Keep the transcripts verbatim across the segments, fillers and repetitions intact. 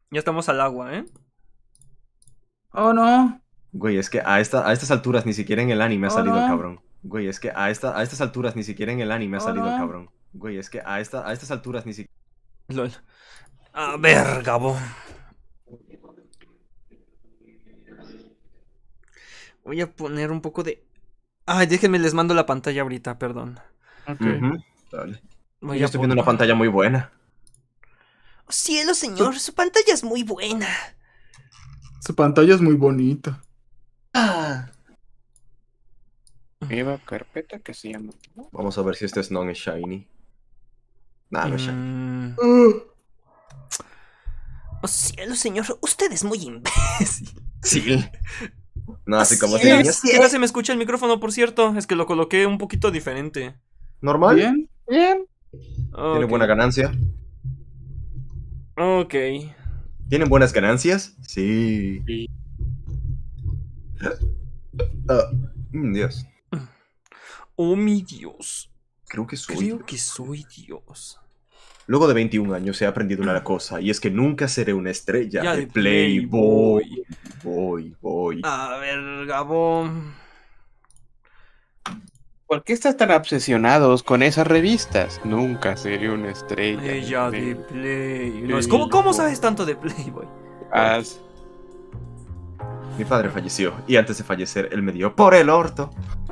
Ya estamos al agua, ¿eh? Oh, no. Güey, es que a, esta, a estas alturas ni siquiera en el anime ha Oh, salido el no. cabrón. Güey, es que a, esta, a estas alturas ni siquiera en el anime ha Oh, salido el no. cabrón. Güey, es que a, esta, a estas alturas ni siquiera... Lol. A ver, Gabo. Voy a poner un poco de... Ay, déjenme, les mando la pantalla ahorita, perdón. Ok. Ujú, dale. Voy Yo a estoy viendo una poner- pantalla muy buena. Oh, cielo, señor, su pantalla es muy buena. Su pantalla es muy bonita. Nueva carpeta que se llama. Vamos a ver si este Snon es shiny. Nah, no es shiny. Mm. Uh, Oh, cielo, señor, usted es muy imbécil. Sí. No, Oh, así como cielo, si... ¿qué tal se me escucha el micrófono, por cierto? Es que lo coloqué un poquito diferente. Normal. Bien. Bien. Tiene Ok. buena ganancia. Ok. ¿Tienen buenas ganancias? Sí. Sí. Ah, mm, Dios. Oh, mi Dios. Creo que soy. Creo que soy Dios. Luego de veintiún años he aprendido una cosa, y es que nunca seré una estrella Ya de de Playboy. Playboy. Boy, boy. A ver, Gabo. ¿Por qué estás tan obsesionados con esas revistas? Nunca seré una estrella. Ella de de- Play. No, es como, ¿cómo sabes tanto de Playboy? Haz- Mi padre falleció, y antes de fallecer, él me dio por el orto.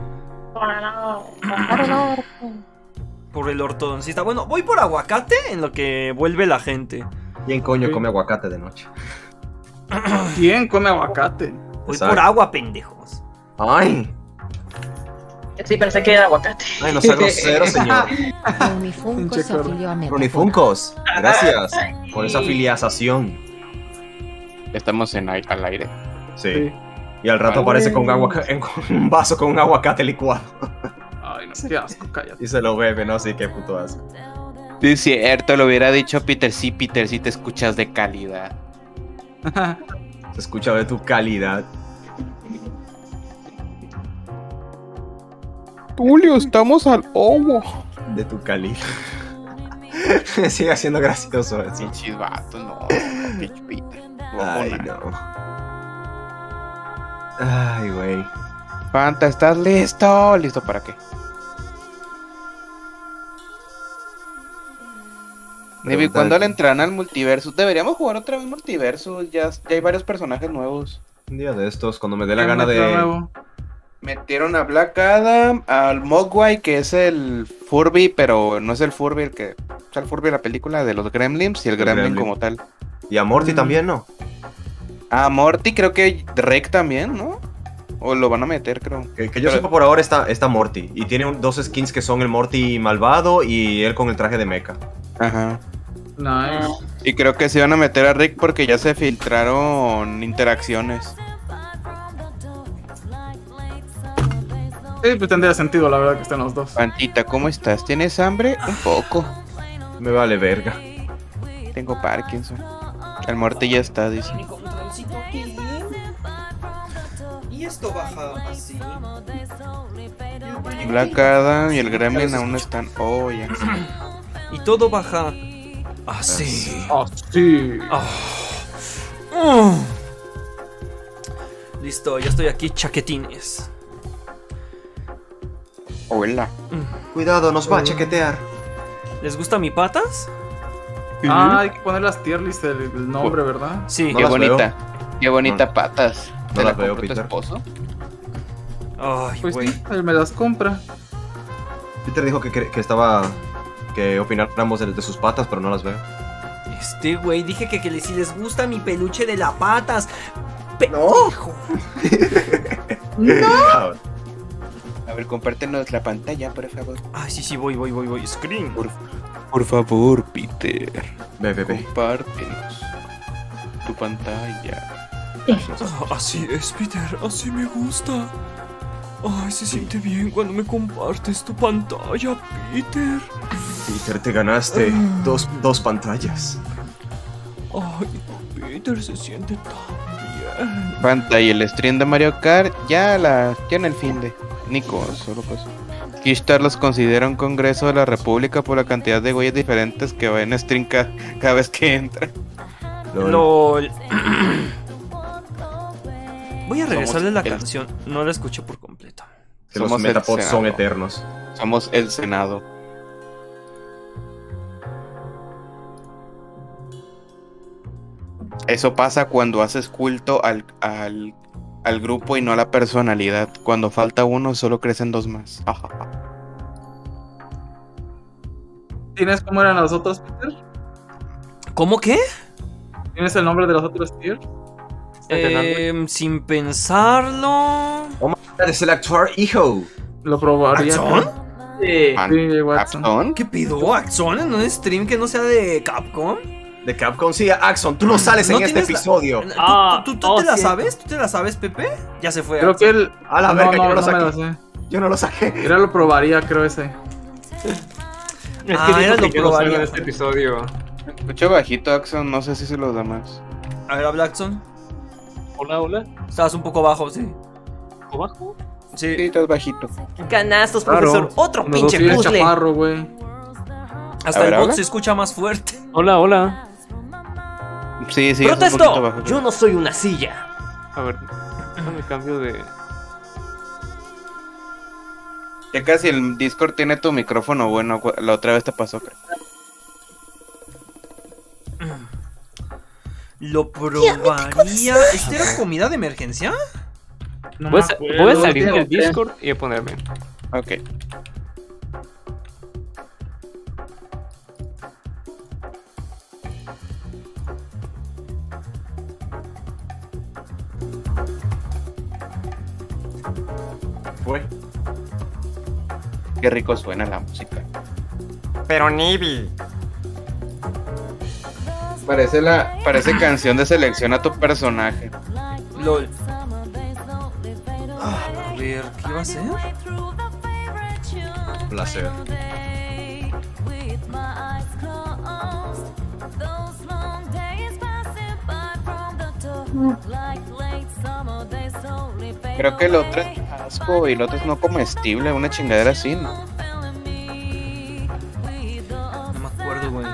Por el ortodoncista. Bueno, voy por aguacate en lo que vuelve la gente. ¿Quién coño Ok. come aguacate de noche? ¿Quién come aguacate? Voy Exacto. por agua, pendejos. ¡Ay! Sí, pensé que era aguacate. ¡Ay, no sea grosero, señor! Unifunco Pinche se cor- afilió a Megaphone. Runifuncos, gracias por esa afiliación. Estamos en ai- al aire. Sí. Sí. Y al rato Ay. aparece con, agua, en- con un vaso con un aguacate licuado. Ay, no, qué asco, cállate. Y se lo bebe, no sé qué puto asco. Sí, es cierto, lo hubiera dicho Peter. Sí, Peter, sí te escuchas de calidad. Se escucha de tu calidad. Tulio, estamos al ovo. De tu calidad. Sigue siendo gracioso así. Pinches vatos, no. Pinche Peter. Ay, Bofona. no. Ay, güey. Fanta, ¿estás listo? ¿Listo para qué? Nibi, ¿cuándo le entrarán al multiverso? Deberíamos jugar otra vez multiverso. Ya, ya hay varios personajes nuevos. Un día de estos, cuando me dé la ¿Quién gana metió de... nuevo? Metieron a Black Adam, al Mogwai, que es el Furby, pero no es el Furby el que... O sea, el Furby de la película de los Gremlins y el El Gremlin, Gremlin. como tal. Y a Morty Mm. también, ¿no? Ah, Morty, creo que Rick también, ¿no? O lo van a meter, creo. Que, que yo Pero- sepa por ahora está, está Morty. Y tiene un- dos skins que son el Morty malvado y él con el traje de mecha. Ajá. Nice. Y creo que se iban a meter a Rick porque ya se filtraron interacciones. Sí, pues tendría sentido, la verdad, que estén los dos. Pantita, ¿cómo estás? ¿Tienes hambre? Un poco. Me vale verga. Tengo Parkinson. El Morty ya está, dice. Mi controlcito aquí. Y esto baja así. Black Adam y el Gremlin aún no están. Oh, ya. Y todo baja así. Ah, sí. Ah. Mm. Listo, ya estoy aquí, chaquetines. Hola. Mm. Cuidado, nos va a chaquetear. ¿Les gusta mi patas? Ah, hay que poner las tier list del, del nombre, ¿verdad? Sí. No Qué las bonita. Qué bonita patas. No ¿Te la las veo, compró tu Peter. esposo? Ay, Pues güey. sí, él me las compra. Peter dijo que, que, que estaba... Que opináramos de, de sus patas, pero no las veo. Este güey, dije que, que si les gusta mi peluche de la patas. ¡Pendejo! No. A ver, compártenos la pantalla, por favor. Ay, sí, sí, voy, voy, voy, voy. Screen. Por, por favor, Peter. Ve, ve, ve. Compártenos tu pantalla. Ah, así es, Peter, así me gusta. Ay, se siente bien cuando me compartes tu pantalla, Peter. Peter, te ganaste dos, dos pantallas. Ay, Peter se siente tan bien. Pantalla, el stream de Mario Kart, ya la, ya en el fin de. Nico, solo pues. Kishtar los considera un congreso de la república por la cantidad de güeyes diferentes que va en stream ca- cada vez que entra. LOL. Voy a regresarle la el- canción. No la escuché por completo. Que los Somos el Metapods son Senado. eternos. Somos el Senado. Eso pasa cuando haces culto al, al, al grupo y no a la personalidad. Cuando falta uno, solo crecen dos más. Ajaja. ¿Tienes cómo eran los otros, Peter? ¿Cómo qué? ¿Tienes el nombre de los otros tiers? Eh, sin pensarlo. Es el actual hijo. Lo probaría. ¿Axon? Sí, An- sí, Watson. ¿Axon? ¿Qué pido? ¿Axon en un stream que no sea de Capcom? De Capcom, sí, Axon, tú no sales ¿No en este tienes la- episodio. ¿Tú, Ah, tú- tú oh, te la sí. sabes? ¿Tú te la sabes, Pepe? Ya se fue. Creo Axon. que él. A la no, verga, no, yo no lo no me lo saqué. sé. Yo no lo saqué. Mira, lo probaría, creo ese. Es Ah, que dijo era que lo yo no probaría. salgo de este episodio. Escucho bajito, Axon. No sé si se los da más. A ver, habla Axon. Hola, hola. Estabas un poco bajo, sí. ¿Abajo? Sí. Sí, estás bajito. Canastos, Claro. profesor. Otro Cuando pinche sí es puzzle. chaparro, güey. Hasta A ver, el bot habla. se escucha más fuerte. Hola, hola. Sí, sí, es un Protesto. poquito bajo. Yo no soy una silla. A ver, déjame cambio de. Ya casi el Discord tiene tu micrófono bueno. cu- La otra vez te pasó, creo. Lo probaría. ¿Esta era comida de emergencia? No Voy me a, sa- acuerdo. voy a salir del Tiene- Discord y a ponerme. Ok. Fue. Qué rico suena la música. Pero Nibi. Parece la parece canción de selección a tu personaje. LOL. Ah, a ver, ¿qué iba a hacer? Placer. Creo que el otro es asco y el otro es no comestible, una chingadera así, ¿no? No me acuerdo, güey.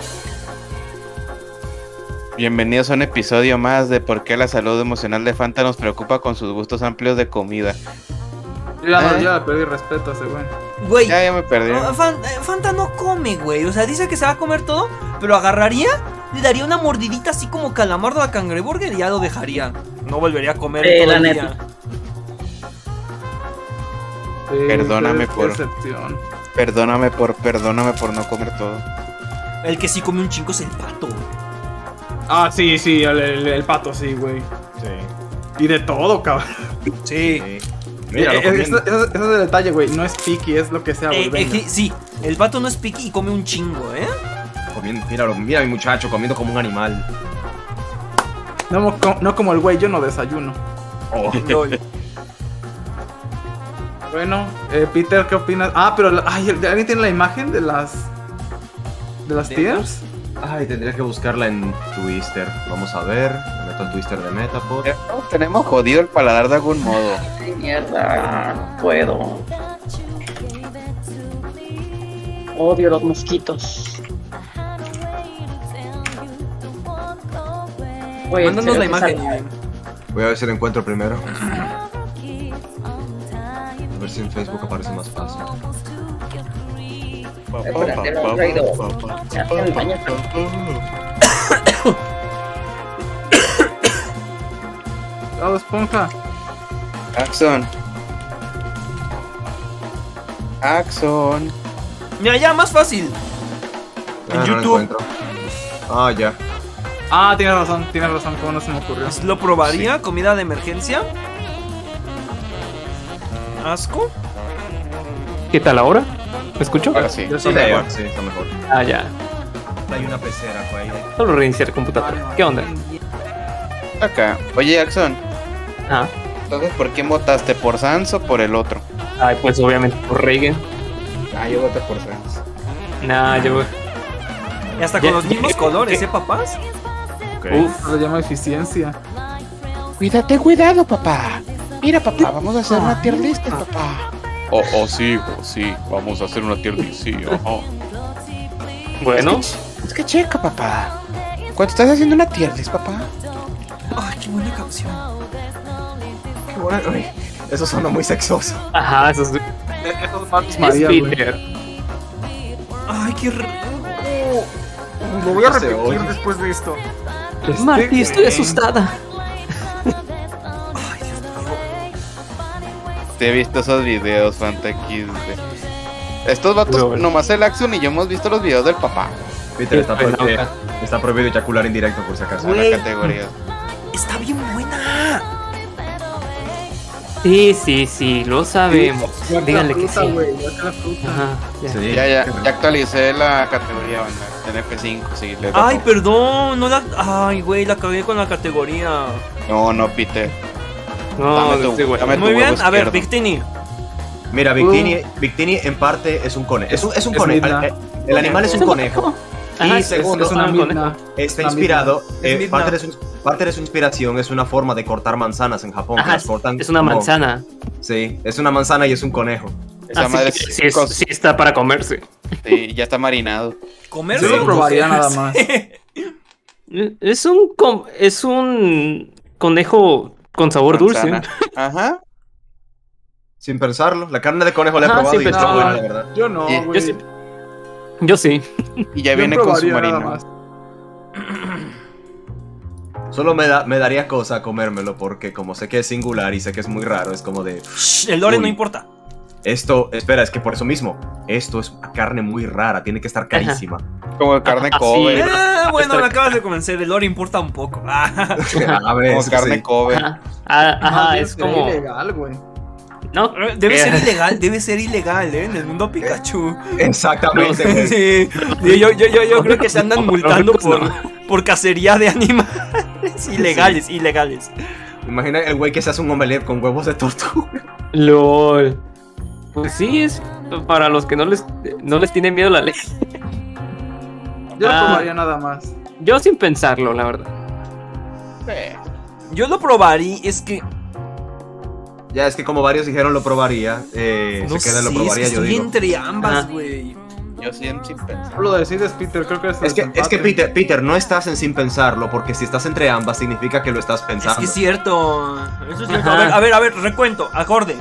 Bienvenidos a un episodio más de por qué la salud emocional de Fanta nos preocupa con sus gustos amplios de comida. Yo ya no, ¿Eh? ya le pedí respeto a ese güey. Güey. Ya, ya me perdí. no, Fan- eh, Fanta no come, güey. O sea, dice que se va a comer todo, pero agarraría, le daría una mordidita así como calamardo a cangreburger y ya lo dejaría. No volvería a comer Eh, todo la el neta. día. Sí, Perdóname qué- qué por- excepción. Perdóname por, perdóname por no comer todo. El que sí come un chingo es el pato. Ah, sí, sí, el, el- el pato, sí, güey. Sí. Y de todo, cabrón. Sí. Sí. Mira, Eh, lo eh, comiendo. ese, ese- ese es el detalle, güey. No es picky, es lo que sea, güey. Eh, eh, venga. que- sí, el pato no es piqui y come un chingo, ¿eh? Comiendo, míralo, mira a mi muchacho comiendo como un animal. No, mo- co- no como el güey, yo no desayuno. Oh. LOL. Bueno, eh, Peter, ¿qué opinas? Ah, pero la- ay, el- ¿alguien tiene la imagen de las de las ¿De tiers? Ay, tendría que buscarla en Twister. Vamos a ver. Me meto al Twister de Metapod. Ya, no, tenemos jodido el paladar de algún modo. Ay, mierda, no puedo. Odio los mosquitos. Oye, Mándanos ¿será la que imagen. sale? Voy a ver si la encuentro primero. A ver si en Facebook aparece más fácil. Espérate, lo he traído. Ya, en el baño. Cuidado, esponja. Axon. Axon. Mira, ya, más fácil. En Ah, no la YouTube. encuentro. Ah, ya. Ah, tienes razón, tienes razón, cómo no se me ocurrió. Lo probaría, comida de emergencia. Asco. ¿Qué tal ahora? ¿Me escucho? Ahora sí. Yo Sí, soy mejor. mejor. Sí, está mejor. Ah, ya. Hay una pecera, güey. Solo reiniciar el computador. ¿Qué onda? Acá. Oye, Axon. Ah. Entonces, ¿por quién votaste? ¿Por Sans o por el otro? Ay, pues obviamente por Reagan. Ah, yo voté por Sans. Nah, yo. Y hasta Ya- con los mismos ya- colores, ¿qué? ¿eh, papás? Ok. Uf. Se llama eficiencia. Cuídate, cuidado, papá. Mira, papá, vamos a hacer una tier list, papá. Oh, oh, sí, hijo, sí. Vamos a hacer una tier list, sí, ajá. Bueno, Es que checa, papá. Cuando estás haciendo una tier list, papá. Ay, qué buena canción. Qué bueno. Uy, eso suena muy sexoso. Ajá, eso es. Esos matos Es María, güey. Peter. Ay, qué rico. Lo voy a repetir después de esto. Este, Marty, estoy güey. asustada. Ay, Dios mío. Te he visto esos videos, Fanta X. Estos vatos, No, bueno. nomás el Axion y yo hemos visto los videos del papá. Peter, está Pues, prohibido, no, está prohibido eyacular en directo, por si acaso. En Güey. la categoría. Está bien buena. Sí, sí, sí, lo sabemos. Ya que Díganle la que fruta, sí. güey, ya que la fruta. Ajá, ya. Sí. Ya, ya, ya actualicé la categoría, banda. En F cinco, sí. le Ay, tocó. perdón, no la. Ay, güey, la cagué con la categoría. No, no, Peter. No, Dame tu- sí, güey. dame tu Muy bien, huevo a ver, izquierdo. Victini. Mira, Victini, Victini en parte es un conejo. Es un, es un Es conejo. Midna. El, el animal es un conejo. Ajá, Y es- segundo, es una una midna. está Una inspirado. Es eh, Midna. parte, de su, parte de su inspiración es una forma de cortar manzanas en Japón. que Ajá, las es, cortan es una como- manzana. Sí, es una manzana y es un conejo. Esa Así madre que es- sí, es- con- sí está para comerse. sí, ya está marinado. Comer Yo lo probaría nada más. Es un com- es un conejo con sabor dulce. Manzana. Ajá. Sin pensarlo. La carne de conejo la he Ajá, probado sin y está pensarlo. buena, la verdad. Yo no, Y- Yo güey. sí. Yo sí. Y ya Yo viene con su probaría nada marino. más. Solo me, da, me daría cosa comérmelo porque como sé que es singular y sé que es muy raro, es como de... Shh, el lore Uy. no importa. Esto, espera, es que por eso mismo, esto es una carne muy rara, tiene que estar carísima. Como carne Ah, Kobe. sí. Eh, bueno, Está- me acabas de convencer, el lore importa un poco. Ah. A ver, Como sí. carne Kobe. Ajá, Ah, ajá, Más bien es sería como. ilegal, güey. No, Debe eh, ser ilegal, debe ser ilegal, ¿eh? En el mundo Pikachu. Exactamente, güey. Sí, sí, yo, yo, yo, yo creo que se andan multando ricos por, no. por cacería de animales. Ilegales, ilegales. Imagina el güey que se hace un omelette con huevos de tortuga. LOL. Pues sí, es para los que no les, no les tiene miedo la ley. Yo lo Ah. probaría nada más. Yo sin pensarlo, la verdad. Eh, Yo lo probaría, es que. Ya, es que como varios dijeron lo probaría, eh, No se queda en lo sé, probaría, es que yo estoy digo. entre ambas, Ajá. güey. Yo sí en sin pensar. Lo decides, Peter, creo que es Es que, es que desempate. Peter, Peter, no estás en sin pensarlo, porque si estás entre ambas significa que lo estás Es pensando. que es cierto. Eso es cierto. A Ajá. ver, a ver, a ver, recuento, acorde.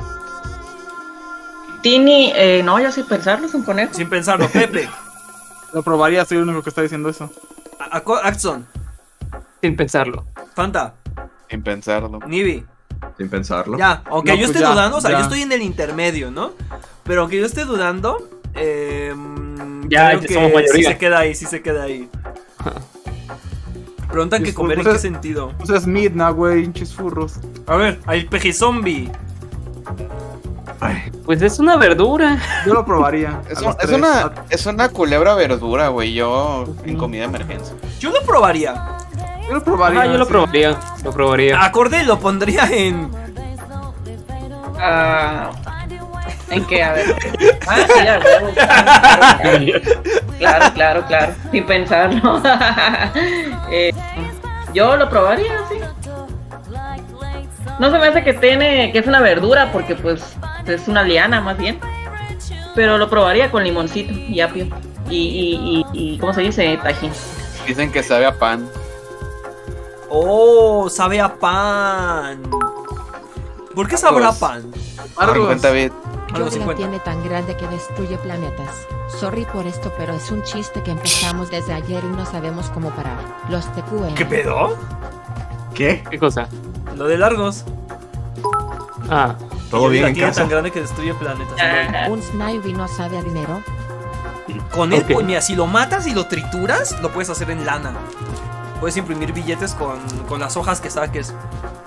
Tini, eh, no, ya sin pensarlo, es un conejo. Sin pensarlo, Pepe. Lo probaría, soy el único que está diciendo eso. A- Aco- Axon, Sin pensarlo. Fanta, Sin pensarlo. Nibi. Sin pensarlo. Ya, aunque No, yo pues esté ya, dudando, o sea, ya. yo estoy en el intermedio, ¿no? Pero aunque yo esté dudando, eh, Ya, creo ya que somos sí mayoría. se queda ahí, sí se queda ahí. Preguntan que Disculpa, comer en pues qué es- sentido. Pues es Midna, güey, hinches furros. A ver, hay pejizombie. Ay, Pues es una verdura. Yo lo probaría. Es, a un- los es tres. una, es una culebra verdura, güey. Yo en Ujú. comida de emergencia. Yo lo probaría. Yo lo probaría. Ah, yo lo sí. probaría. Lo probaría. Acorde lo pondría en. Ah, ¿en qué? A ver. Ah, sí, a huevo. Claro, claro, claro. Sin pensarlo. Eh, yo lo probaría, sí. No se me hace que tiene, que es una verdura, porque pues es una liana más bien. Pero lo probaría con limoncito y apio. Y, y, y, y ¿cómo se dice? Tajín. Dicen que sabe a pan. Oh, sabe a pan. ¿Por qué sabrá a Argos. pan? Argos. cincuenta bits. Algo Yo la cincuenta. tiene tan grande que destruye planetas. Sorry por esto, pero es un chiste que empezamos desde ayer y no sabemos cómo parar. Los T Q M. ¿Qué pedo? ¿Qué? ¿Qué cosa? Lo de largos. Ah, ¿Todo Y bien la en tiene casa? tan grande que destruye planetas. Ajá. Un Snivy no sabe a dinero. Con él, Ok. pues, mira, si lo matas y lo trituras, lo puedes hacer en lana. Puedes imprimir billetes con, con las hojas que saques.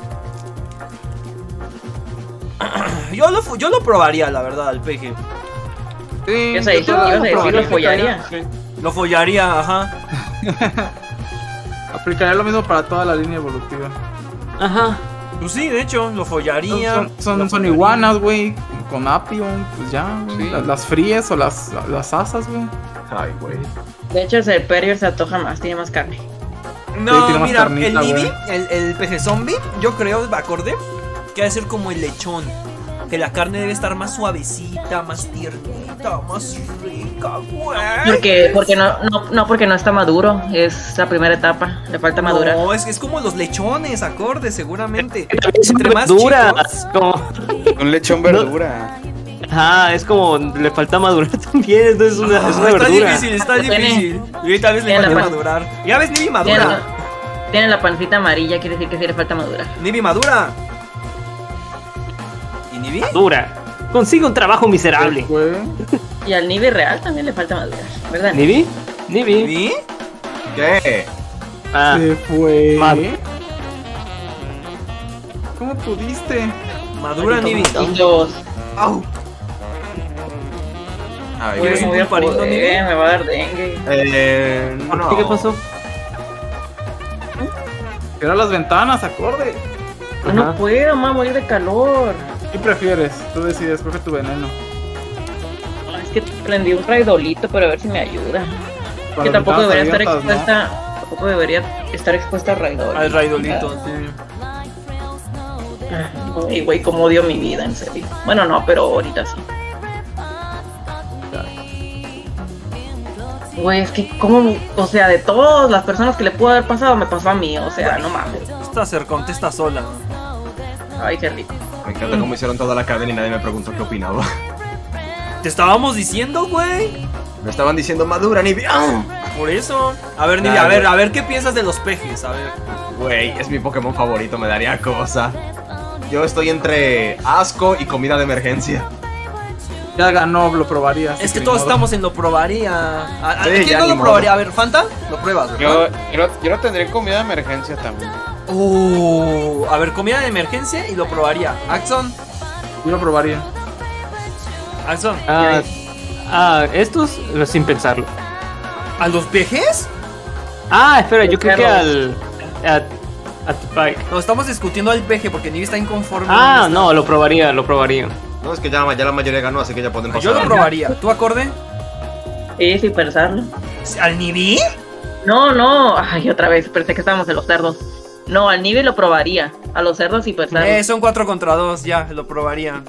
Yo lo, yo lo probaría, la verdad, al peje. Sí, Ibas a decir, yo lo- ibas a lo decir, lo probaría. follaría. Lo follaría, ajá. Aplicaría lo mismo para toda la línea evolutiva. ajá. Pues sí, de hecho, lo follaría. Son, son, lo son follaría. iguanas, güey, con apio, pues ya, güey. Sí. Las, las fríes o las, las asas, güey. Ay, güey. De hecho, ese Superior se antoja más, tiene más carne. Sí, No, tiene más mira, carnita, el Nibi, güey. el, el peje zombie, yo creo, acorde, que ha de ser como el lechón. que la carne debe estar más suavecita, más tiernita, más rica, güey. Porque, porque no, no, no, porque no está maduro. Es la primera etapa. Le falta madurar. No, es, es como los lechones, acorde, seguramente. Es Entre más verdura, chicos. como... Un lechón verdura. Ajá, es como le falta madurar también, entonces es una, es una Ah, está verdura. difícil, está Tiene- difícil. Y ahorita ves le tiene falta la pan- madurar. Ya ves, Nibi Tiene madura. la, tiene la pancita amarilla, quiere decir que sí le falta madurar. Nibi madura. ¿Y Nibi? Dura. Consigue un trabajo miserable. Güey. Y al Nibi real también le falta madurar, ¿verdad? ¿Nibi? ¿Nibi? ¿Nibi? ¿Qué? Ah, Se fue. Mal. ¿Cómo pudiste? Madura, Nibi. Dos. Au. Ay, ¿Quieres güey. un Voy a pulparito, poder, Nibi? me va a dar dengue. Eh, no. ¿qué pasó? Cierra las ventanas, acorde. Yo no Ajá. puedo, mamá, morir de calor. ¿Qué prefieres? Tú decides, coge tu veneno. Ay, Es que prendí un raidolito para ver si me ayuda. Para Que tampoco ventanas debería estar abiertas, ¿no? expuesta. Tampoco debería estar expuesta a raidol. Al raidolito, sí. Ay, güey, cómo odio mi vida, en serio. Bueno, no, pero ahorita sí. Güey, es que como, o sea, de todas las personas que le pudo haber pasado, me pasó a mí, o sea, no mames. Esta se contesta sola. Ay, qué rico. Me encanta cómo hicieron toda la cadena y nadie me preguntó qué opinaba. Te estábamos diciendo, güey. Me estaban diciendo madura, ni... ¡Ah! Por eso. A ver, Nibi, Nah, a ver, güey. a ver qué piensas de los pejes, a ver. Güey, es mi Pokémon favorito, me daría cosa. Yo estoy entre asco y comida de emergencia. Ya ganó, lo probarías. Es que ni todos modo. estamos en lo probaría. ¿A, a- Sí, ¿Quién ya no ni lo modo. probaría? A ver, Fanta, lo pruebas, ¿verdad? Yo, yo, lo, yo lo tendré en comida de emergencia también. Uh, a ver, comida de emergencia y lo probaría. Axon, Yo lo probaría. Axon. Ah, ah, estos eh, sin pensarlo. ¿A los pejes? Ah, espera, yo Los creo que perros. al... A, a Spike. No, estamos discutiendo al peje porque Nibi está inconforme. Ah, ¿Dónde no, lo probaría, lo probaría. No, es que ya, ya la mayoría ganó, así que ya pueden está? pasar. Yo lo probaría. ¿Tú acorde? Sí, sin pensarlo. ¿Al Nibi? No, no. Ay, otra vez, pensé que estábamos en los cerdos. No, al Nibi lo probaría. A los cerdos sin pensarlo. Eh, son cuatro contra dos, ya, lo probaría.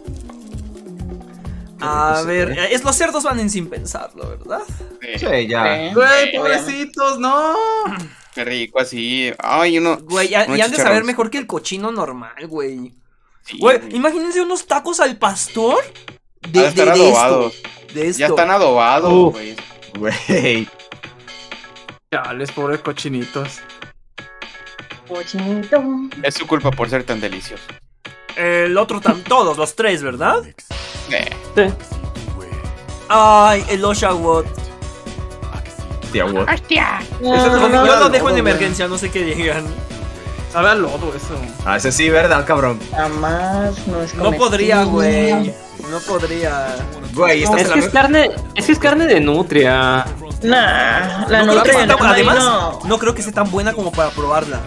A ver, eh, es los cerdos van en sin pensarlo, ¿verdad? Sí, ya. Eh, Güey, obviamente. pobrecitos, no. Qué rico así. Ay, uno. Güey, ya- unos y han de saber chicharrones. mejor que el cochino normal, güey. Sí, Güey, güey. imagínense unos tacos al pastor Han de, de de, estar de esto. adobados. De esto. Ya están adobados, Uf. güey. Güey. Chales, pobres cochinitos. Cochinito. Es su culpa por ser tan delicioso. El otro tam todos, los tres, ¿verdad? Eh, Sí. Ay, el Oshawott. Tía, what? Yo no, lo no, dejo en no, emergencia, no sé qué digan. Sabe a lodo eso. Ah, ese sí, ¿verdad, cabrón? Jamás no es No podría, comestible. güey. No podría. Güey, esta Es es que la... es carne, es que es carne de nutria. Nah, la No creo que nutria esté tan- no, además, no. no creo que esté tan buena como para probarla.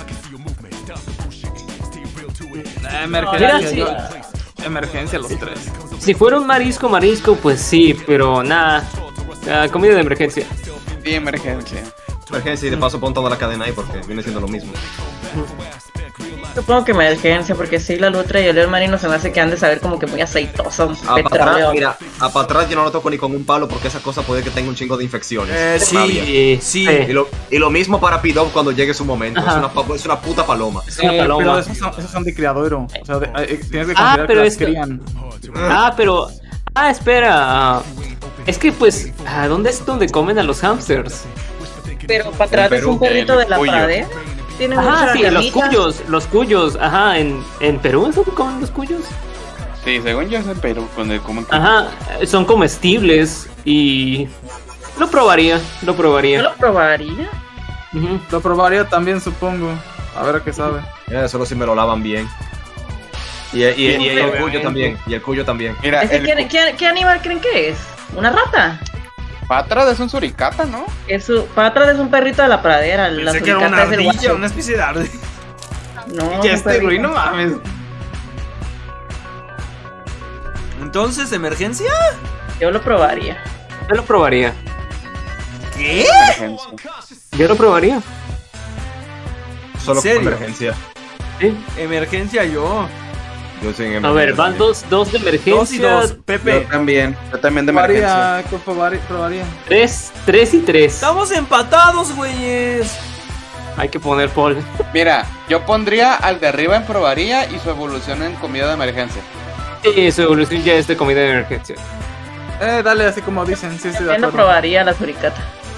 Eh, emergencia, Mira, sí. yo- emergencia los tres. Si fuera un marisco, marisco, pues sí, pero nada. Ah, comida de emergencia. sí, emergencia. Emergencia y de paso pon toda la cadena ahí porque viene siendo lo mismo. Supongo que emergencia, porque sí, la nutria y el león marino se me hace que han de saber como que muy aceitoso. A para petróleo. atrás, mira, a para atrás yo no lo toco ni con un palo porque esa cosa puede que tenga un chingo de infecciones. Eh, Por sí. rabia. Sí, Sí. Y lo, y lo mismo para P-Dog cuando llegue su momento. Es Ajá. una, pa- es una puta paloma. Es una Sí, Pero paloma. esos son, esos son de criadero. O sea, de- eh, tienes que Ah, considerar pero que las esto- crían. Ah, pero. Ah, espera. ah, Es que pues. ¿A dónde es donde comen a los hamsters? Pero para atrás En es un Perú, perrito el de la cuyo. pradera. Tiene Ajá, muchas sí, los ramitas. cuyos, los cuyos. Ajá, en, en Perú es donde comen los cuyos. Sí, según yo es en Perú, cuando comen. Ajá, eh, son comestibles y. Lo probaría, lo Yo probaría. lo probaría. Ujú. Lo probaría también, supongo. A ver a qué sabe. Eh, solo si me lo lavan bien. Y, y- y- y el obviamente. cuyo también. Y el cuyo también. Mira, Es que, el ¿qué, qué, qué animal creen que es? ¿Una rata? Patra es un suricata, ¿no? Es su, para atrás es un perrito de la pradera. La Pensé que era una suricata es el ardilla, guacho. una especie de ardilla. No, Y es un este güey, perrito. no mames. Entonces, ¿emergencia? Yo lo probaría. Yo lo probaría. ¿Qué? Emergencia. Yo lo probaría. Solo ¿En serio? con emergencia. Sí. Emergencia yo. Yo estoy en A ver, emergencia van también. dos, dos de emergencia. Dos y dos. Yo Pepe, también, yo también de emergencia. Probaría, ¿qué probaría? probaría? Tres, tres y tres. estamos empatados, güeyes. Hay que poner Paul. Mira, yo pondría al de arriba en probaría y su evolución en comida de emergencia. Sí, su evolución ya es de comida de emergencia. Eh, dale, así como dicen, sí, estoy de También lo acuerdo. probaría la suricata.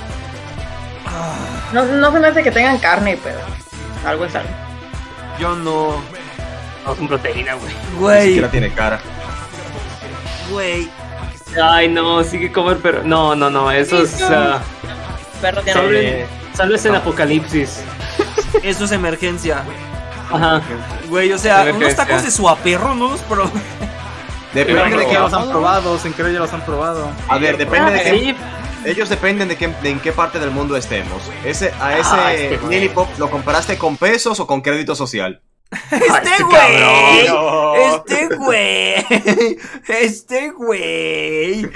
No, no se me hace que tengan carne, pero algo es algo. Yo no. No, son proteína, güey. Ni Güey, siquiera tiene cara. güey. Ay, no, sigue comer, pero. No, no, no, eso es. ah, Perro tiene solo, hambre. en, solo es en Apocalipsis. Eso es emergencia. Ajá. Güey, o sea, Emergencia. unos tacos de suaperro no los pro. Depende Pero de que qué los han probado, sin querer ya los han probado. A ver, depende de qué. Sí, Ellos dependen de, qué, de en qué parte del mundo estemos. Ese, a ese Ah, este güey. Lillipop, ¿lo compraste con pesos o con crédito social? Este güey. Este güey. Este güey.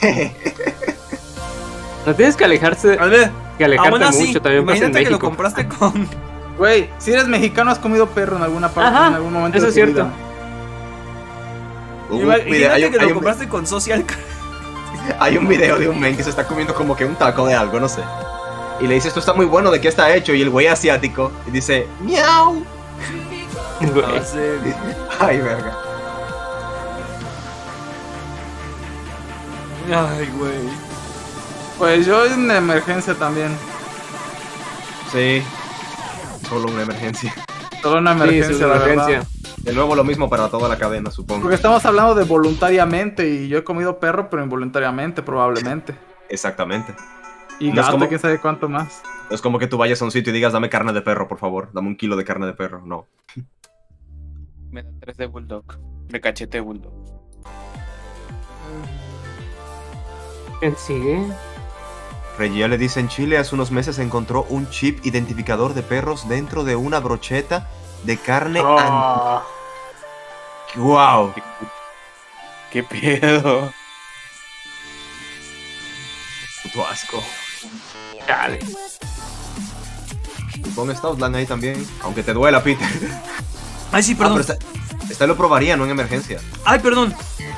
no tienes que alejarse. A ver, Que alejarte aún así, mucho también pasa en imagínate que lo México. compraste con. Güey, si eres mexicano has comido perro en alguna parte, Ajá, en algún momento eso de es tu cierto. vida. Hubo un Imagínate video- hay un- que hay lo un- compraste con social. Hay un video de un men que se está comiendo como que un taco de algo, no sé. Y le dice, esto está muy bueno, ¿de qué está hecho? Y el güey asiático y dice, miau. Güey. No sé. Ay, verga. Ay, güey. Pues yo en emergencia también. Sí. Solo una emergencia. Solo una Sí, emergencia, es la una verdad. emergencia. De nuevo lo mismo para toda la cadena, supongo. Porque estamos hablando de voluntariamente y yo he comido perro, pero involuntariamente, probablemente. Exactamente. Y No es gato, como- quién sabe cuánto más. No es como que tú vayas a un sitio y digas, dame carne de perro, por favor. Dame un kilo de carne de perro. No. Me da tres de bulldog. Me cachete de bulldog. ¿Quién sigue? Regia le dice, en Chile hace unos meses encontró un chip identificador de perros dentro de una brocheta de carne Oh, an- ¡Wow! ¿Qué pedo? Puto asco. dale. Y pon Stoutland ahí también. Aunque te duela, Peter. Ay, sí, Ah, perdón. pero esta, esta lo probaría, no en emergencia. Ay, perdón.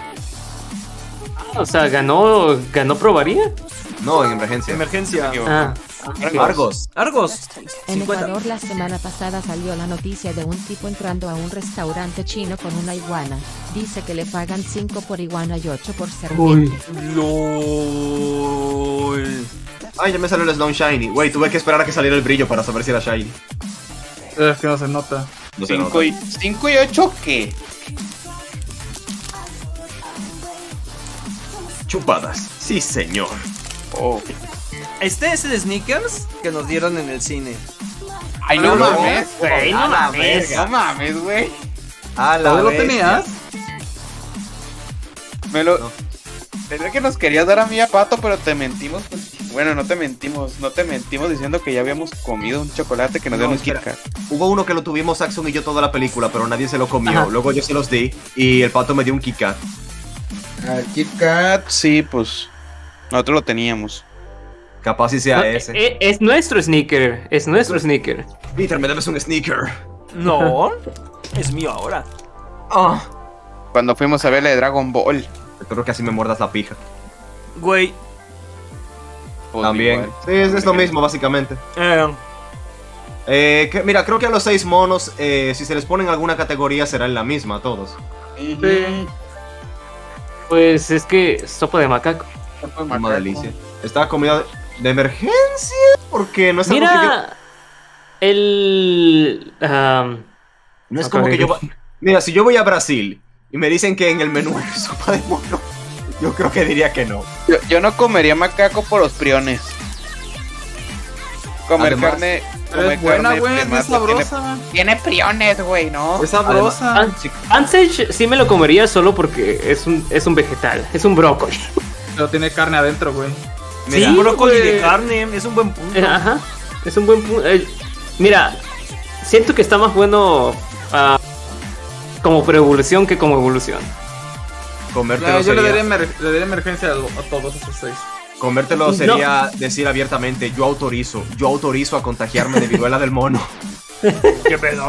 O sea, ganó. ¿Ganó probaría? No, en emergencia. Emergencia. Ah. Argos. Argos. En cincuenta. Ecuador la semana pasada salió la noticia de un tipo entrando a un restaurante chino con una iguana. Dice que le pagan cinco por iguana y ocho por serpiente. LOL. Ay, ya me salió el Sloan Shiny. Güey, tuve que esperar a que saliera el brillo para saber si era Shiny. Es que no se nota. No se ¿Cinco nota. y, cinco y ocho qué? Chupadas. Sí, señor. Oh. Este es el Snickers que nos dieron en el cine. Ay, no, no, mames. Güey, no A la mames. verga. No mames, güey. A la ¿Dónde lo bestia. tenías? Me lo. No. Pensé que nos querías dar a mí a Pato, pero te mentimos. pues, Bueno, no te mentimos. No te mentimos diciendo que ya habíamos comido un chocolate que nos No, dieron un espera. Kit Kat. Hubo uno que lo tuvimos Saxon y yo toda la película, pero nadie se lo comió. Ajá. Luego yo se los di y el pato me dio un Kit Kat. Al Kit Kat, sí, pues. Nosotros lo teníamos. Capaz si sea No, ese. eh, es nuestro sneaker. Es nuestro sneaker. Peter, me debes un sneaker. No. Es mío ahora. Ah. Cuando fuimos a ver la de Dragon Ball. Espero que así me muerdas la pija. Güey. Pues, También. igual. Sí, es, es lo mismo, básicamente. Eh, Eh, que- mira, creo que a los seis monos, eh, si se les pone en alguna categoría, será en la misma a todos. Sí. Pues es que sopa de macaco. Una delicia. Esta comida de, de emergencia, porque no es algo que yo... Mira. El. am, No es Ok. como que yo... va- Mira, si yo voy a Brasil y me dicen que en el menú hay sopa de mono, yo creo que diría que no. Yo, yo no comería macaco por los priones. Comer Además, carne. Pero comer es buena, carne güey, de es muy más- tiene- sabrosa. Tiene priones, güey, ¿no? Es sabrosa. Pan- Pansage sí me lo comería solo porque es un, es un vegetal. Es un brócoli. Pero tiene carne adentro, güey. Mira, sí, brócoli güey. de carne. Es un buen punto. Eh, Ajá. Es un buen punto. Mira, siento que está más bueno ah, como pre-evolución que como evolución. comértelo Ya, yo le sería, daría, emer- le daría emergencia a, lo- a todos esos seis. comértelo sería decir abiertamente, yo autorizo, yo autorizo a contagiarme de viruela del mono. ¿Qué pedo?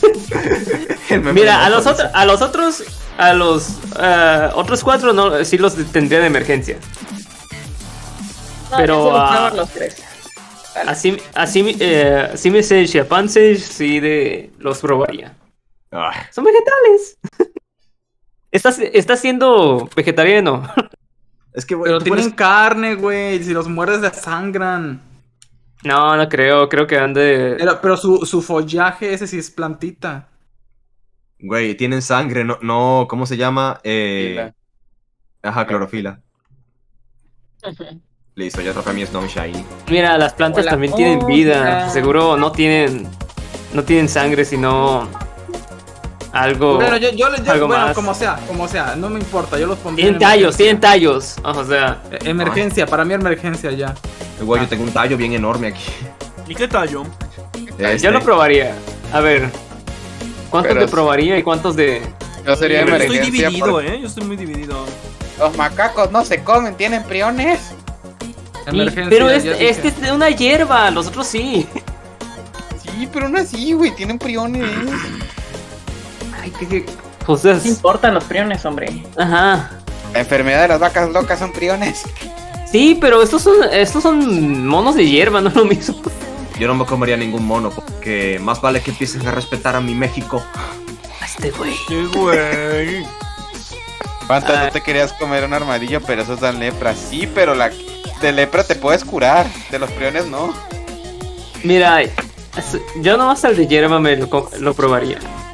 El meme Mira, de a los, Moco, otros, a los otros, a los uh, otros cuatro no, sí los tendría de emergencia. No, Pero, yo solo ah, pruebo los tres. Así, así, eh, Simisage y Apansage sí de los probaría. Ah, Son vegetales. Estás, estás siendo vegetariano. es que, güey, Pero tú tienen pones- carne, güey. Si los muerdes desangran. No, no creo. Creo que han de. Pero, pero su, su follaje, ese sí es plantita. Güey, tienen sangre, no, no, ¿cómo se llama? Eh, Fila. ajá, clorofila. Ujú. Listo, ya atrapé a mi Snow Shiny. Mira, las plantas Hola. también tienen Hola. vida. Seguro no tienen. No tienen sangre, sino. Algo. Bueno, yo, yo, yo algo bueno, más. como sea, como sea, no me importa, yo los pondría. Tienen en tallos, tienen emergencia. tallos. O sea. Eh, Emergencia, para mí emergencia ya. Güey, yo tengo un tallo bien enorme aquí. ¿Y qué tal, yo? Este, Yo lo probaría. A ver. ¿Cuántos Pero- de probaría y cuántos de. Yo sería Pero estoy emergencia. dividido, porque eh. Yo estoy muy dividido. Los macacos no se comen, tienen priones. Y- Emergencia. pero ya este, dije. este es de una hierba, los otros sí. Sí, pero no así, güey, tienen priones. Ay, qué. qué- Pues es- ¿Qué importan los priones, hombre? Ajá. La enfermedad de las vacas locas son priones. Sí, pero estos son, estos son monos de hierba, no es lo mismo. Yo no me comería ningún mono, porque más vale que empiecen a respetar a mi México. Este güey. ¡Qué güey! Fantas, Ah. no te querías comer un armadillo, pero esos dan lepra. Sí, pero la de lepra te puedes curar, de los priones no. Mira, es- yo nomás al de hierba me lo, co- lo probaría.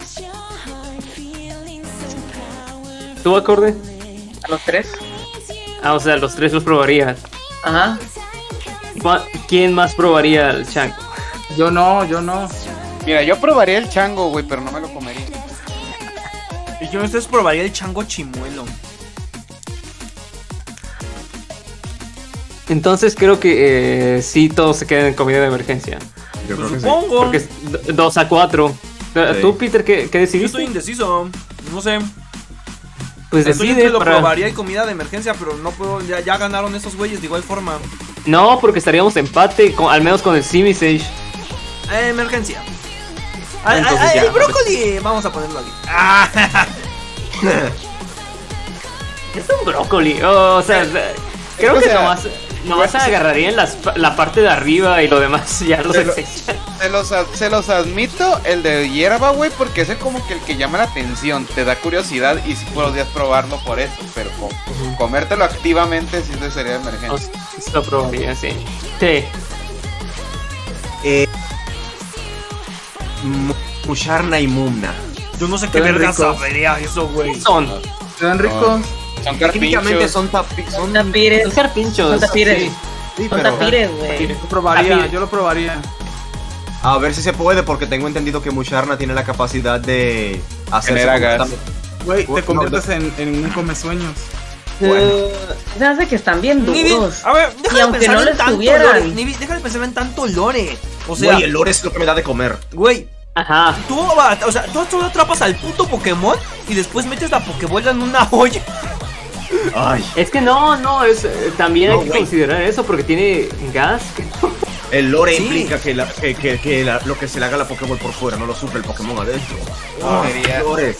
¿Tú, acorde? ¿A los tres? Ah, o sea, los tres los probaría. Ajá. ¿Cuá- ¿Quién más probaría el chango? Yo no, yo no. Mira, yo probaría el chango, güey, pero no me lo comería. Y yo entonces probaría el chango chimuelo. Entonces creo que eh, sí todos se quedan en comida de emergencia. Yo Pues creo que sí. supongo. Porque es d- dos a cuatro. Sí. ¿Tú, Peter, qué, qué Yo decidiste? estoy indeciso. No sé. Pues Estoy decide entre lo para- probaría y comida de emergencia, pero no puedo. Ya, ya ganaron esos güeyes de igual forma. No, porque estaríamos empate, con- al menos con el Simisage. Eh, emergencia. Ah, ah, Entonces ah, ya. el brócoli, vamos a ponerlo aquí. Ah, Es un brócoli. Oh, o sea, creo o que sea, nomás, nomás agarrarían las, la parte de arriba y lo demás ya los Pero- desechan. Se los, ad- se los admito, el de hierba, güey, porque ese es como que el que llama la atención, te da curiosidad y si podrías probarlo por eso, pero co- comértelo activamente sí te sería O emergencia. sea, sí lo probaría, sí. Sí. Eh, Mu- Musharna y Mumna. yo no sé qué Están verga ricos. sabería eso, güey. Son. ¿Se ven ricos? Son Técnicamente carpinchos. son tapi- son Son tapires. Son carpinchos. Son tapires. sí. Sí, Son pero tapires, güey. Yo probaría, Tapir. yo lo probaría. a ver si se puede, porque tengo entendido que Musharna tiene la capacidad de hacerse Genera gas. completamente- Güey, te Bueno, conviertes en, en un comesueños. Bueno. Se hace que están bien Nibi, duros. a ver, deja Y de aunque pensar no en les tanto tuvieran. lore. Nibi, deja de pensar en tanto lore. O sea, Güey, el lore es lo que me da de comer. güey, Ajá. tú, va- o sea, tú solo atrapas al puto Pokémon y después metes la Pokébola en una olla. Ay. Es que no, no, es eh, también No, hay que güey. considerar eso porque tiene gas. El lore Sí. implica que, la- que, que- que la- lo que se le haga a la Pokéball por fuera no lo sufre el Pokémon adentro. Ah, Sería- lore.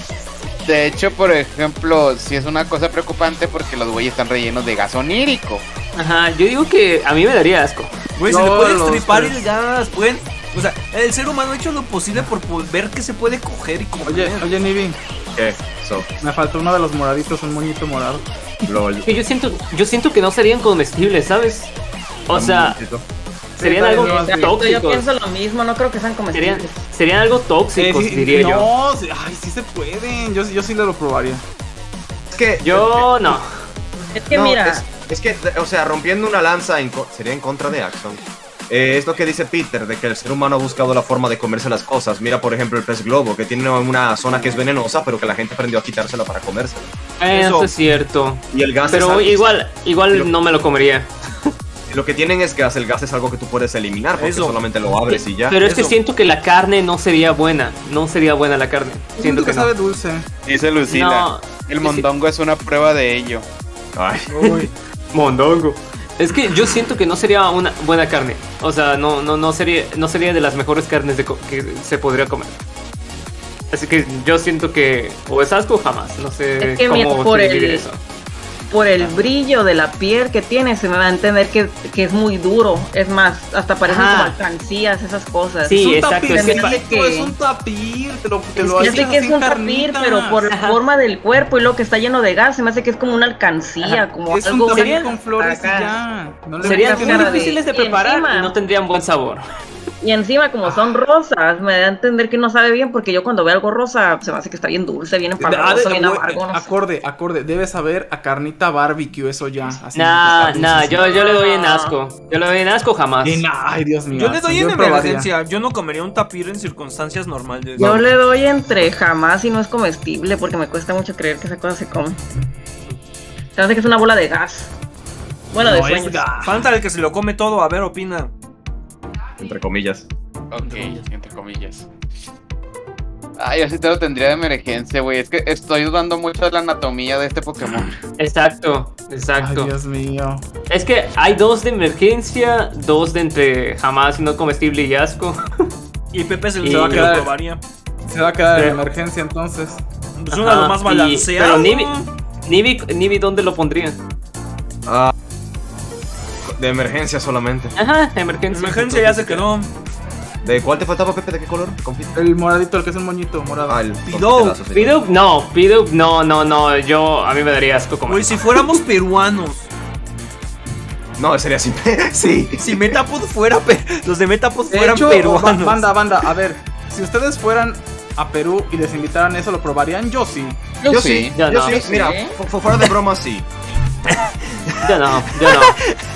De hecho, por ejemplo, si es una cosa preocupante porque los güeyes están rellenos de gas onírico. Ajá, yo digo que a mí me daría asco. Güey, se No, le puede los estripar tres. el gas, pueden. O sea, el ser humano ha hecho lo posible por po- ver que se puede coger y comer. Oye, oye, Nibi, ¿Qué? So, me faltó uno de los moraditos, un moñito morado. lol. Que yo siento, yo siento que no serían comestibles, ¿sabes? O sea, serían Sí, algo no, sí. Yo tóxicos. pienso lo mismo, no creo que sean Serían, comestibles. serían algo tóxicos, Eh, sí, diría yo. no, sí, ay, sí se pueden. Yo, yo sí lo probaría. Es que Yo no. Es que no, mira, es, es que, o sea, rompiendo una lanza en co- sería en contra de Axon. Eh, es lo que dice Peter, de que el ser humano ha buscado la forma de comerse las cosas. Mira, por ejemplo, el pez globo, que tiene una zona que es venenosa, pero que la gente aprendió a quitársela para comérsela. Eh, Eso. Eso es cierto. Y el gas es Pero algo- igual, igual Pero- no me lo comería. Lo que tienen es gas, el gas es algo que tú puedes eliminar, porque Eso. solamente lo abres y ya. Pero es que eso. siento que la carne no sería buena. No sería buena la carne. Siento Siento que que no. sabe dulce. Dice Lucila, No, el sí. mondongo es una prueba de ello. Ay, Uy, Mondongo. Es que yo siento que no sería una buena carne. O sea, no, no, no sería, no sería de las mejores carnes de co- que se podría comer. Así que yo siento que o es asco o jamás. No sé Es que cómo mira, por dividir el- eso. Por el brillo de la piel que tiene, se me va a entender que, que es muy duro. Es más, hasta parecen Ajá. como alcancías, esas cosas. Sí, es un exacto, tapir, es que pa- chico, es un tapir, te lo, te lo Ya hacen sé que es así un tapir, carnitas. pero por la Ajá. forma del cuerpo y lo que está lleno de gas, se me hace que es como una alcancía, Ajá. como Es un algo tapir sería- con flores y acá. ya. No le Serían metas muy cara de- difíciles de y preparar encima- y no tendrían buen sabor. Y encima, como son rosas, me da a entender que no sabe bien, porque yo cuando veo algo rosa, se me hace que está bien dulce, bien Ah, empalagoso, de- bien güey, amargo, no sé. acorde, acorde, debes saber a carnita barbecue, eso ya. Así Nah, que- nah, yo, yo le doy en asco. Yo le doy en asco jamás. Y nah, ay, Dios mío. Yo le doy yo en probaría. emergencia. Yo no comería un tapir en circunstancias normales. Yo le doy entre jamás y no es comestible, porque me cuesta mucho creer que esa cosa se come. Se me hace que es una bola de gas. Bueno, de No, es sueños. gas. Falta el que se lo come todo. A ver, opina. Entre comillas. Ok, entre comillas. Ay, así te lo tendría de emergencia, güey. Es que estoy dudando mucho de la anatomía de este Pokémon. Exacto, Ay, exacto. Dios mío. Es que hay dos de emergencia, dos de entre jamás y no comestible y asco. Y Pepe se, Y- se va a quedar- quedar probaría. Se va a quedar en Pero- emergencia entonces. Es una de lo Ajá, más y- balanceado. Pero Nibi, Nibi, Nibi, ¿dónde lo pondría? Ah, de emergencia solamente. Ajá, emergencia. Emergencia ya se quedó. ¿De cuál te faltaba, Pepe? ¿De qué color? Confite. El moradito, el que es un moñito morado. Ah, el Pidou. confitedazo, sí. Pidup, no, Pidup, no, no, no, yo, a mí me daría asco comer. Güey, si fuéramos peruanos. No, sería así. Sí. Si Metapod fuera. pe- Los de Metapod De fueran hecho, peruanos. ba- banda, banda, a ver, si ustedes fueran a Perú y les invitaran eso, ¿lo probarían? Yo sí. Yo sí, Yo yo no. sí. Mira, fu- fu- fuera de broma, sí. Yo no, yo no.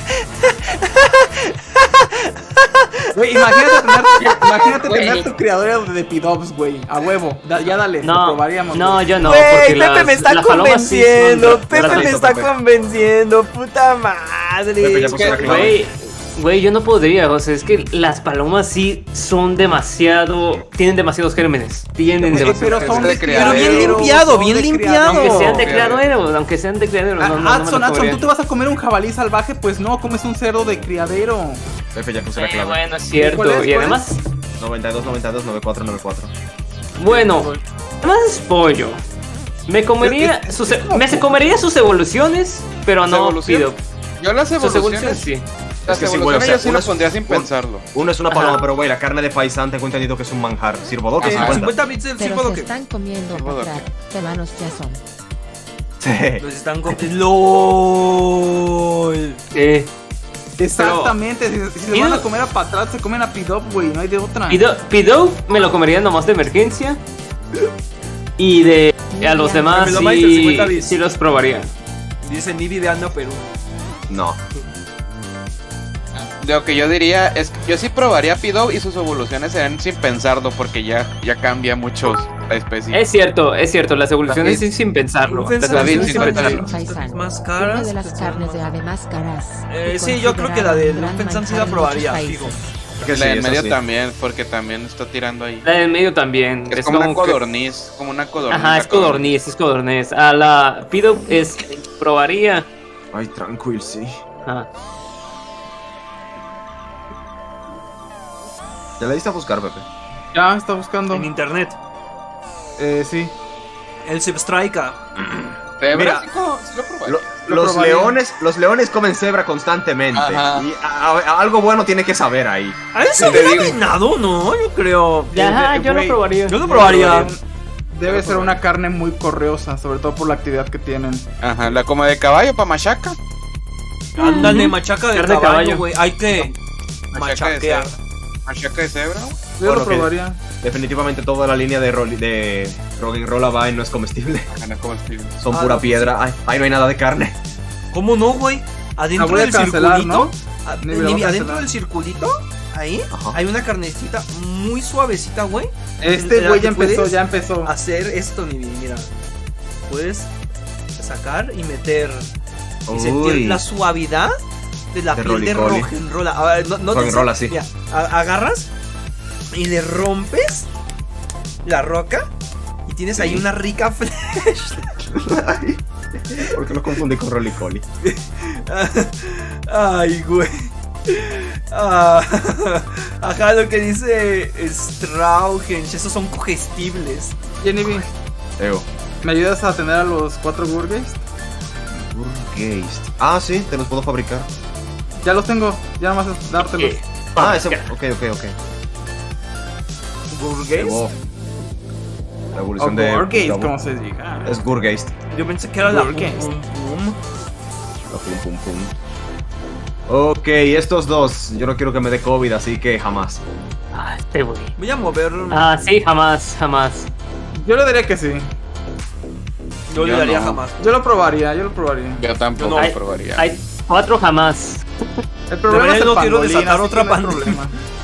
Güey, imagínate tener, imagínate Güey. tener tu criadero de Pidops, güey. A huevo. Da- ya dale, lo No, probaríamos. no, güey. yo no, Güey, porque Pepe las, me está las palomas sí son convenciendo. Pepe gratis. me está Pepe. convenciendo. Puta madre. Pepe ya puso la clave. Güey, güey, yo no podría, o sea, es que las palomas sí son demasiado, tienen demasiados gérmenes, tienen Güey, demasiados pero son gérmenes. de Pero Pero bien criadero, limpiado, son bien de limpiado. Aunque sean de Ok. criadero, aunque sean de criadero, Ah, no, no, no me Adson, lo Adson, comería. ¿tú te vas a comer un jabalí salvaje? Pues no, comes un cerdo de criadero. Pepe ya puse la Eh, clave. bueno, es cierto, ¿Cuál es, y cuál además, noventa y dos, noventa y dos, noventa y cuatro, noventa y cuatro. bueno, además es pollo. Me comería, Es- es- sus, es como me se pollo. comería sus evoluciones, pero ¿Sus no evoluciones? pido. Yo las Sus evoluciones evoluciones, sí. las Es que sí, güey, evoluciones o sea, yo sí uno lo es- pondría sin un- pensarlo. Uno es una paloma, Ajá. pero güey, la carne de faisán tengo entendido que es un manjar. Sirvo Eh, cincuenta. cincuenta bits del Pero sirvo se que. están comiendo Sí, bueno, patrat, peruanos ya son. Sí. Los están con. LOL. Eh, Exactamente, si, si se Pido- van a comer a Patrat, se comen a Pidop, güey, no hay de otra. Pido, Pido me lo comería nomás de emergencia. Y de a los demás Me lo vais el sí, cincuenta bits. sí los probaría. Dice Nibi de Ando Perú. No. Lo que yo diría es que yo sí probaría Pidove y sus evoluciones serían sin pensarlo porque ya, ya cambia mucho la especie. Es cierto, es cierto, las evoluciones David. sí sin pensarlo. Un Las David, evoluciones sin sin pensarlo. pensarlo. Faisán. Más Una caras. de las carnes de ave más caras. Eh, y sí, yo creo que la de considerada un gran Lufthansa sí la manjar en probaría, muchos fijo. países. Que sí, La del eso medio sí. también, porque también está tirando ahí. La del medio también. Es, como una que- codorniz, como una codorniz. Ajá, la es codorniz, es codorniz. A la Pido es probaría. Ay, tranquil, sí. Ajá. ¿Te la diste a buscar, Pepe? Ya, está buscando. En internet. Eh, sí. El Substrika. Cebra, Mira, sí, co- sí lo probé. Lo- Lo los probaría. leones, los leones comen cebra constantemente. Ajá. Y a- a- algo bueno tiene que saber ahí. ¿A eso Sí, te hubiera digo. venado? No, yo creo. Ya, eh, yo lo güey, probaría. Yo lo probaría. Debe ser una carne muy correosa, sobre todo por la actividad que tienen. Ajá, la como de caballo para machaca. Ándale, machaca de Carne de caballo, caballo. güey. Hay que Machaca de machaquear. cebra. Machaca de cebra. güey. Yo Bueno, lo que- probaría. Definitivamente toda la línea de, rol- de Rogan Rollabye no es comestible. Ajá, no es comestible. Son Ah, pura no, piedra. Ay, ahí no hay nada de carne. ¿Cómo no, güey? Adentro La voy a del cancelar, circulito. ¿no? a- Ni me la voy a Nibi, adentro cancelar. del circulito. Ahí Ajá. hay una carnecita muy suavecita, güey. Este La güey que ya empezó, puedes ya empezó. Hacer esto, Nibi, mira. Puedes sacar y meter. Y sentir Uy. la suavidad de la De piel de roly-poly. rock'n'rolla. A ver, no, no te- Rock'n'rolla, sí. mira, a- agarras y le rompes la roca y tienes ahí Sí. una rica flecha. Ay, ¿por qué lo confundí con Rolly Collie? Ay, güey. Ah, Ajá, lo que dice Straugens, esos son comestibles. Jenny B, Ego. ¿me ayudas a tener a los cuatro Gurgeist? Burgeist. Ah, sí, te los puedo fabricar. Ya los tengo, ya nada más es dártelos. Eh, Ah, ese. Ok, ok, ok. ¿Burgués? Evo. La O evolución de. Gurgeist, de- como se diga. Es Gurgeist. Yo pensé que era la Burgués. pum, pum, pum. La pum, pum, pum. Ok, estos dos. Yo no quiero que me dé COVID, así que jamás. Ah, este güey. Voy a mover. Ah, sí, jamás, jamás. Yo le diría que sí. Yo le Yo daría no. jamás. Yo lo probaría, yo lo probaría. Yo tampoco Yo no. lo probaría. Hay cuatro jamás. El problema verdad es el no quiero pangolín, desatar así otra que no hay pandemia. problema.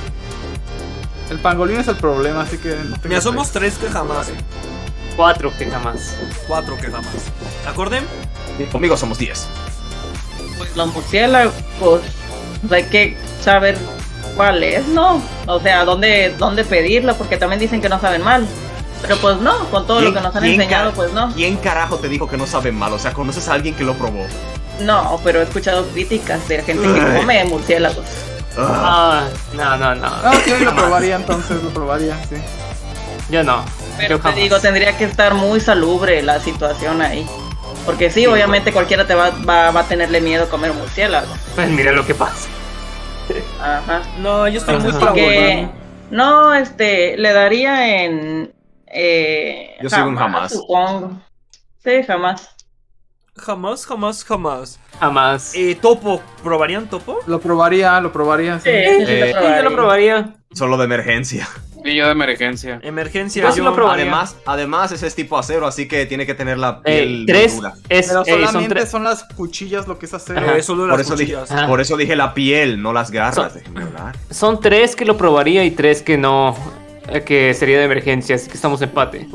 El pangolín es el problema, así que no te Mira, somos tres que jamás. Cuatro que jamás. Cuatro que jamás. ¿De acuerdo? Conmigo somos diez. Pues los murciélagos, pues hay que saber cuál es, ¿no? O sea, dónde, dónde pedirla, porque también dicen que no saben mal. Pero pues no, con todo lo que nos han ¿Quién enseñado, ca- pues no. ¿Quién carajo te dijo que no saben mal? O sea, ¿conoces a alguien que lo probó? No, pero he escuchado críticas de gente que Ay. come murciélagos. Ah, Ah, no, no, no. Ah, ok, lo probaría entonces, lo probaría, sí. Yo no. Pero Yo te jamás. digo, tendría que estar muy salubre la situación ahí. Porque sí, obviamente cualquiera te va, va, va a tenerle miedo a comer murciélago. Pues mira lo que pasa. Ajá. No, yo estoy muy Ajá. Porque no, este, le daría en eh, Yo sigo un jamás. Supongo. Sí, jamás. Jamás, jamás, jamás. Jamás. Eh, topo. ¿Probarían topo? Lo probaría, lo probaría, sí. Sí, sí, sí, Eh, lo Sí, yo lo probaría. Solo de emergencia. Y yo de emergencia. Emergencia. Yo sí lo probaría. Además, además ese es tipo acero, así que tiene que tener la Eh, piel tres dura. es, Pero eh, son solamente tres. son las cuchillas lo que es hacer. Ajá. Eh, solo Por las eso, dije, cuchillas. Ajá. por eso dije la piel, no las garras. So- Déjenme hablar. Son tres que lo probaría y tres que no. eh, Que sería de emergencia, así que estamos empate.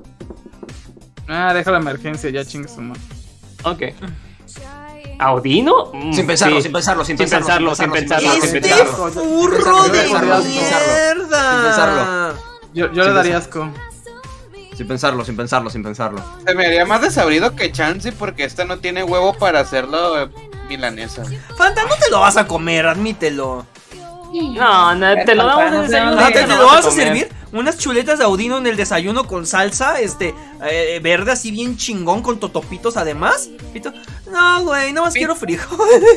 Ah, deja la emergencia, ya chingue su madre. Ok. ¿Audino? Mm, Sin pensarlo, sí. sin pensarlo, sin Sin pensarlo, pensarlo, sin pensarlo, sin ¡Este pensarlo. furro Sin de pensarlo, sin pensarlo. mierda! Sin pensarlo. Yo, yo le Sin daría pensar- asco. Sin pensarlo, sin pensarlo, sin pensarlo. Se me haría más desabrido que Chansey porque esta no tiene huevo para hacerlo eh, milanesa. Fanta, no te lo vas a comer, admítelo. No, no, te lo damos en desayuno. Ah, Sí, ¿te, no te lo lo vas a comer. servir? Unas chuletas de Audino en el desayuno con salsa, este, eh, verde así bien chingón con totopitos además. Pito, no, güey, nada más quiero frijol.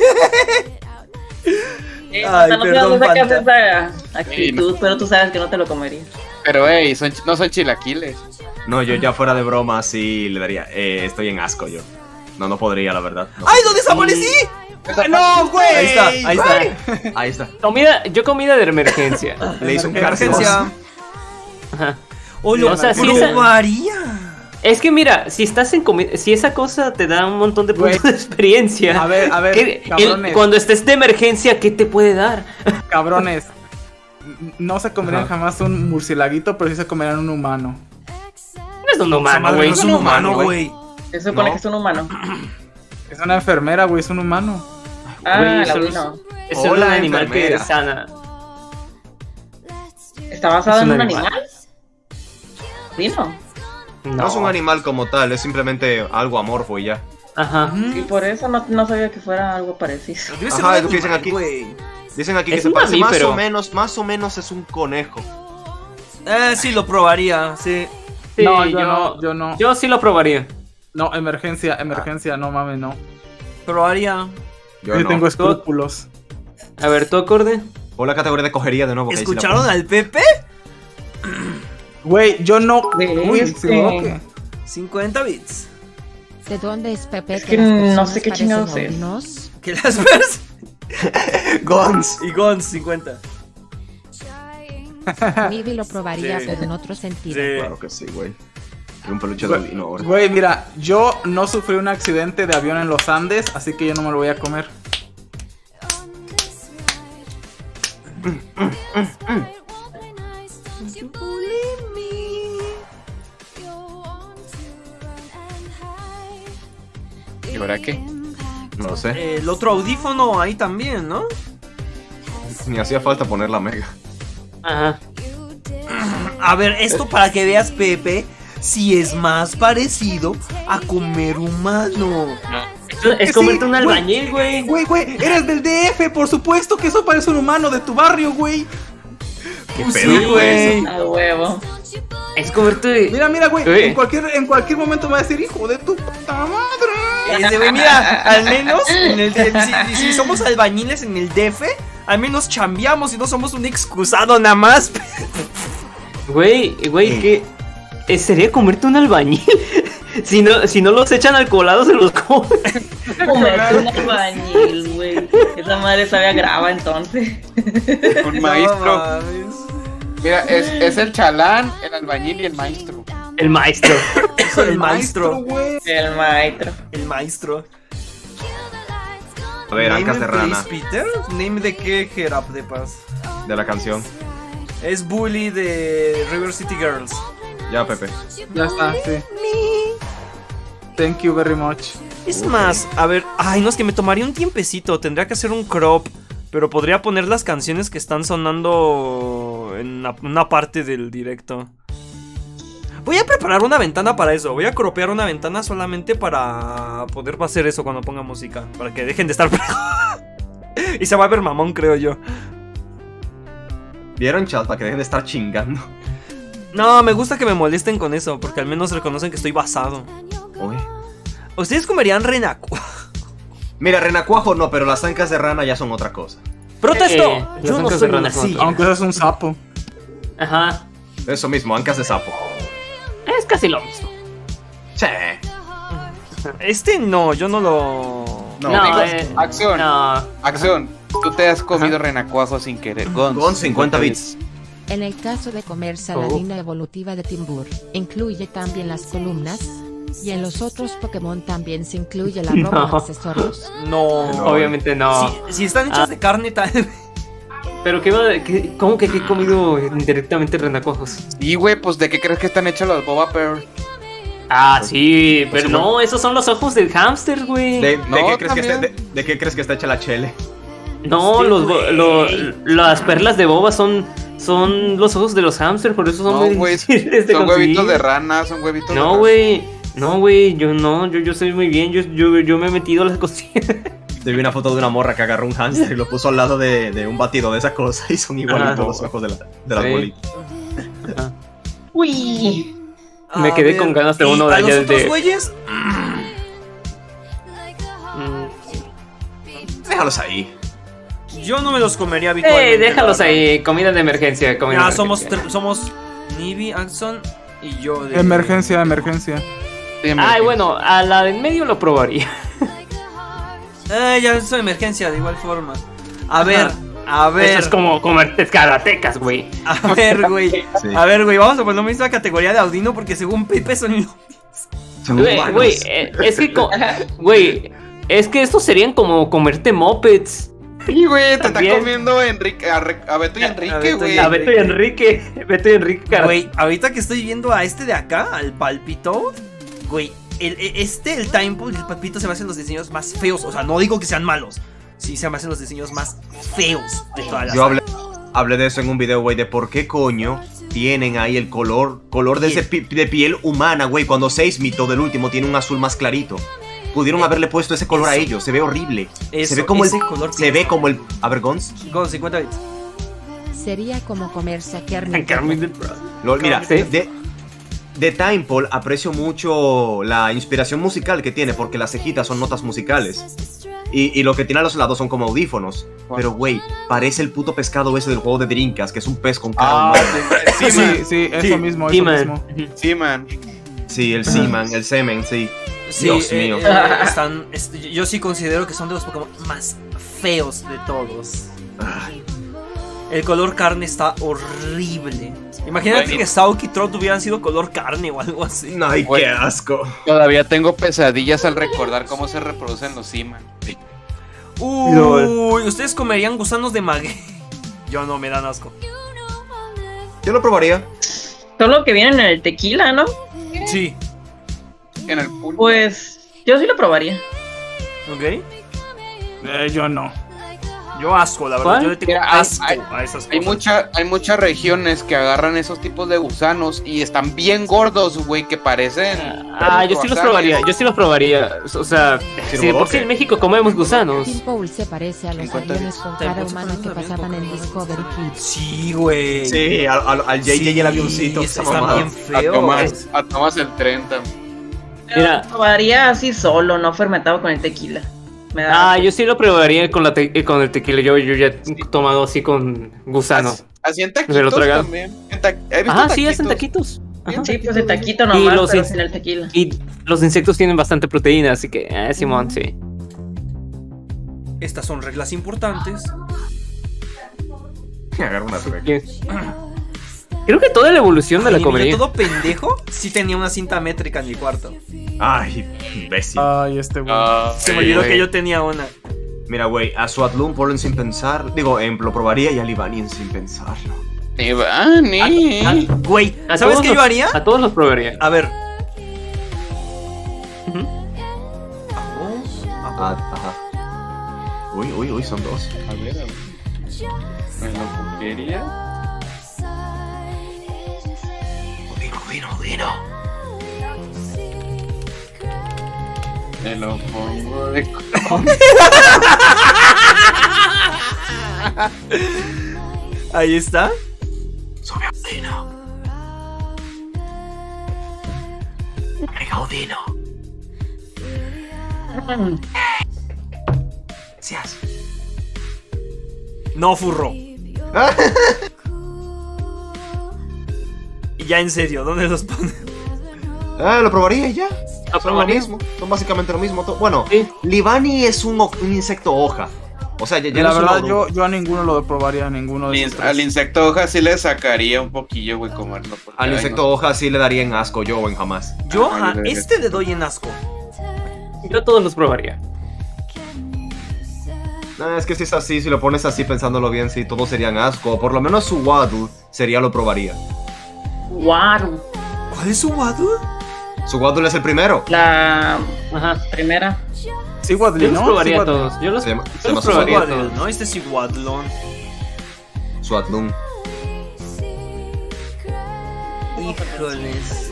Sí, Ay, no perdón, te sacas Fanta. esa actitud, pero tú sabes que no te lo comerías. Pero, ey, son, no son chilaquiles. No, yo ya fuera de broma sí le daría. Eh, estoy en asco yo. No, no podría, la verdad. No. ¡Ay, lo desaparecí! ¡No, güey! Ahí está, ahí está. Ahí está. Comida, yo comida de emergencia. Le hice un Emergencia. Ajá. O lo O sea, sí, esa- probaría. Es que mira, si estás en comida, si esa cosa te da un montón de puntos Güey. de experiencia. A ver, a ver, ¿qué- el- cabrones. cuando estés de emergencia, ¿qué te puede dar? Cabrones. No se comerían Ajá. jamás un murcielaguito, pero sí se comerían un humano. No es un Esa humano, madre güey. no es un humano, güey. Se supone No. que es un humano. Es una enfermera, güey, es un humano. Ah, Güey, el solo- albino. Es Hola, un animal enfermera. que sana. ¿Está basado Es en un un animal. animal? Albino. No es un animal como tal, es simplemente algo amorfo y ya. Ajá. Y por eso no, no sabía que fuera algo parecido. Debe ser Ajá, un es lo que dicen animal, aquí. güey. Dicen aquí que Es se un parece más mamífero. o menos, más o menos es un conejo. Eh, sí, lo probaría, sí. Sí, No, yo yo, no, yo no. Yo sí lo probaría. No, emergencia, emergencia, no mames, no. Probaría. Yo Yo no. tengo escrúpulos. A ver, ¿tú acorde? O la categoría de cogería de nuevo. que ahí sí la ¿Escucharon pongo. al Pepe? Güey, yo no. De Uy, este- se equivoqué. cincuenta bits. ¿De dónde es Pepe? Es que las no personas sé qué parecen chingados es. albinos? Que las ves. Gons. Y Gons, cincuenta. Mibi lo probaría, Sí. pero en otro sentido. Sí. Claro que sí, güey. Quiero un peluche de albino ahora. Güey, mira, yo no sufrí un accidente de avión en los Andes, así que yo no me lo voy a comer. ¿Y ahora qué? No lo sé. Eh, el otro audífono ahí también, ¿no? Ni hacía falta poner la mega. Ajá. A ver, esto para que veas, Pepe, si es más parecido a comer humano. Es comerte un albañil, güey. Güey, güey, eres del D F, por supuesto que eso parece un humano de tu barrio, güey. Qué Pues pedo sí, con güey. eso. A huevo. Es comerte. Mira, mira, güey. Güey. En cualquier, en cualquier momento me va a decir, hijo de tu puta madre. Ese, güey, mira, al menos en el, si, si somos albañiles en el D F, al menos chambeamos y no somos un excusado nada más. Güey, güey, ¿qué? Eh, ¿Sería comerte un albañil? Si no, si no los echan al colado, se los comen. Comerte un albañil, güey. Esa madre sabía grava entonces. Un maestro. No mames. Mira, es, es el chalán, el albañil y el maestro. El maestro. El maestro. güey. El maestro. El maestro. A ver, Ancas de Name, Rana, please, Peter. Name de qué Gerap de paz. de la canción. Es Bully de River City Girls. Ya, Pepe. Ya está, sí. Thank you very much. Es más, a ver, ay, no, es que me tomaría un tiempecito, tendría que hacer un crop, pero podría poner las canciones que están sonando en una, una parte del directo. Voy a preparar una ventana para eso, voy a cropear una ventana solamente para poder hacer eso cuando ponga música, para que dejen de estar... Y se va a ver mamón, creo yo. ¿Vieron, chat? Para que dejen de estar chingando. No, me gusta que me molesten con eso, porque al menos reconocen que estoy basado. Uy. ¿Ustedes comerían renacuajo? Mira, renacuajo no, pero las ancas de rana ya son otra cosa. ¡Protesto! Eh, las Yo no ancas soy de rana una son silla. Aunque seas un sapo. Ajá. Eso mismo, ancas de sapo. Es casi lo mismo. Che. Este no, yo no lo... No, No, digo, eh, acción. No. Acción. Tú te has comido renacuajo sin querer. Gon, Con cincuenta bits. En el caso de comerse a la Oh. línea evolutiva de Timbur, incluye también las columnas. Y en los otros Pokémon también se incluye la ropa No. de accesorios. No. Obviamente no. Si, si están hechas Ah. de carne tal vez. Pero qué, va- qué- ¿cómo que he comido indirectamente renacuajos? Y güey, pues ¿de qué crees que están hechos los Boba Pearl? Ah, sí, pero Pues, no, esos son los ojos del hámster, güey. ¿De, de No, qué crees que está, también. de, de qué crees que está hecha la chele? No, Este los, bo- güey. lo- las perlas de boba son, son los ojos de los hámster, por eso son No, muy güey, difíciles de son conseguir. huevitos de rana, son huevitos de No, rana. güey, no, güey, yo no, yo, yo soy muy bien, yo, yo, yo me he metido a las cositas. Te vi una foto de una morra que agarró un hámster y lo puso al lado de, de un batido de esa cosa y son igualitos Ajá. los ojos de, la, de las Sí. bolitas. Uy. Me A quedé ver, con ganas de ¿y uno de a los allá otros de- güeyes? Mm. Déjalos ahí. Yo no me los comería habitualmente. Eh, déjalos la verdad. ahí, comida de emergencia, comida Ya de somos, emergencia. tre- somos Nibi, Axon y yo. De... Emergencia, emergencia. Sí, Ay, me- bueno, a la de en medio lo probaría. Eh, ya es emergencia, de igual forma. A ver, Ajá. a ver. Eso es como comerte karatecas, güey. A ver, güey. Sí. A ver, güey, vamos a poner la misma categoría de Audino porque según Pepe son lo- Son Güey, humanos. güey, eh, es que, co- güey, es que estos serían como comerte mopeds. Sí, güey, te está También. comiendo Enrique, a, Re- a Beto y A Enrique, Beto y güey. A Beto y Enrique, Beto y Enrique, cara. Güey, ahorita que estoy viendo a este de acá, al Palpito, güey, el, e- este, el Timepole y el Palpito se me hacen los diseños más feos. O sea, no digo que sean malos. Sí, se me hacen los diseños más feos de todas las. Yo hablé, hablé de eso en un video, güey, de por qué coño tienen ahí el color, color de, ese pi- de piel humana, güey, cuando Seismito del último tiene un azul más clarito. Pudieron haberle puesto ese color a Eso. ellos, se ve horrible. Eso, se ve como el ese color se ve como el a ver, Gons. Con cincuenta bits. Sería como comerse a Kermit. Kermit the Frog. Lo- mira, Sí. de, de Timepole aprecio mucho la inspiración musical que tiene, porque las cejitas son notas musicales. Y, y lo que tiene a los lados son como audífonos. Pero, güey, parece el puto pescado ese del juego de Drinkas, que es un pez con cara Ah, humana. sí, Sí, man. sí, eso Sí, mismo, Sí, eso man. mismo. Sí, man. Sí, el semen, el semen, sí. Sí, Dios eh, mío. eh, están, este, yo sí considero que son de los Pokémon más feos de todos. El color carne está horrible. Imagínate Güey. que Sauk y Trot hubieran sido color carne o algo así. Ay, Güey. qué asco. Todavía tengo pesadillas al recordar cómo se reproducen los Seaman. Uy, ¿ustedes comerían gusanos de maguey? Yo no, me dan asco. Yo lo probaría. Solo que vienen en el tequila, ¿no? Sí, En el pulpo. Pues yo sí lo probaría. ok. Eh, yo no. Yo asco, la verdad. ¿Cuál? Yo le tengo Mira, hay- asco hay- a esas cosas. Hay, mucha, hay muchas regiones que agarran esos tipos de gusanos y están bien gordos, güey, que parecen. Ah, yo sí los croissants. probaría, yo sí los probaría. O sea, si de por sí en México comemos gusanos. Tim Paul se parece a los cincuenta aviones con cara humana que pasaban en Discovery Kids. Sí, güey. Sí, al, al, al J J y el avioncito. Sí, esa están mamada. bien A feos. Tomás, a Tomás el treinta. Mira. Lo probaría así solo, no fermentado con el tequila. Me da Ah, yo sí lo probaría con, la te- eh, con el tequila. Yo, yo ya he tomado así con gusano. Así, así en Me lo taquitos tragan. también. En ta- he visto Ajá, sí, hacen taquitos. taquitos. Ajá. Sí, pues el taquito Y nomás, los pero ins- sin el tequila. Y los insectos tienen bastante proteína, así que, eh, Simón, sí. Estas son reglas importantes. Agarra una trueca. Bien. Creo que toda la evolución me la Ay, yo comería. todo pendejo, sí tenía una cinta métrica en mi cuarto. Ay, imbécil. Ay, este güey. Ah, Se me sí, olvidó güey. que yo tenía una. Mira, güey, a Suatlum ponen sin pensar. Digo, em, lo probaría y a Libanien sin pensarlo. Ni va, ni. Ah, Güey, a ¿sabes todos qué los- yo haría? A todos los probaría. A ver. Ah, ajá. Uy, uy, uy, son dos. A ver, a ver. ¿Me lo comería? Vino, vino, vino. Me lo pongo de Ahí está. Sube a vino. Venga, Odino. Gracias. No, furro. Y ya en serio, ¿dónde los pones? Ah, lo probaría y ya. ¿Lo Son lo probaría? mismo. Son básicamente lo mismo. To- Bueno, Sí. Libani es un, o- un insecto hoja. O sea, ya, ya La no es verdad, uno- yo, yo a ninguno lo probaría, a ninguno de Al, esos al tres. insecto hoja sí le sacaría un poquillo, güey, comerlo. porque, Al ay, insecto no. hoja sí le daría en asco yo o en jamás. Yo Ah, a yo creo que- este le doy en asco. Yo a todos los probaría. No, es que si es así, si lo pones así pensándolo bien, sí, todos serían asco. Por lo menos su Wadu sería lo probaría. Guau. ¿Cuál es su Wadu? Su Wadu es el primero. La Ajá. primera. Sí, Wadley, Yo los ¿no? probaría Sí, a Wadley. todos. Yo los, Se llama- yo se llama los probaría a Iguadlón, todos. ¿no? Este es Iguadlón. Suatlum. Híjoles.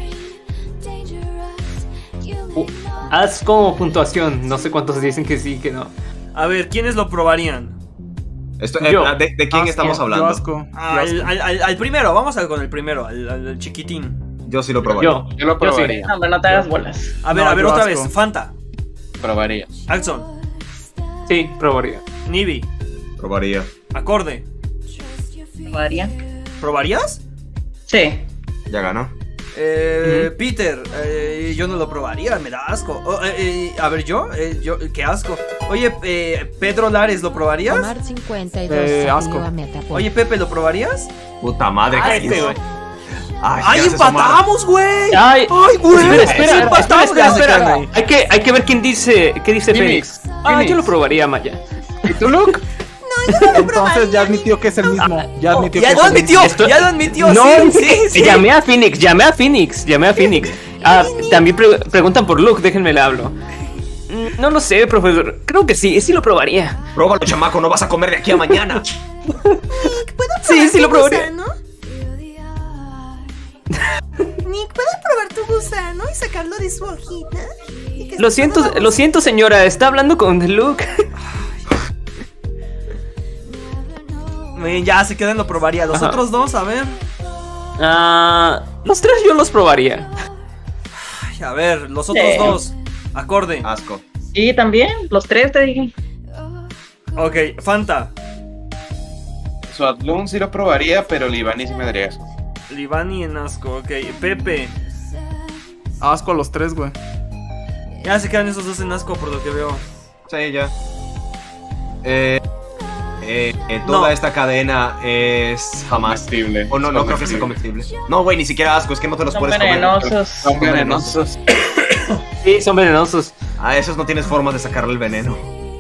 Uh, haz como puntuación. No sé cuántos dicen que sí, que no. A ver, ¿quiénes lo probarían? Esto, eh, Yo. ¿de, de quién Asco, estamos yo hablando? asco, yo Al, asco. al- al- al primero, vamos a con el primero, al, al- al chiquitín. Yo sí lo probaría. Yo. Yo lo sí. probaría. No, hombre, no te hagas bolas. A ver, No, a ver yo otra asco. vez. Fanta, Probaría. Axon, Sí, probaría. Nibi, Probaría. Acorde. ¿Probaría? ¿Probarías? Sí. Ya ganó. Eh, Peter, eh, yo no lo probaría, me da asco. Oh, eh, eh, a ver, yo, eh, yo, qué asco. Oye, eh, Pedro Lares, ¿lo probarías? Omar cincuenta y dos Eh, se asco. afilió a Metapod. Oye, Pepe, ¿lo probarías? Puta madre, Ah, ¿qué este, hizo? güey. Ay, ¡Ay, ¿qué haces, Omar? empatamos, güey! Ay, ¡Ay, güey! espera, espera, Sí, espera, empatamos, espera, espera, espera. espera. Hay que, hay que ver quién dice, qué dice Phoenix, Fénix. Ah, Phoenix. yo lo probaría, Maya. ¿Y tú, Luke? Entonces ya admitió que es el mismo. Ya admitió Ya que lo es el admitió, Esto- ya lo admitió, No, sí, dice sí, que- sí. llamé a Phoenix, llamé a Phoenix, llamé a Phoenix. Ah, también pre- preguntan por Luke, déjenme le hablo. Mm, No lo sé, profesor. Creo que sí, sí lo probaría. Próbalo, chamaco, no vas a comer de aquí a mañana. Sí, sí lo probaría. Nick, ¿puedo probar tu gusano y sacarlo de su hojita? ¿Y que Lo se siento, pueda- lo siento, señora, está hablando con Luke. Muy bien, ya se quedan, lo probaría. Los Ajá. otros dos, a ver. Ah, los tres yo los probaría. Ay, a ver, los otros Sí. dos. Acorde. Asco. Y también, los tres te dije. Ok, Fanta, Suatlum sí lo probaría, pero Libani sí me daría asco. Livani en asco. Ok, Pepe. Asco a los tres, güey. Ya se quedan esos dos en asco por lo que veo. Sí, ya. Eh, eh, eh, toda No. esta cadena es jamás. Comestible. O no, no creo que sea comestible. No, güey, ni siquiera asco, es que no te los Son puedes comer. venenosos. Son venenosos. Sí, son venenosos. A esos no tienes forma de sacarle el veneno.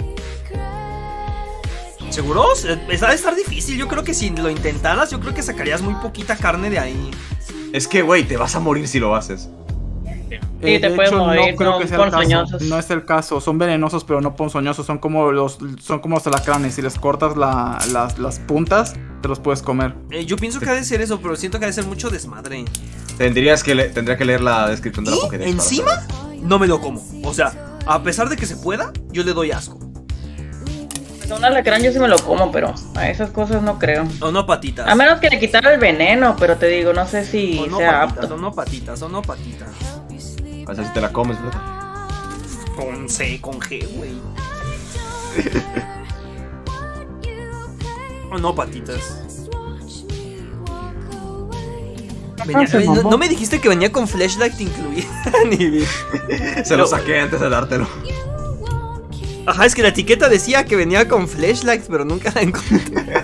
¿Seguros? Eh, Esa debe estar difícil. Yo creo que si lo intentaras, yo creo que sacarías muy poquita carne de ahí. Es que, güey, te vas a morir si lo haces. Sí, te de puedes hecho, morir, no creo son que sea el caso. ponzoñosos. No es el caso. Son venenosos, pero no ponzoñosos. Son como los, son como los alacranes. Si les cortas la, las, las puntas, te los puedes comer. Eh, yo pienso que ha de ser eso, pero siento que ha de ser mucho desmadre. Tendrías que le- tendría que leer la descripción de la ¿Y Pokédex. para encima? saber. No me lo como. O sea, a pesar de que se pueda, yo le doy asco. Un alacrán yo sí me lo como, pero a esas cosas no creo. O no patitas. A menos que le quitara el veneno, pero te digo, no sé si O no sea patitas, apto. o no patitas, o no patitas. O sea, si te la comes, ¿verdad? Con C, con G, güey. O no patitas. Venía- se no, mamó. no me dijiste que venía con flashlight incluida, Nibi. Se lo saqué antes de dártelo. Ajá, es que la etiqueta decía que venía con flashlight, pero nunca la encontré.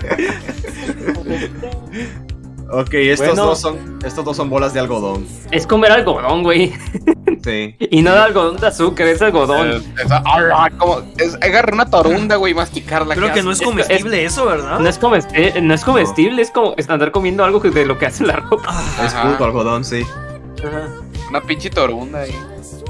Ok, estos, Bueno. dos son, estos dos son bolas de algodón. Es comer algodón, güey. Sí. Y no de algodón de azúcar, es algodón. Eh, esa- ah, como- es agarrar una torunda, güey, y masticarla. Creo ¿qué que no haces? es comestible eso, ¿verdad? No es, comesti- no es comestible, es como andar comiendo algo que- de lo que hace la ropa. Es Ajá. puto algodón, sí. Una pinche torunda ahí.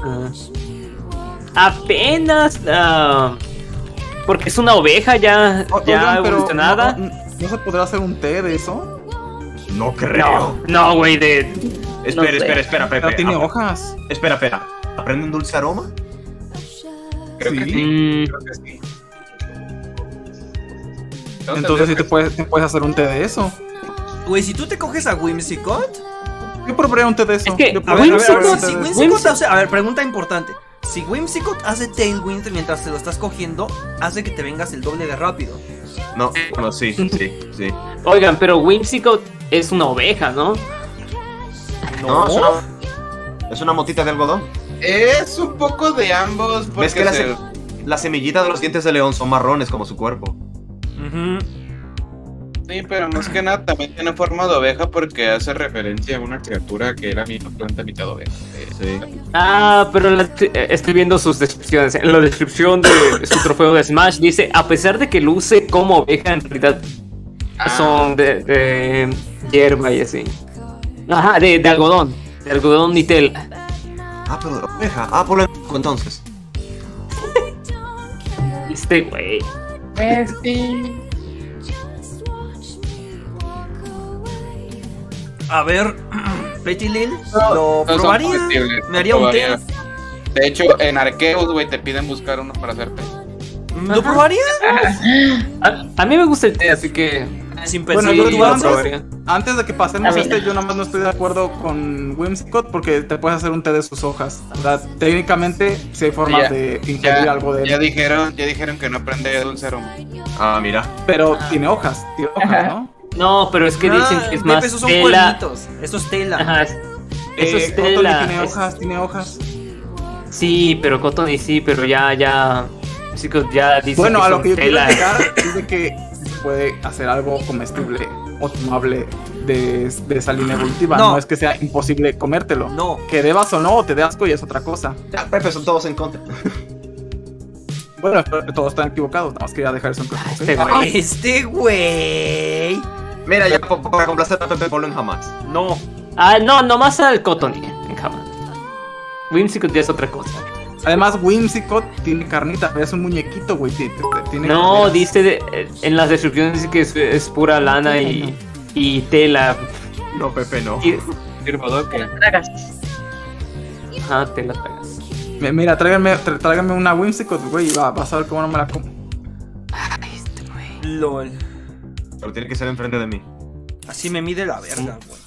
Apenas. ah, porque es una oveja ya, O- ya oigan, pero evolucionada. No, no- ¿no se podrá hacer un té de eso? No creo. No, no, güey, de. Espera, sé. espera, espera, Pepe. Pero tiene Ah, hojas. Espera, espera. ¿Aprende un dulce aroma? Creo que Sí. sí. Mm, Creo que sí. Entonces sí te puedes, te puedes hacer un té de eso. Güey, si tú te coges a Whimsicott. Yo probaría un té de eso. Es que Yo A probaría ver, a ver, a ver, un té si de eso. Whimsicott hace. A ver, pregunta importante. Si Whimsicott hace Tailwind mientras te lo estás cogiendo, hace que te vengas el doble de rápido. No, bueno, sí, sí, sí. Oigan, pero Whimsicott es una oveja, ¿no? No, es una, es una motita de algodón. Es un poco de ambos. Porque ¿Ves que la, se- se- la semillita de los dientes de león son marrones como su cuerpo? Ujú. Sí, pero más que nada también tiene forma de oveja porque hace referencia a una criatura que era mitad planta, mitad oveja. Eh, Sí. Ah, pero en la- eh, estoy viendo sus descripciones. En la descripción de su trofeo de Smash dice: a pesar de que luce como oveja, en realidad Ah. son de, de hierba y así. Ajá, de, de algodón. De algodón y tela. Ah, pero de oveja. Ah, por lo entonces. Este güey. Pues sí. A ver, Petty Lil, No, lo no son probaría. comestibles, Me haría no un té. probaría. De hecho, en Arceus, güey, te piden buscar uno para hacerte. ¿Lo probaría? A, a mí me gusta el té, así que. Sin Bueno, pensar. yo- sí, yo lo antes- probaría. Antes de que pasemos A mí este, no. yo nada más no estoy de acuerdo con Whimsicott porque te puedes hacer un té de sus hojas. O sea, técnicamente sí hay formas Ya, de ingerir Ya, algo de ya él. dijeron, ya dijeron que no aprende dulce aroma. Ah, mira. Pero tiene hojas, tiene hojas, Ajá. ¿no? No, pero es que Ah, dicen que es Pepe, más esos son tela. cuernitos. Eso es tela. Ajá, es- eso Eh, es Cotton tela. tiene es- hojas, tiene hojas. Sí, pero Cotton y sí, pero ya, ya. Chicos, ya dicen Bueno, que a lo son que yo quiero tela. llegar es de que se puede hacer algo comestible o tomable de, de esa línea evolutiva. No. No. es que sea imposible comértelo. No. Que debas o no, o te dé asco y es otra cosa. Ya, Pepe, son todos en contra. Bueno, espero que todos están equivocados. Nada más quería dejar eso en claro. Este güey. Este güey. Mira, ya po- para complacer a Pepe, ponlo en jamás. No. Ah, no, nomás al Cotton en cama. Whimsicott ya es otra cosa. Además, Whimsicott tiene carnita, es un muñequito, güey. Tiene, tiene No, caderas. dice de- eh, en las descripciones dice que es, es pura lana y, y tela. No, Pepe, no. Y, Firmador que. Tragas. ajá, tela tragas. Mi- Mira, tráiganme, tra- tráiganme una Whimsicott, güey. y Va, vas a ver cómo no me la como. Ay, este güey. LOL. Pero tiene que ser enfrente de mí. Así me mide la verga, güey.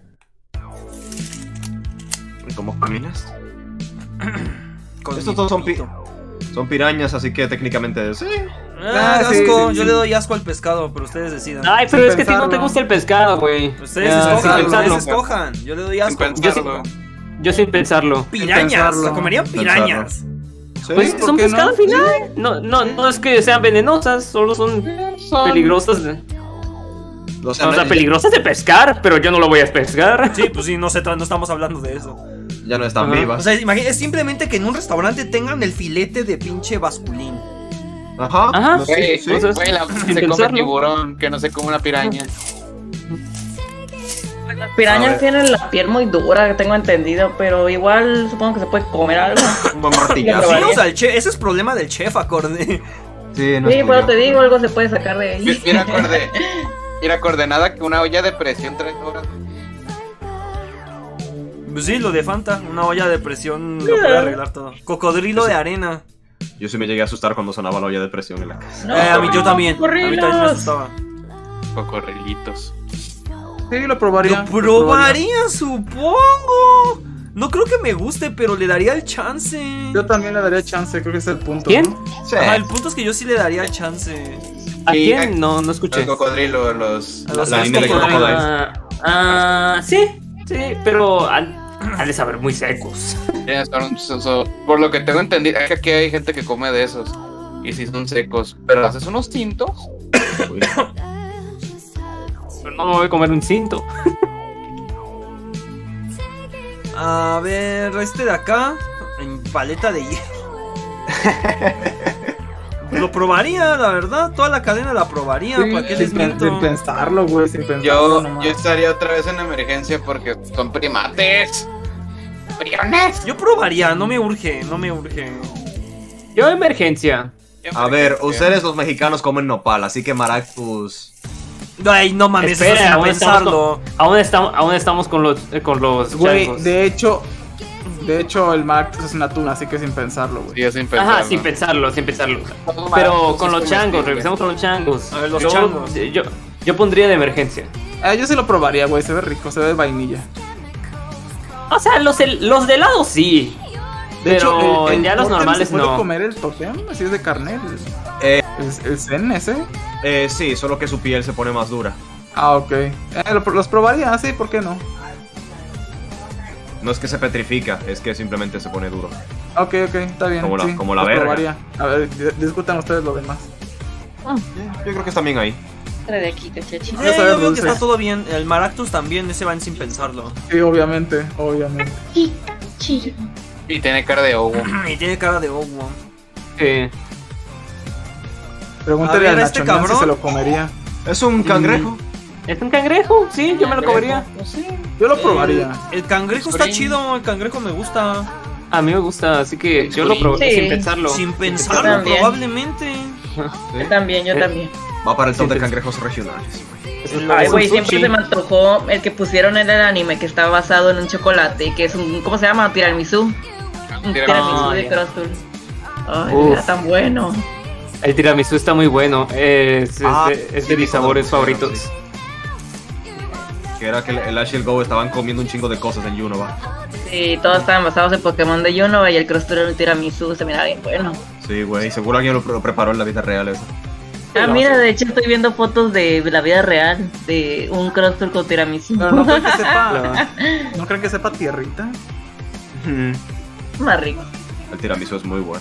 ¿Y cómo caminas? Con Estos mi dos son, pi- pito. son pirañas, así que técnicamente sí. Ah, Ah, sí, asco. sí, Yo sí. le doy asco al pescado, pero ustedes decidan. Ay, pero Sin es que a ti no te pensarlo. gusta el pescado, güey. Ustedes Ya, sin escojan, pensarlo. ustedes escojan. Yo le doy asco. Sin pensarlo. Yo sin pensarlo. Pirañas. pensarlo. Se comerían pirañas. Sí. Pues ¿por son qué pescado no? al final. No, no, no es que sean venenosas, solo son peligrosas. de- O O sea, sea, no- peligrosas de pescar, pero yo no lo voy a pescar. Sí, pues sí, no sé, no estamos hablando de eso. ya no están Ajá. vivas. O sea, imagínate, es simplemente que en un restaurante tengan el filete de pinche basculín. Ajá. Ajá. no, sí, Güey, sí. Entonces, güey, la sin se come pensarlo. tiburón, que no se come una piraña. Las pirañas tienen la piel muy dura, tengo entendido, pero igual supongo que se puede comer algo. Un buen martillazo. Sí, o sea, el chef, ese es problema del chef, acorde. Sí, no Sí, es pero tuyo. te digo, algo se puede sacar de Mi- ahí. Mira, acorde, mira, coordenada que una olla de presión tres horas. Pues sí, lo de Fanta, una olla de presión lo puede arreglar todo. Cocodrilo de arena. Yo sí me llegué a asustar cuando sonaba la olla de presión en la casa. No, eh, a mí yo también. A mí corrilos. también me asustaba. Cocorrelitos. Sí, lo probaría. Lo probaría, supongo. No creo que me guste, pero le daría el chance. Yo también le daría chance, creo que ese es el punto. ¿Quién? ¿no? Sí. Ajá, el punto es que yo sí le daría el chance. ¿A Sí, quién? No, no escuché. El cocodrilo, los. A los La línea de cocodrilos. crocodiles. Ah, ah, sí, sí, pero han, han de saber muy secos. Ya son- son- son- por lo que tengo entendido, es que aquí hay gente que come de esos. Y sí son secos. Pero haces unos tintos. Uy. Pero no me voy a comer un cinto. A ver, este de acá, en paleta de hielo. Lo probaría, la verdad. Toda la cadena la probaría. Sí, ¿Para qué sin, les pen- miento? sin pensarlo, güey, sin pensarlo. Yo, nomás. yo estaría otra vez en emergencia porque son primates. ¡Briones! Yo probaría, no me urge, no me urge. Yo emergencia. A ver, ustedes los mexicanos comen nopal, así que Maractus. Ay, no mames, eso Espera, sin aún estamos, pensarlo. con, aún, estamos, aún estamos con los, eh, con los Güey, changos. de hecho, de hecho, el Maractus es una tuna, así que sin pensarlo, güey. Sí, sin pensarlo. Ajá, sin pensarlo, sin pensarlo. Maractus Pero es con los changos, comestible. regresamos con los changos. A ver, los yo, changos. Yo, yo pondría de emergencia. Eh, yo sí lo probaría, güey, se ve rico, se ve de vainilla. O sea, los, hel- los de helado sí. De Pero hecho, el, el ya los totem normales ¿se puede no. comer el totem? Así es de carne. El, Eh, el, el zen ese. eh, sí, solo que su piel se pone más dura. Ah, ok. Eh, lo- los probaría, sí, ¿por qué no? No es que se petrifica, es que simplemente se pone duro. Ok, ok, está bien. Como la- sí, como la los verga. probaría. A ver, di- discutan ustedes lo demás. Yo creo que está bien ahí. Trae de aquí, cachachi. Eh, Quiero saber yo veo que dulces. está todo bien. El Maractus también, ese van sin pensarlo. Sí, obviamente, obviamente. Y tiene cara de ovo. Y tiene cara de owo. Sí. Pregúntale A al ver, este Nacho Mian si cabrón. se lo comería. Es un cangrejo. ¿Es un cangrejo? Sí, yo me lo comería. Yo lo probaría. El cangrejo está Scream. chido, el cangrejo me gusta. A mí me gusta, así que yo lo Sí. probaría Sí. sin pensarlo. Sin pensarlo, también. probablemente. Yo también, yo Eh. también. Va para el top Sí, de sí. cangrejos regionales. Es un- Ay, es un güey, siempre sushi. se me antojó el que pusieron en el anime que está basado en un chocolate, que es un, ¿cómo se llama? Tiramisú. Un Tiramisú. tiramisú de ya. Crustul. Ay, Uf. era tan bueno. El tiramisú está muy bueno. Es, es Ah, de, es sí, de mis cuando sabores lo pusieron, favoritos. sí. Que era que el, el Ash y el Go estaban comiendo un chingo de cosas en Unova. Sí, todos estaban basados en Pokémon de Unova y el Crustul era un tiramisú, se miraba bien bueno. Sí, güey, seguro alguien lo, lo preparó en la vida real eso. Ah, mira, de hecho estoy viendo fotos de la vida real de un Crustul con tiramisú. Pero no creen que sepa. ¿No creen que sepa tierrita? Ujú. Más rico. El tiramisú es muy bueno.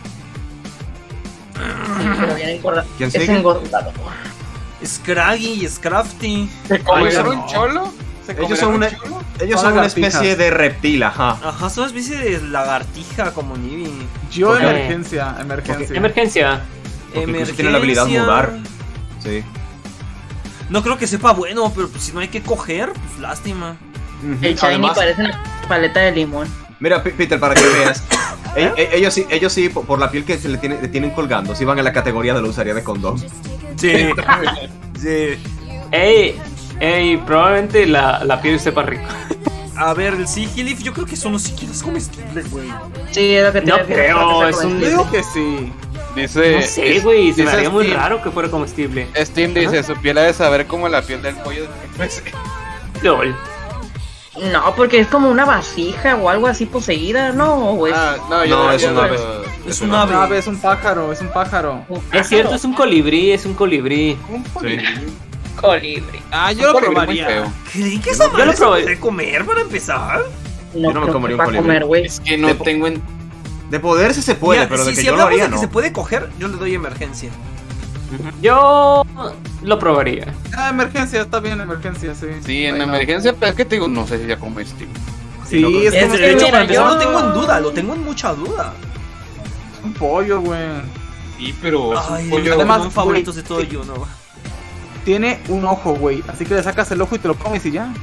Sí, pero bien engordado. ¿Quién Es sigue? engordado. Scraggy y Scrafty. ¿Se comieron no. un cholo? ¿Se Ellos son comieron una, un cholo? ellos Son son una lagartijas. especie de reptil, ajá. Ajá, son una especie de lagartija como Nibi. Yo, Ok. emergencia, emergencia. Emergencia. Porque incluso tiene la habilidad de mudar. Sí. No creo que sepa bueno, pero pues, si no hay que coger, pues lástima. El Shiny Además- parece una paleta de limón. Mira, P- Peter, para que veas. e- e- ellos sí, ellos sí, por por la piel que se le, tiene- le tienen colgando, sí van en la categoría de la usaría de condón. Sí. Sí. Ey, ey, probablemente la, la piel sepa rico. A ver, el Sigilif, yo creo que son los siquiera comestibles, güey. Sí, es lo que te No decía, creo, que es sea un- Yo comestible. digo que sí. Dice. No sé, güey, se me dice haría muy Steam- raro que fuera comestible. Steam dice: su piel ha de saber como la piel del pollo de P C. LOL. No, porque es como una vasija o algo así poseída, ¿no? O es- Ah, no, yo No, es yo- un ave. Es un un Un ave. ave, es un pájaro, es un pájaro. Es cierto, es un colibrí, es un colibrí. Sí. colibrí. Ah, Un yo lo colibrí muy probaría. feo. ¿Creen que esa Yo madre lo se probé. puede comer para empezar? No, Yo no me creo comería que un para colibrí. comer, güey. Es que no De- tengo en. De poderse se puede, Mira, pero de si, que si yo lo hablamos haría, de que no. se puede coger, yo le doy emergencia. Yo lo probaría. Ah, emergencia, está bien, emergencia, sí. Sí, en Ay, no. emergencia, pero es que te digo, no sé si ya comestible. Sí, no, es, es como que De hecho, mira, para empezar, yo- lo tengo en duda, lo tengo en mucha duda. un pollo, güey. Sí, pero. es un Ay, pollo- mis Además, Pokémon favoritos güey, de todo sí. yo, ¿no? Tiene un ojo, güey. Así que le sacas el ojo y te lo comes y ya.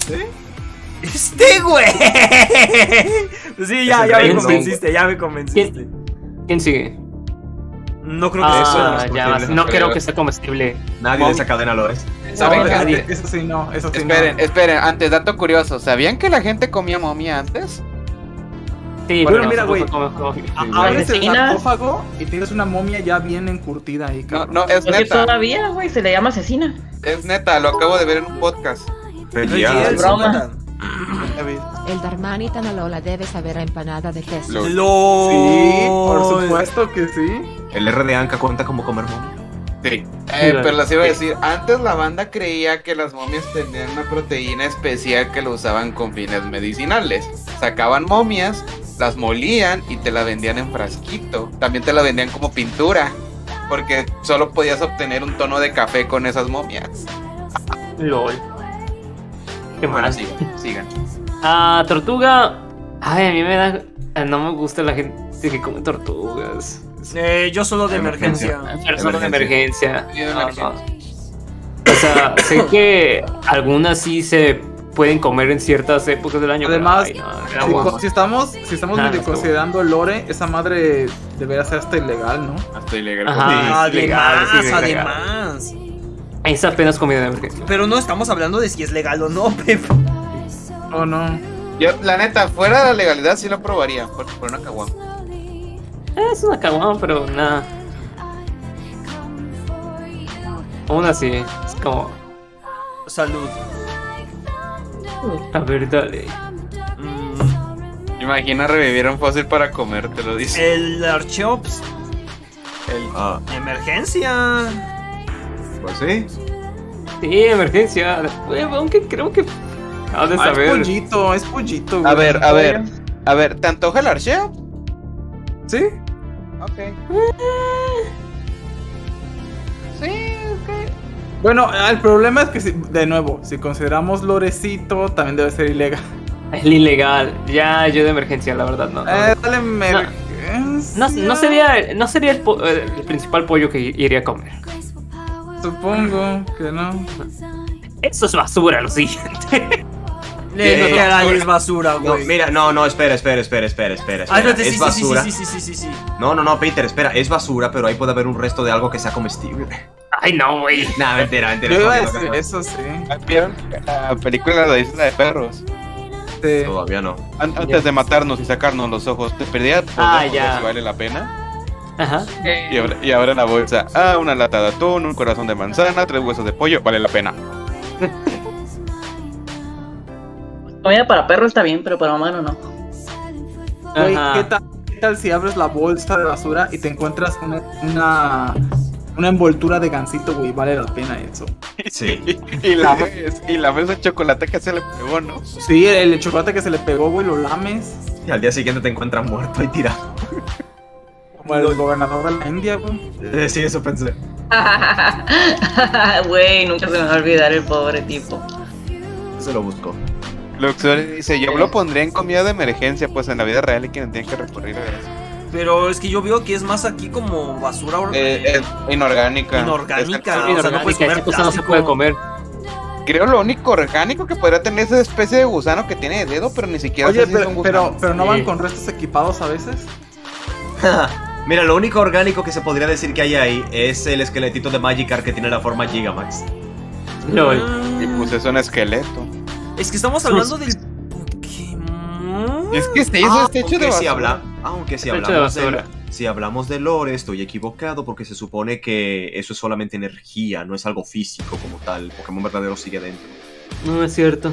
Este güey. Sí, ya, ya me ¿Quién convenciste, sigue? ya me convenciste. ¿Quién, ¿Quién sigue? No creo que Ah, sea eso ya, comestible, no no creo creo. que sea comestible. Nadie de esa cadena lo es. ¿Saben No, qué? nadie. eso sí no, eso sí Esperen, no. esperen, antes, dato curioso. ¿Sabían que la gente comía momia antes? Sí, Bueno, pero mira, nosotros güey. no comemos- A- Abres el Asesinas. sarcófago y tienes una momia ya bien encurtida ahí, No, cabrón. no, es Porque neta. todavía, güey, se le llama asesina. Es neta, lo acabo de ver en un podcast. Pero Ay, ya. sí, broma. sí, El Darmani Tanalola debe saber a empanada de queso. Lo- LOL. Sí, por supuesto que sí. El R de Anka cuenta como comer momia. Sí. Eh, Sí, pero les iba a sí. decir, antes la banda creía que las momias tenían una proteína especial que lo usaban con fines medicinales. Sacaban momias, las molían y te la vendían en frasquito. También te la vendían como pintura, porque solo podías obtener un tono de café con esas momias. LOL. Qué Bueno, mal. sigan, sigan. Ah, tortuga. Ay, a mí me da. ah, No me gusta la gente que come tortugas. Eh, yo solo de emergencia. Persona de emergencia. Sí, de No, emergencia. no. O sea, sé que algunas sí se pueden comer en ciertas épocas del año. pero, Además, ay, no, me da Si, hueva. co- si estamos, si estamos Ah, medio no, está considerando lore, esa madre debería ser hasta ilegal, ¿no? Hasta ilegal. Ajá. Además, es legal, sí, es legal. además. Es apenas comida de emergencia. Pero no estamos hablando de si es legal o no, Pep. Oh, no. Yo, la neta, fuera de la legalidad sí lo probaría, por, por una caguama. Es una caguama, pero nada. Aún así, es como. Salud. A ver, dale. Mm, Imagina revivir un fósil para comer, te lo dice. el Archeops. Ah, Emergencia. pues sí. Sí, emergencia. Después, aunque creo que. Ha de Ah, es saber. pollito, es pollito, A güey. ver, a ver, a ver, ¿te antoja el archeo? ¿Sí? Ok. Sí, ok. Bueno, ah, el problema es que, si- de nuevo, si consideramos lorecito, también debe ser ilegal. Es ilegal. Ya, yo de emergencia, la verdad, no. No, Eh, dale emergencia. no, no sería, no sería el, po- el principal pollo que iría a comer. Supongo que no. Eso es basura, lo siguiente. Le Eh, caray, es basura, No, güey. mira, no, no, espera, espera, espera, espera, espera. Ah, espera. espérate, sí, Es sí, sí, basura. sí, sí, sí, sí, sí. No, no, no, Peter, espera, es basura, pero ahí puede haber un resto de algo que sea comestible. Ay, no, güey. Nah, mentira, mentira. Yo iba a no, no, decir no, eso, sí. ¿Vieron la película de la isla de perros? Sí. Todavía no. An- Antes de matarnos y sacarnos los ojos, ¿te perdía todo Ah, ya. si vale la pena? Ajá. Y ahora, y ahora en la bolsa, ah, una lata de atún, un corazón de manzana, tres huesos de pollo, vale la pena. Comida para perro está bien, pero para humano no. Güey, Ajá. ¿qué tal, qué tal si abres la bolsa de basura y te encuentras una, una, una envoltura de gansito, güey? Vale la pena eso. Sí. Y la ves, y la ves el chocolate que se le pegó, ¿no? Sí, el, el chocolate que se le pegó, güey, lo lames. Y al día siguiente te encuentran muerto y tirado. Como el gobernador de la India, güey. Eh, sí, eso pensé. Güey, nunca se me va a olvidar el pobre tipo. Se lo buscó. Luxor dice, yo lo pondría en comida de emergencia, pues en la vida real y que no tienen que recurrir a eso. Pero es que yo veo que es más aquí como basura or- Eh, eh, es inorgánica. inorgánica. Es- o sea, no puedes comer esa cosa no se plástico. puede comer. Creo lo único orgánico que podría tener es esa especie de gusano que tiene dedo, pero ni siquiera Oye, sé si es pero, un gusano. pero, pero no Sí. van con restos equipados a veces. Mira, lo único orgánico que se podría decir que hay ahí es el esqueletito de Magikarp que tiene la forma Gigamax. LOL. Y pues es un esqueleto. Es que estamos hablando del Pokémon. Es que se hizo Ah, este hecho aunque de si basura. habla, aunque si Está hecho de hablamos de, basura. si hablamos de lore, estoy equivocado porque se supone que eso es solamente energía, no es algo físico como tal. El Pokémon verdadero sigue dentro. No es cierto.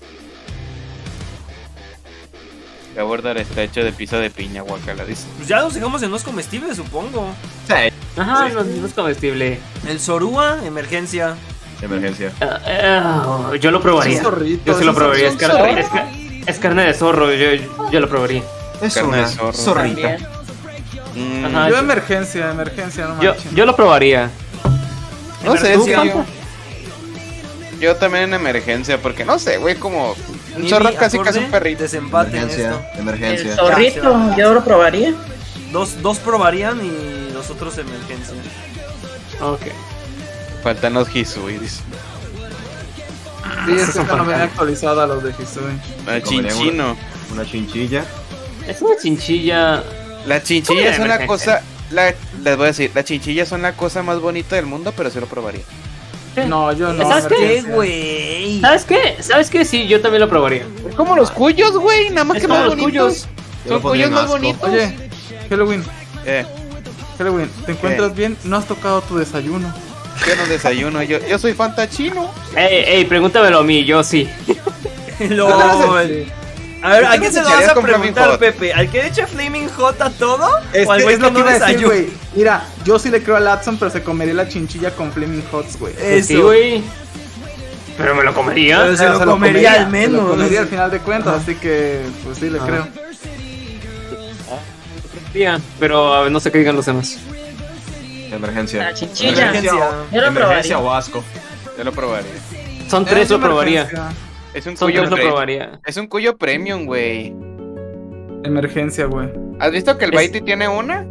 La border está hecho de pizza de piña, guacala, dice. Pues ya los dejamos en los comestibles, supongo. Sí, Ajá, Sí. no, no es comestible. El Zorua, emergencia. emergencia. Ah, ah, yo lo probaría. Es un zorrito, Yo sí es lo un probaría. Es, zorrito. carne, es, ca- es carne de zorro. Yo, yo lo probaría. Es Carne una de zorro. zorrita. También. Mm, Ajá. Yo emergencia, emergencia, no Yo, manches. yo lo probaría. no sé, ¿Tú, si Pampa? yo, yo también en emergencia, porque no sé, güey, como un Nibi, zorro casi acorde, casi un perrito. Desempate en Emergencia, esto. El emergencia. zorrito, yo lo probaría. Dos, dos probarían y los otros emergencia. Ok. Faltan los Hisui, dice. Sí, es que no viene actualizada los de Hisui. El chinchino. Una chinchilla. Es una chinchilla. La chinchilla es una cosa. La, les voy a decir, la chinchilla son la cosa más bonita del mundo, pero sí lo probaría. No, yo no. ¿Sabes qué, güey? ¿Sabes qué? ¿Sabes qué? Sí, yo también lo probaría. Es como los cuyos, güey, nada más Es que como más los bonitos. Son cuyos más bonitos. Oye, Halloween. Eh. Halloween, ¿te encuentras bien? No has tocado tu desayuno. Yo no desayuno, yo, yo soy fantachino. Ey, ey, pregúntamelo a mí, yo sí. LOL. A ver, ¿a quién se lo vas a preguntar, Pepe? ¿Al que le echa Flaming Hot a todo? Es ¿O al que güey es que lo que no iba a decir, desayuna? güey. Mira, yo sí le creo a Latson, pero se comería la chinchilla con Flaming Hots, güey. Pues sí, güey. Pero me lo comería. Pero se lo comería al menos. Se lo comería al final de cuentas, así que pues sí le Ah. creo. Bien, pero a ver, no sé qué digan los demás. Emergencia. La chinchilla. Emergencia, Yo lo emergencia probaría. o asco. Yo lo probaría. Son tres, Es lo una probaría. emergencia. Es un Son cuyo tres, lo pre- probaría. Es un cuyo premium, güey. Emergencia, güey. ¿Has visto que el Es- Baiti tiene una?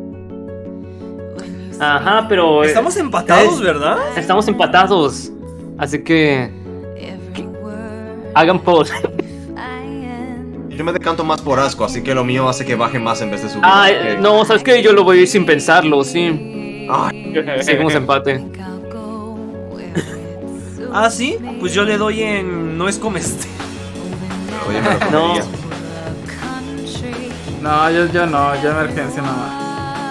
Ajá, pero. Estamos empatados, es- ¿verdad? Estamos empatados. Así que. que- Hagan post. Yo me decanto más por asco, así que lo mío hace que baje más en vez de subir. Ah, así eh, que- no, ¿sabes qué? Yo lo voy a ir sin pensarlo, sí. Ay, Seguimos empate. Ah, sí. Pues yo le doy en. No es comestible. oye, me lo No. comería. No, yo, yo no, yo emergencia nada más.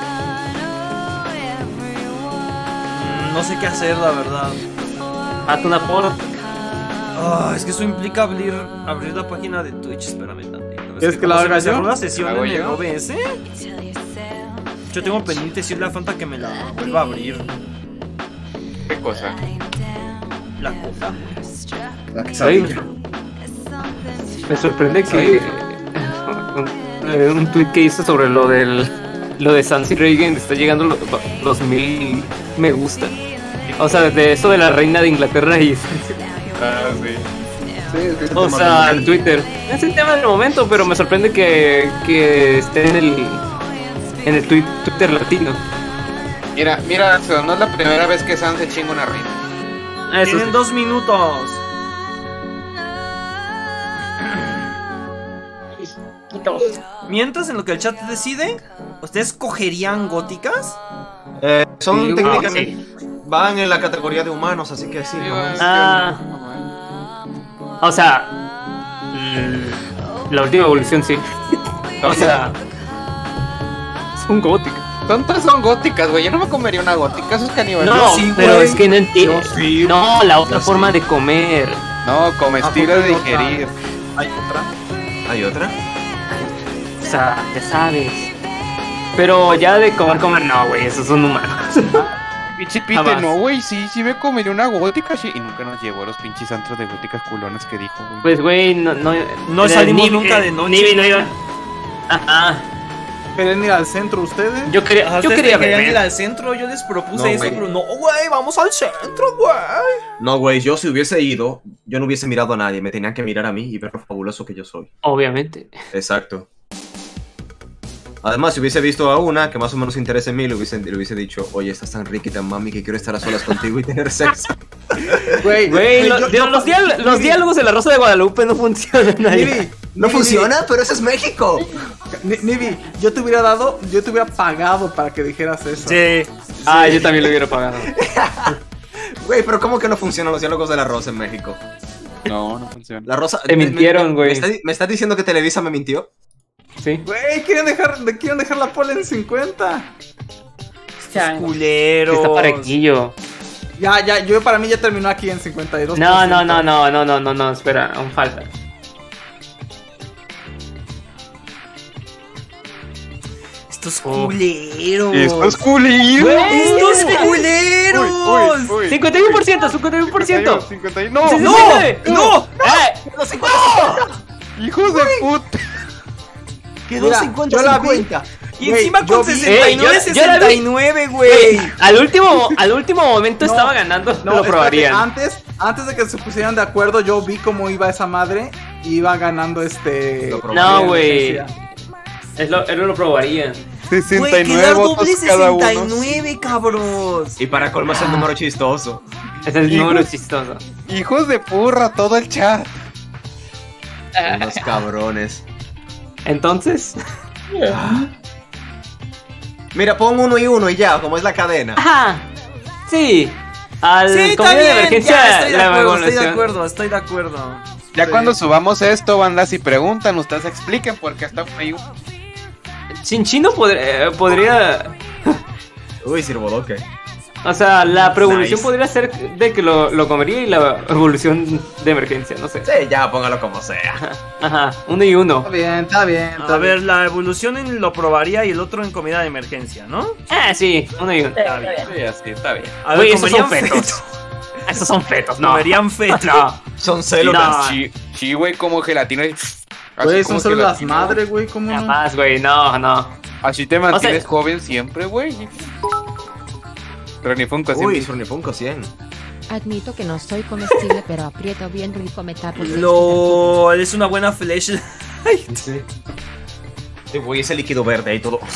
Mm, No sé qué hacer, la verdad. Haz una por. Ah, es que eso implica abrir, abrir la página de Twitch. Espérame tantito. Es ¿Quieres que como la se me haga yo? cerró la sesión ¿La hago en el yo? O B S. Yo tengo pendiente decirle a Fanta que me la vuelva a abrir. ¿Qué cosa? La cosa. Ay, me sorprende que. Un, un tweet que hice sobre lo del. Lo de Sansi Reagan está llegando los, los mil me gusta. O sea, de eso de la reina de Inglaterra y. Ah, sí. O sea, en Twitter. Es el tema del momento, pero me sorprende que, que esté en el. En el tweet, Twitter latino. Mira, mira, Axel, no es la primera vez que San se chinga una reina. Eso Tienen sí. dos minutos. Mientras, en lo que el chat decide, ¿ustedes cogerían góticas? Eh, son Sí, técnicamente. Van en la categoría de humanos, así que sí. nomás. Ah. O sea. mm, La última evolución sí. O sea. Son góticas. Son tres son góticas, güey. Yo no me comería una gótica, eso es canibalismo. No, sí, pero güey. es que no entiendo. Yo sí. No, la otra Yo forma sí. de comer. No, comestible de ¿A poco hay otra? digerir. ¿Hay otra? ¿Hay otra? O sea, ya sabes. Pero ya de comer, comer, no, güey, esos son humanos. Pinche Jamás. Peter, no, güey, sí, sí me comería una gótica, sí. Y nunca nos llevó a los pinches antros de góticas culonas que dijo, güey. Pues, güey, no, no. No eh, salimos Nibi- nunca eh, de noche. Nibi no iba. Ajá. ¿Quieren ir al centro ustedes? Yo quería, Ajá, yo ¿ustedes quería querían ir beber. al centro? Yo les propuse No, eso, güey. pero no, güey, vamos al centro, güey. No, güey, yo si hubiese ido, yo no hubiese mirado a nadie. Me tenían que mirar a mí y ver lo fabuloso que yo soy. Obviamente. Exacto. Además, si hubiese visto a una que más o menos se interesa en mí, le hubiese, le hubiese dicho, oye, estás tan rica y tan mami que quiero estar a solas contigo y tener sexo. Güey, Güey, güey, lo- yo- digo, yo- los, dial- los Nibi, diálogos de la Rosa de Guadalupe no funcionan ahí. Nibi, No Nibi, funciona, pero eso es México. Ni- Nibi, yo te hubiera dado, yo te hubiera pagado para que dijeras eso. Sí. Ah, yo también lo hubiera pagado. Güey, pero ¿cómo que no funcionan los diálogos de la Rosa en México? No, no funciona. La Rosa... Te me- mintieron, me- güey. ¿Me, estás, ¿Me estás diciendo que Televisa me mintió? Sí. Güey, quieren dejar, quieren dejar la pola en cincuenta. Chango. Culeros. Está parequillo. Ya, ya, yo para mí ya terminó aquí en cincuenta y dos. No, no, no, no, no, no, no, no, espera, aún falta. Estos Oh. culeros. Estos culitos. Estos culeros. Uy, uy, cincuenta y uno por ciento, cincuenta y uno por ciento. cincuenta y uno, Sí, cincuenta y uno. sí, ¡No! sí, sí. ¡No! ¡Eh! ¡Los cincuenta! ¡Hijos de puta! Quedó Mira, cincuenta yo la vi. cincuenta. Y Güey, encima yo con vi- sesenta y nueve, Ey, yo- yo la vi. sesenta y nueve, güey. Al último, al último momento No, estaba ganando, No, lo espérate, probarían. Antes, antes de que se pusieran de acuerdo, yo vi cómo iba esa madre y iba ganando este. Lo probarían. No, güey. Es lo, él lo probarían. sesenta y Güey, nueve quedar votos doble cada sesenta y uno. nueve, cabros. Y para colmo es el número chistoso. Es el número chistoso. Hijos de purra, todo el chat. Unos cabrones. Entonces. Mira, pon uno y uno y ya, como es la cadena. Ajá. Sí. Al Sí, está comida de bien, emergencia. ya, estoy de la acuerdo, estoy de evaluación. acuerdo, estoy de acuerdo. Ya Sí. cuando subamos esto, banda, si preguntan, ustedes expliquen porque está feo. Chinchino podría, eh, podría. Uy, sirvoloque. O sea, la prevolución Nice. podría ser de que lo, lo comería y la evolución de emergencia, no sé. Sí, ya, póngalo como sea. Ajá, uno y uno. Está bien, está bien. Está A ver, bien. la evolución en lo probaría y el otro en comida de emergencia, ¿no? Ah, sí, uno y uno. Sí, está bien. Sí, así, está bien. A Güey, ver, esos son comerían fetos. feto. Esos son fetos, no. Comerían feto. No. Son células. No. Sí, sí, güey, como gelatina. y- así Güey, como son células gelatina. madre, güey, ¿cómo no? Jamás, güey, no, no. Así te mantienes O sea- joven siempre, güey. Pero ni Funko Uy, siempre. Surnifunco cien. Admito que no soy comestible, pero aprieto bien rico me tapo. el Lo... Es una buena flashlight. Sí. Uy, ese líquido verde ahí todo.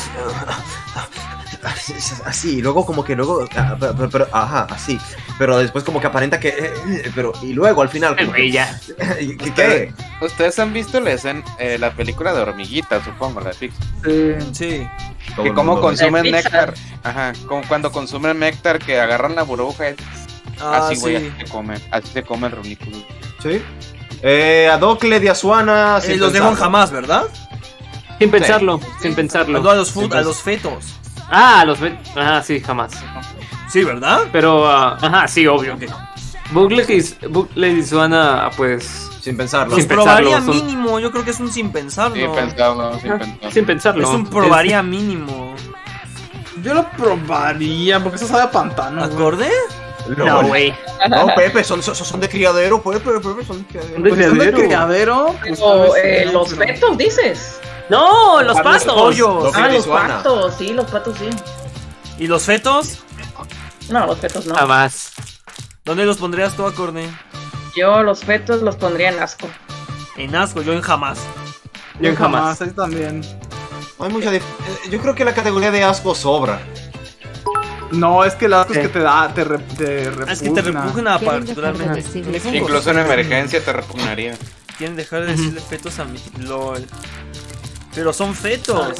Así, y luego como que luego. ah, Pero, pero- pero- ajá, así. Pero después como que aparenta que. eh, Pero. Y luego al final. como Güey, que- ya. ¿Qué? qué? Ustedes han visto la, escena, eh, la película de hormiguitas, supongo, la de Pixar. Sí. Sí. Todo Que el cómo mundo ve. consumen De Pixar. néctar. Ajá, como cuando consumen néctar que agarran la burbuja. y- Ah, así, güey, sí. así se comen. Así se come el ronículo. Sí. Eh, Adocle de Asuana. Eh, los dejan jamás, ¿verdad? Sin pensarlo, sin pensarlo. No, a los, fu- a los fetos. Ah, a los fe- Ajá, sí, jamás. Sí, ¿verdad? Pero, ah, ajá, sí, obvio. Ok. Bucle y Bucle y Suana, pues. Sin pensarlo. Los Sin probaría pensarlo, son- mínimo, yo creo que es un sin pensarlo. Sí, pensarlo, sí, pensarlo. Sin pensarlo. Es un probaría mínimo. Yo lo probaría porque eso sabe a pantano. güey. ¿Acorde? No, güey. No, Pepe, son, son, son de criadero, Pepe, Pepe, son de criadero. De Pues si son de criadero. criadero. Pues, O, tal vez eh, sí, los pero- fetos, dices. No, los Los pastos. pollos. Los Ah, los Isuana. patos, sí, los patos sí. ¿Y los fetos? No, los fetos no. Jamás. ¿Dónde los pondrías tú, Acorde? Yo los fetos los pondría en asco. En asco, yo en jamás. Yo en jamás. Ahí también. Hay mucha dif- eh, Yo creo que la categoría de asco sobra. No, es que el asco Sí. es que te da, te, re, te repugna. Es que te repugna ¿Quieren dejar de particularmente. decirle Fungos. Incluso en emergencia te repugnaría. Quieren dejar de decirle fetos a mi LOL. Pero son fetos.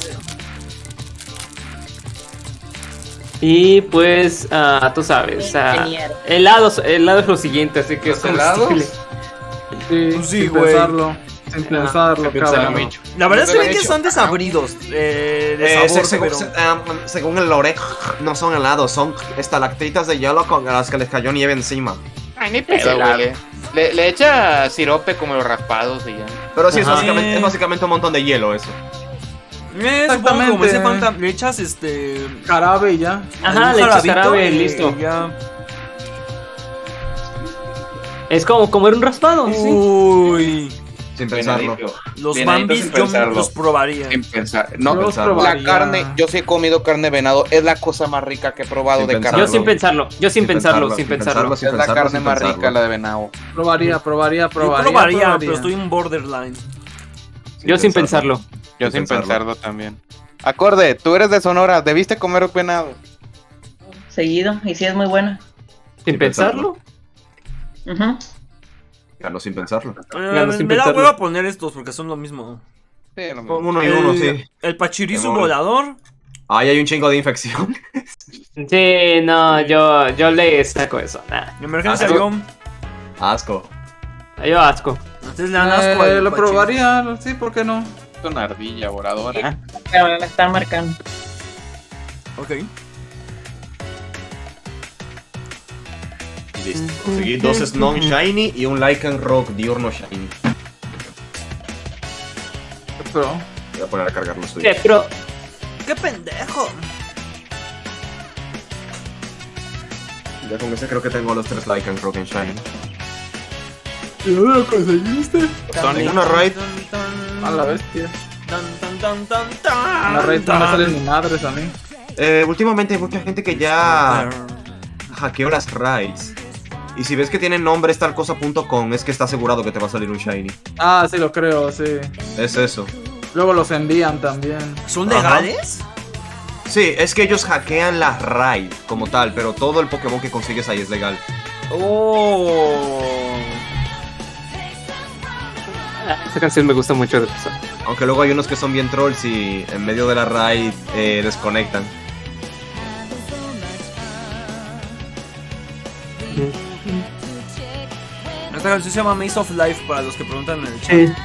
Y pues, ah, tú sabes, ah, Ingeniero. helados, helado es lo siguiente, así que ¿Los es helados? comestible. Sí, Pues sí, sin güey. pensarlo. Sin pensarlo, Sin pensarlo, cabrón. bicho. La verdad No se te ven lo he que hecho. están desabridos. Eh, de Eh, sabor, se- según, pero... se- ah, según el lore, no son helados, son estalactitas de hielo con a las que les cayó nieve encima. Ay, ni pedo, güey. Le, le echa sirope como los raspados y ya. Pero sí, es Ajá. básicamente, es básicamente un montón de hielo eso. Eh, supongo como ese Exactamente. Fanta, le echas este... Jarabe y ya. Ajá, algún le echas jarabito jarabe, y listo. Ya. Es como comer un raspado, sí. Uy. Sin pensarlo. Llenadito. Los Llenadito Bambis sin yo pensarlo. los probaría. Sin pensar. No, Yo los pensarlo. la probaría. carne, yo sí he comido carne de venado, es la cosa más rica que he probado Sin de pensarlo. Yo carne. sin pensarlo, yo sin, pensarlo, sin pensarlo. sin Es la pensarlo, carne sin más pensarlo. rica, la de venado. Probaría, probaría, Yo probaría. probaría, pero estoy en borderline. Yo sin pensarlo. Yo Sin sin pensarlo. pensarlo también. Acorde, tú eres de Sonora, debiste comer venado. Seguido, y sí es muy buena. Sin pensarlo. Ujú. Ganó sin pensarlo. Eh, Ganó sin me da pensarlo. hueva poner estos porque son lo mismo. Sí, lo mismo. Uno y uno, el, sí. El pachirisu Demonios. volador. Ahí hay un chingo de infección. Sí, no, yo, yo le saco eso. Nah, Emergencia Asco. avión. Asco. yo asco. Ustedes le dan asco Eh, al lo pachirisu. probaría, sí, ¿por qué no? Es una ardilla voladora. Pero me están marcando. Ok. Listo. Conseguí dos Snow Shiny y un Lycan Rock Diurno Shiny. Pero, Voy a poner a cargar los Sí, tuyos. pero ¡Qué pendejo! Ya con ese creo que tengo los tres Lycan Rock en Shiny. ¿y dónde lo conseguiste? Sonic. Una raid. A la bestia. Tan, tan, tan, tan, A tan, la red no me tan. salen ni madres a mí. Eh, últimamente hay mucha gente que ya hackeó las raids. Y si ves que tienen nombres tal cosa punto com, es que está asegurado que te va a salir un Shiny. Ah, sí lo creo, sí. Es eso. Luego los envían también. ¿Son Ajá. legales? Sí, es que ellos hackean la raid como tal, pero todo el Pokémon que consigues ahí es legal. Oh. Esa canción me gusta mucho de pasar. Aunque luego hay unos que son bien trolls y en medio de la raid eh, desconectan. Esta canción se llama Maze of Life para los que preguntan en el chat. Sí.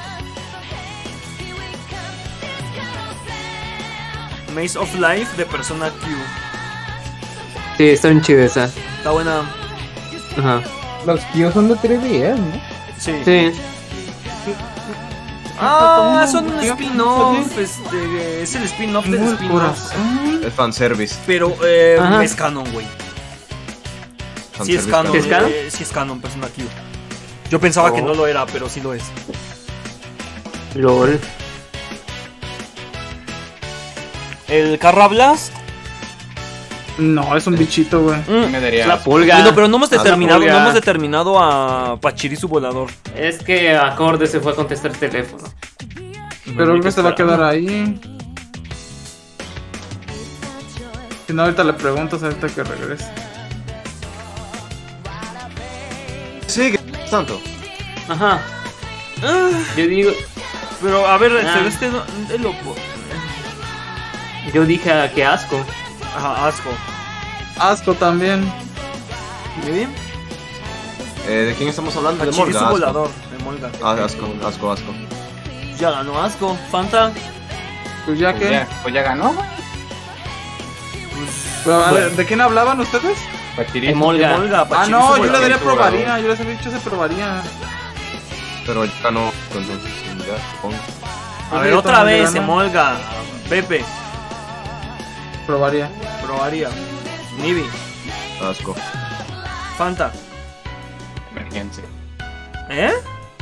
Maze of Life de Persona Q. Sí, está bien chida esa. Está buena. Ajá. Los Q son de tres D S, ¿no? Sí. Sí. Ah, son un spin-off. Este, es el spin-off del spin-off. Es fanservice. Pero eh, Ajá. es canon, güey. Sí es Fanservice canon. ¿Sí es canon? eh, sí es canon, Persona Q. Yo pensaba Oh. que no lo era, pero sí lo es. LOL. El Carra Blast. No, es un bichito, güey. Mm. Me daría La asco. pulga. Bueno, pero no hemos Ah, la determinado, pulga. no hemos determinado a Pachirisu Volador. Es que Acorde se fue a contestar el teléfono. Pero hay que se va a quedar ahí. Si no, ahorita le preguntas ahorita que regrese. Sí, que tanto. Ajá. Ah, Yo digo, pero a ver, Ah. Celeste no, es loco. yo dije ah, que asco. Ajá, asco. Asco también. ¿Muy bien? Eh, ¿De quién estamos hablando? De Pachirisu Molga. Asco. Volador, de Molga. Ah, asco, asco, asco. Ya ganó asco. Fanta. Pues ya Pues que. ya, pues ya ganó, güey. Pero, a ver, ¿de quién hablaban ustedes? En Molga. De Molga, Ah, Pachirisu no, yo le Volador. daría probaría. Yo les había dicho se probaría. Pero ya ganó, entonces ya, supongo. A ver, Yo otra también vez, ganó. Molga. Pepe. Probaría. Probaría. Nibi. Asco. Fanta. Emergencia. ¿Eh?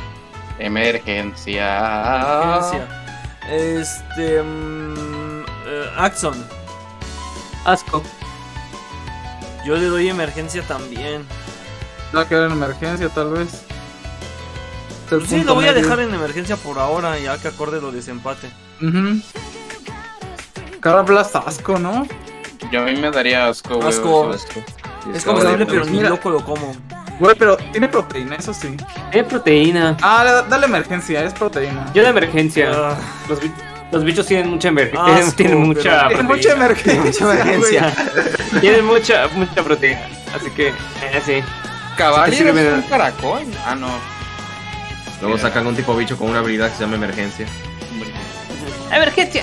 Emergencia. Emergencia. Este. mm, eh, Axon. Asco. Yo le doy emergencia también. Va a quedar en emergencia, tal vez. Es el Pues sí, punto lo voy a medio. dejar en emergencia por ahora, ya que acorde lo desempate. Ujú. Cara Blast asco, ¿no? Yo a mí me daría asco, güey. Asco. eso. Sí, Es estaba comestible, de- pero ni Mira. loco lo como. Güey, pero tiene proteína, eso sí. Es proteína. Ah, da- dale emergencia, es proteína. Yo de emergencia. Ah, Los, bi- los bichos tienen mucha emergencia. Asco, tienen mucha pero- Tiene proteína. mucha emergencia. Mucha emergencia. Tienen mucha, mucha proteína. Así que, eh, sí. Caballo Sí, sí, me es da- un caracol. Ah, no. Luego sacan un tipo bicho con una habilidad que se llama emergencia. Emergencia.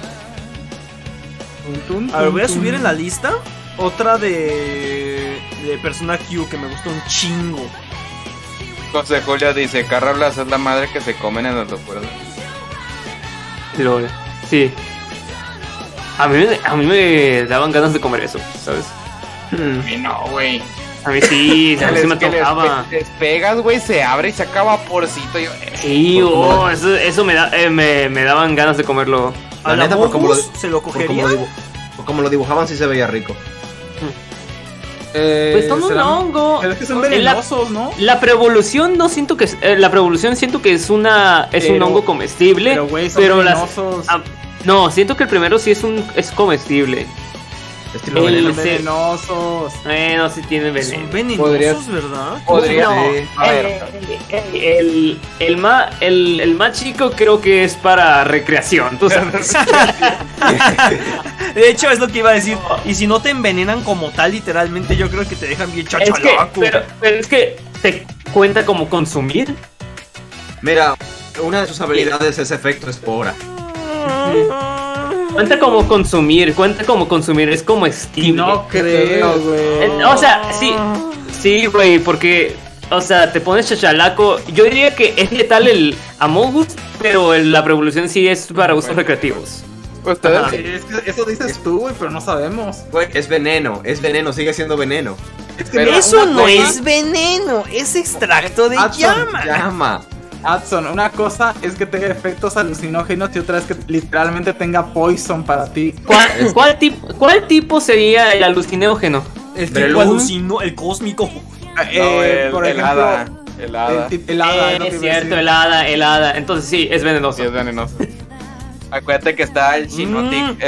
Tun, tun, A ver, voy a tun, subir tun. en la lista otra de. de Persona Q que me gustó un chingo. José Julio dice: Carrablas es la madre que se comen en los aeropuertos. LOL. Sí. A mí, me- a mí me daban ganas de comer eso, ¿sabes? Mm. Y no, güey. A mí sí, a mí sí me Que les, tocaba. les pegas, güey, se abre y saca vaporcito. Yo, eh, Sí, oh, eso, eso me, da, eh, me, me daban ganas de comerlo. A La la neta, por cómo lo- Mogus se lo Por como cogería. lo, dibu- por como lo dibujaban, sí se veía rico. Eh, Pues son un serán- hongo. Pero es que son En la- venenosos, ¿no? La preevolución no siento que es, eh, la preevolución siento que es una es un Pero- hongo comestible, Pero, güey, son pero las venenosos. ah, no, siento que el primero sí es un es comestible. Estilo El- veneno. Son venenosos. Eh, no, sí tiene veneno. Son venenosos, Podría- ¿verdad? podría. No, A ver, el, el, el, más, el, el más chico creo que es para recreación, tú sabes. De hecho, es lo que iba a decir. Y si no te envenenan como tal, literalmente, yo creo que te dejan bien Es que, chachalaco. pero, pero es que te cuenta como consumir. Mira, una de sus habilidades es efecto espora. Cuenta como consumir, cuenta como consumir, es como Steam. No creo, Eh, güey. O sea, sí, sí, güey, porque, o sea, te pones chachalaco. Yo diría que es letal el Among Us, pero el- la revolución sí es para usos recreativos. ustedes. Ajá. Sí, es que eso dices tú, güey, pero no sabemos. Güey, es veneno, es veneno, sigue siendo veneno. Es que Pero mira, Eso una no cosa- es veneno, es extracto de Adson, llama. Llama. Adson, una cosa es que tenga efectos alucinógenos y otra es que literalmente tenga poison para ti. ¿Cuál, cuál, tipo, ¿Cuál tipo sería el alucinógeno? El Brelum. tipo alucino, el cósmico. Eh, No, el, por el ejemplo, hada. El hada. el, el hada, Eh, es lo que es iba a cierto, decir. el hada, el hada. Entonces sí, es venenoso. Sí, es venenoso. Acuérdate que está el Shinotic. Mm. Es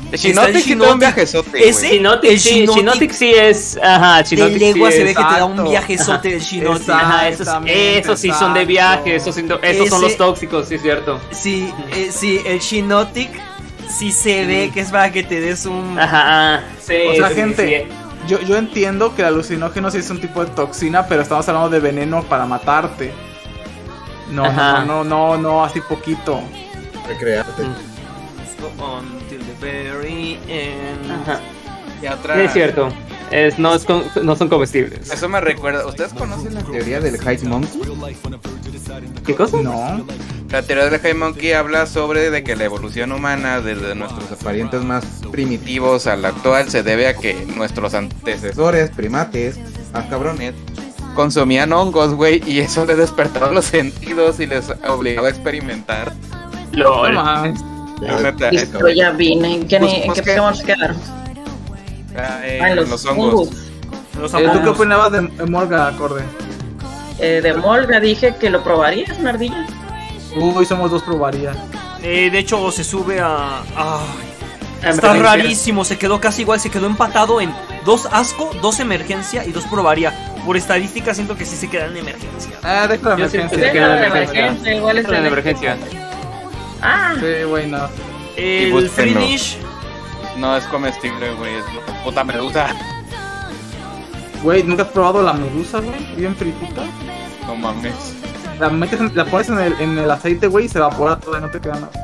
Shinotic sí te da un viajezote, Ese, güey. Shinotic, el sí, Shinotic- Shinotic sí es. Ajá, De Shinotic lengua sí se ve es. que te da un exacto. viajezote del Shinotic. Ajá, esos, Exactamente, esos sí son de exacto. viaje, esos, sí- esos son Ese- los tóxicos, sí es cierto. Sí, eh, sí, el Shinotic sí se ve que es para que te des un... Ajá, sí. O sea, sí, gente, sí. yo, yo entiendo que el alucinógeno sí es un tipo de toxina, pero estamos hablando de veneno para matarte. No, Ajá. no, no, no, no, así poquito. Recrearte. Go on till the very end. Ajá. Y otra... Sí, es cierto. Es, no, es con- no son comestibles. Eso me recuerda. ¿Ustedes conocen la teoría del High Monkey? ¿Qué cosa? No. La teoría del High Monkey habla sobre de que la evolución humana desde nuestros parientes más primitivos al actual se debe a que nuestros antecesores, primates, más cabrones, consumían hongos, güey, y eso les despertaba los sentidos y les obligaba a experimentar. LOL. No mames. Ya, Listo, ya vine. ¿En qué, Pues, ¿en pues, qué ¿qué? Pokémon se quedaron? Ah, eh, Ah, en los, los hongos. hongos. Los Eh, ¿Tú qué hongos. opinabas de de Morga, Acorde? Eh, de Molga dije que lo probarías, una ardilla. Uy, somos dos probaría. Eh, de hecho, se sube a... ay, Ah, está emergencia. rarísimo, se quedó casi igual, se quedó empatado en dos asco, dos emergencia y dos probaría. Por estadística siento que sí se queda en emergencia. Ah, deja la Yo siento emergencia. que Deja queda la en emergencia. emergencia, igual es Queda en el- emergencia. Ah, Sí, güey, no. El búsquenlo. Frinish, No es comestible, güey, es una puta medusa. Güey, ¿nunca has probado la medusa, güey? Bien fritita. No mames. La metes, en- la pones en el, en el aceite, güey, y se evapora toda y no te queda nada.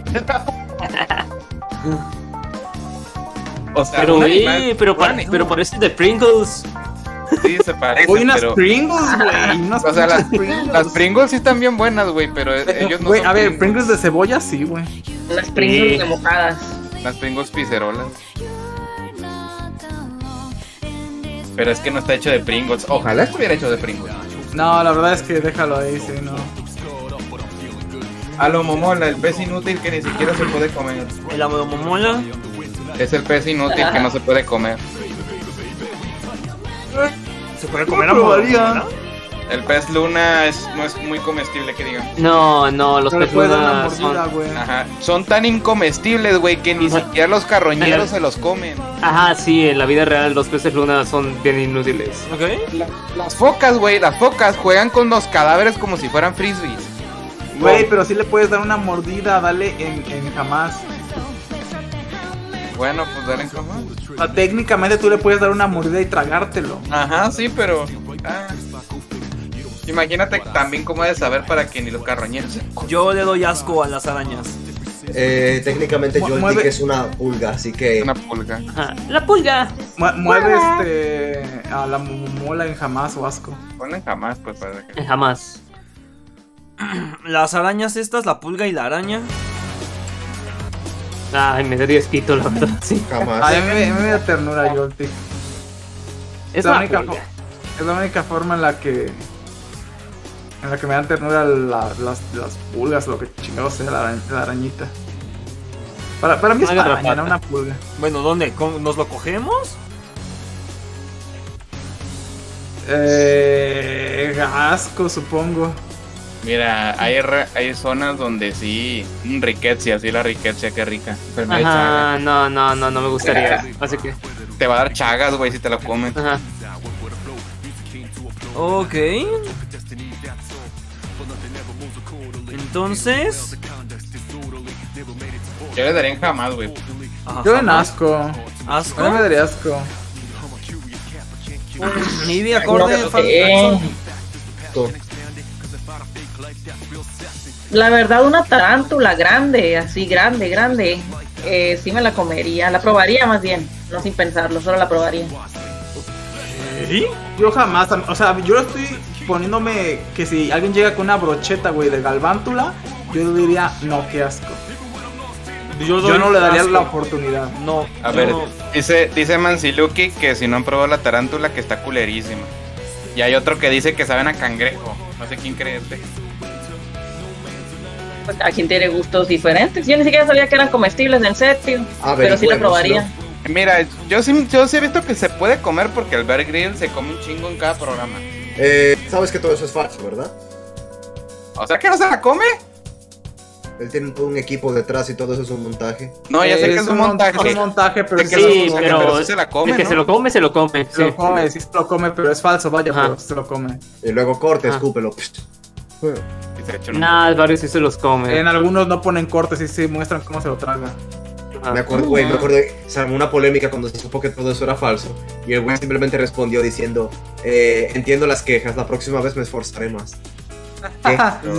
O sea, Pero, un eh, animal- pero, un pa- ani- pero parece de Pringles. Sí, se parece, Oye, unas pero... Pringles, güey. Unas O sea, las, Pringles. las Pringles sí están bien buenas, güey, pero ellos no Güey, son a ver, Pringles de cebolla, sí, güey. unas Pringles Sí. de mojadas. Las Pringles piserolas. Pero es que no está hecho de Pringles. Ojalá estuviera hecho de Pringles. No, la verdad es que déjalo ahí, sí, no. A lo momola, el pez inútil que ni siquiera se puede comer. el Amomomola. Es el pez inútil que no se puede comer. Se puede comer No probaría. Amomomola. El pez luna es, no es muy comestible, que digan. No, no, los No le peces puedes dar una luna mordida, son... güey. Ajá. Son tan incomestibles, güey, que ni Ajá. siquiera los carroñeros Ajá. se los comen. Ajá, sí, en la vida real los peces luna son bien inútiles. Ok. La- las focas, güey, las focas juegan con los cadáveres como si fueran frisbees. Güey, pero sí le puedes dar una mordida, dale en, en jamás. Bueno, pues dale en cama. O sea, técnicamente tú le puedes dar una mordida y tragártelo. Ajá, sí, pero. ah. Imagínate también cómo ha de saber para que ni los carroñeros se Yo le doy asco a las arañas. Eh, técnicamente Mu- Joltik mueve- es una pulga, así que una pulga. Ajá. La pulga. Mu- mueve este a la mola en jamás o asco. Ponen jamás, pues para que. Jamás. Las arañas estas, la pulga y la araña. Ay, me daría esquito, la verdad, sí. jamás. Ay, a mí, me- a mí me da ternura Joltik. Es la una única pulga. fo- Es la única forma en la que en la que me dan ternura la- las, las pulgas, lo que chingados sea la, arañ- la arañita. Para, para mí es Una una araña, garrapata. no una pulga. Bueno, ¿dónde? ¿Con- ¿Nos lo cogemos? Eh, asco, supongo. Mira, hay, re- hay zonas donde sí. mm, Riquezia, sí, la riquezia, qué rica. Enfermedad de Ajá, Chagas. no, no, no, no me gustaría. Así que, Te va a dar chagas, güey, si te lo comen. ajá. Ok. Entonces. Yo le daría en jamás, güey. Ajá, Yo en jamás. asco. ¿Asco? A mí me daría asco. Nibi, acorde. No, Fan- eh. La verdad, una tarántula grande, así grande, grande, eh, sí me la comería, la probaría más bien, no sin pensarlo, solo la probaría. ¿Sí? Yo jamás, o sea, yo lo estoy poniéndome que si alguien llega con una brocheta, güey, de galvántula, yo diría, no, qué asco. Yo, Yo doy no le daría asco. la oportunidad. No. A yo ver, no. dice, dice Mansiluki que si no han probado la tarántula, que está culerísima. Y hay otro que dice que saben a cangrejo. No sé quién cree este. Pues cada quien tiene gustos diferentes, yo ni siquiera sabía que eran comestibles en serio, pero sí la Averigüemos, probaría. ¿no? Mira, yo sí, yo sí he visto que se puede comer porque el Bear Grylls se come un chingo en cada programa. Eh, sabes que todo eso es falso, ¿verdad? O sea que no se la come. Él tiene todo un equipo detrás y todo eso es un montaje. No, ya sé que es un montaje. Es un montaje, pero Sí, sí, Sí, se pero, lo come, pero sí se la come, el que ¿no? se lo come, se lo come. se lo sí. come, sí se lo come, pero es falso, vaya, Ajá. pero se lo come. Y luego corte, Ah. escúpelo. Y se echa un- Nah, varios sí se los come. En algunos no ponen cortes y sí muestran cómo se lo traga. Ajá. Me acuerdo, güey, me acuerdo que se armó una polémica cuando se supo que todo eso era falso. Y el güey simplemente respondió diciendo, eh, entiendo las quejas, la próxima vez me esforzaré más. ¿Qué?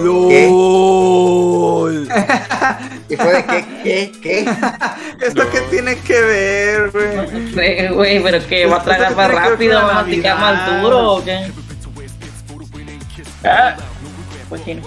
LOL. ¿Y fue de qué? ¿Qué? ¿Qué? ¿Esto qué tiene que ver, güey? Sí, güey, pero que va a tragar más rápido, va a masticar más duro o qué. Ah, pues sí.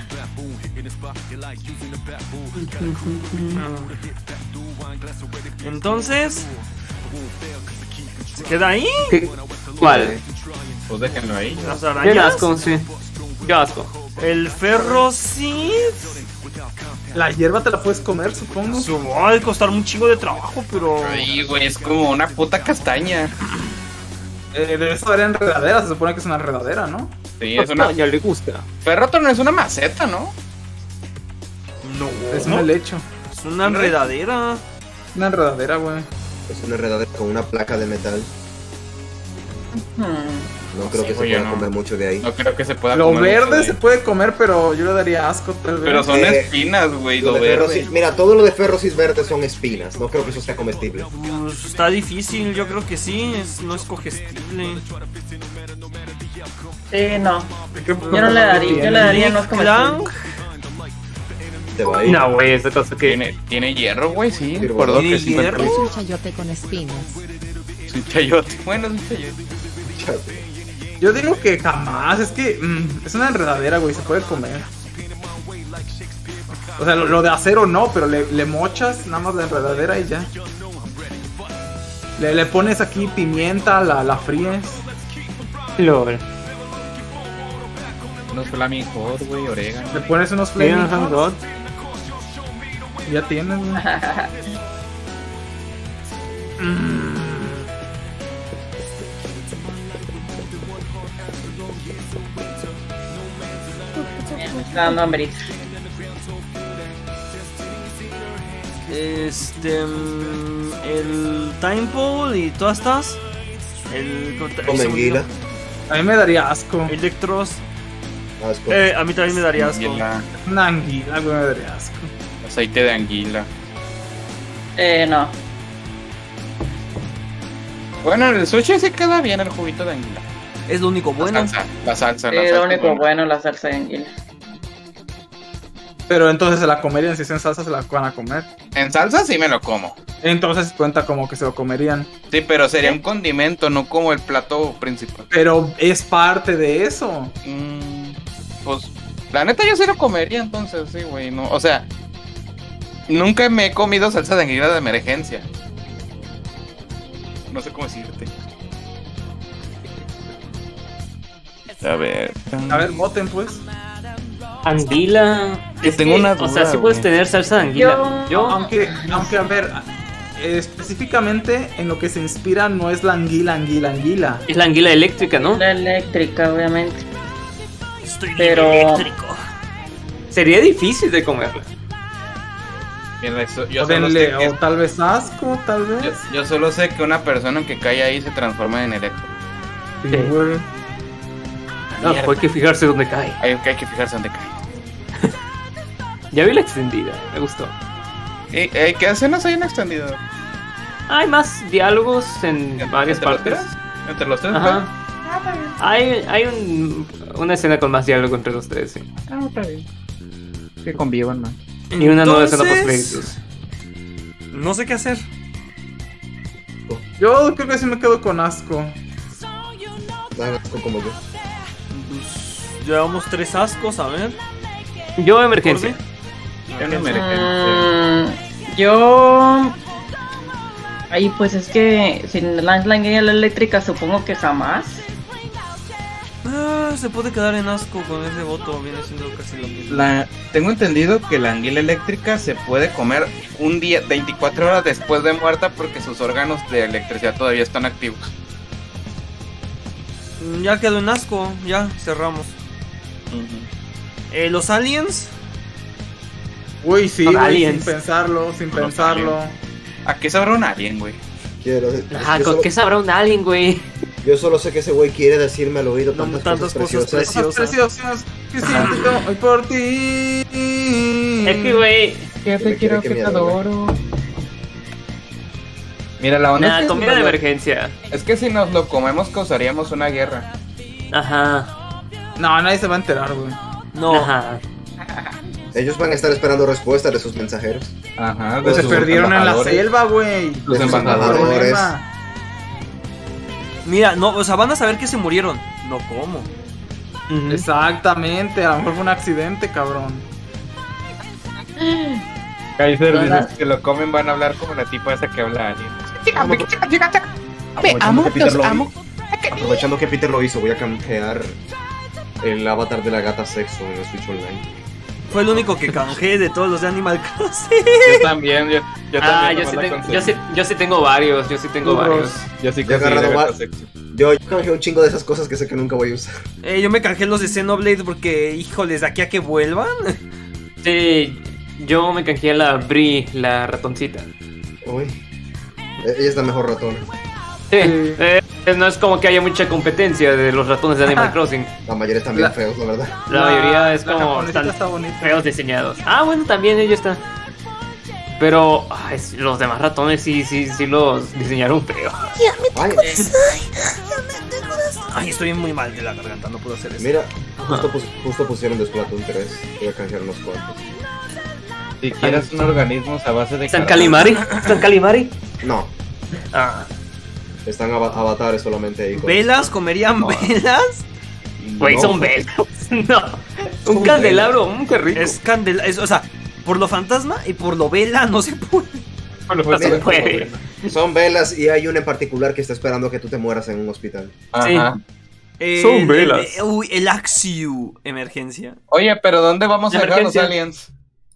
Entonces, ¿se queda ahí? ¿Qué? ¿Cuál? Pues déjenlo ahí. Las Qué arañas. asco, sí. Qué asco. El ferro sí. La hierba te la puedes comer, supongo. Su va a costar un chingo de trabajo, pero. Ay, güey, es como una puta castaña. Eh, debe estar enredadera, se supone que es una enredadera, ¿no? Sí, es una. Ya le gusta. Ferroton es una maceta, ¿no? No. Es un helecho. Es una enredadera. Una enredadera, güey. Es una enredadera con una placa de metal. Hmm. No creo Sí, que se güey, pueda no. comer mucho de ahí. No creo que se pueda Lo comer mucho verde de- se puede comer, pero yo le daría asco, tal vez. Pero son Eh, espinas, güey, Lo lo de verde. ferrosis- mira, todo lo de ferrosis verdes son espinas. No creo que eso sea comestible. Pues está difícil, yo creo que sí. Es, no es comestible. Sí, no. ¿Qué- Yo no le daría, yo le daría no es como Clank. Te va a ir. No, güey, esta cosa que. Tiene, tiene hierro, güey, sí. Pero Recuerdo ¿tiene que sí. hierro? Es un chayote con espinas. Es un chayote. Bueno, es un chayote. Yo digo que jamás, es que mm, es una enredadera, güey, se puede comer. O sea, lo, lo de acero no, pero le, le mochas nada más la enredadera y ya. Le, le pones aquí pimienta, la, la fríes. LOL. Unos flaming hot, güey, orégano. Le pones unos Mira, flaming thank hots God. y ya tienes, güey. Me está dando hambre. Este. mm, El Time Pole y todas estas. El. Come anguila. A mí me daría asco. Electros. Asco. Eh, a mí también me daría asco. Anguila, Una anguila, güey, me daría asco. aceite de anguila. Eh, no. Bueno, en el sushi sí queda bien el juguito de anguila. Es lo único bueno. La salsa, la salsa, la Sí, salsa. lo único bueno es la salsa de anguila. Pero entonces se la comerían, si es en salsa se la van a comer. En salsa sí me lo como. Entonces cuenta como que se lo comerían. Sí, pero sería un condimento, no como el plato principal. Pero es parte de eso. Mm, pues, la neta yo sí lo comería entonces, sí, güey. No, o sea, nunca me he comido salsa de anguila de emergencia. No sé cómo decirte. A ver. A ver, voten pues. Anguila. Yo es tengo que, una O sea, duda, sí puedes güey. tener salsa de anguila. Yo- Yo. Aunque, aunque a ver, eh, específicamente en lo que se inspira no es la anguila, anguila, anguila. Es la anguila eléctrica, ¿no? La eléctrica, obviamente. Estoy bien Pero- eléctrico. Sería difícil de comerla. Mira, eso- yo, O, solo denle- sé que, o tal vez asco, tal vez. yo, yo solo sé que una persona que cae ahí se transforma en electro. Sí, Sí. güey. No, pues hay que fijarse dónde cae. Hay, hay que fijarse dónde cae. Ya vi la extendida, me gustó. ¿Y, eh, ¿Qué escenas hay en extendido? Hay más diálogos en varias ¿Entre los partes. tres? ¿Entre los tres? Ajá. Hay, hay un, una escena con más diálogo entre los tres, sí. Ah, está bien. Que convivan, man. Y una nueva escena post Entonces, créditos. no sé qué hacer. Yo creo que sí me quedo con asco. Dan asco como yo. Pues, llevamos tres ascos, a ver. Yo emergencia. Yo no me Mm, yo. Ahí, pues es que sin la anguila eléctrica, supongo que jamás. Ah, se puede quedar en asco con ese voto, viene siendo casi lo mismo. La, tengo entendido que la anguila eléctrica se puede comer un día, veinticuatro horas después de muerta porque sus órganos de electricidad todavía están activos. Mm, Ya quedó en asco, ya cerramos. Eh, los aliens. Uy, sí, Son güey, aliens. sin pensarlo, sin Son pensarlo. ¿A qué sabrá un alien, güey? Quiero, Ajá, yo, ¿con solo, qué sabrá un alien, güey? yo solo sé que ese güey quiere decirme al oído No, tantas, tantas cosas cosas preciosas. Cosas preciosas que siento yo hoy por ti. Es que, güey. Que Me te quiero, quiere que que te me adoro. Mira, la onda Nada, es, que si comida nos de lo, emergencia. es que si nos lo comemos causaríamos una guerra. Ajá. No, nadie se va a enterar, güey. No. Ajá. Ellos van a estar esperando respuestas de sus mensajeros. Ajá. Pues se sus perdieron en la embajadores. selva, güey. Los de sus embajadores. embajadores. Mira, no, o sea, van a saber que se murieron. No, ¿cómo? Ujú. Exactamente, a lo mejor fue un accidente, cabrón. Kaiser dice Hola. que si lo comen van a hablar como la tipa esa que habla alien. Aprovechando que Peter lo- Aprovechando que Peter lo hizo, voy a canjear el avatar de la gata sexo en el Switch Online. Fue el único que canjeé de todos los de Animal Crossing. Yo también, yo, yo Ah, también. yo nomás sí, la tengo, conseguí. yo, sí, yo sí tengo varios, yo sí tengo Burros. varios. Yo sí Yo he conseguí agarrado la gata va- sexy. Yo, yo canjeé un chingo de esas cosas que sé que nunca voy a usar. Eh, yo me canjeé los de Xenoblade porque, híjoles, de aquí a que vuelvan. Sí, yo me canjeé a la Bri, la ratoncita. Uy. Eh, Ella es la mejor ratona. Sí, eh, no es como que haya mucha competencia de los ratones de Animal Crossing. La mayoría están bien La- feos, la verdad. La mayoría es la como japonesita están está bonita. feos diseñados. Ah, bueno, también ellos están. Pero ay, los demás ratones sí, sí, sí los diseñaron feos. Ay, Ay, estoy muy mal de la garganta, no puedo hacer eso. mira, justo, pus- justo pusieron de Splatoon tres. Voy a canjear unos cuantos. Si quieres un organismo a base de ¿Están cadáver. Calimari? ¿Están Calimari? No, Ah, están ava- avatares solamente ahí. con- ¿Velas? ¿Comerían velas? güey, No. son velas. No, Son un candelabro, mm, qué rico. Es candela, es, o sea, por lo fantasma y por lo vela no se puede. No Mira, se puede. Son velas y hay una en particular que está esperando que tú te mueras en un hospital. Ajá. Eh, Son el- velas. el- uy, el Axiu, emergencia. Oye, pero ¿dónde vamos a dejar a los Emergencia. aliens?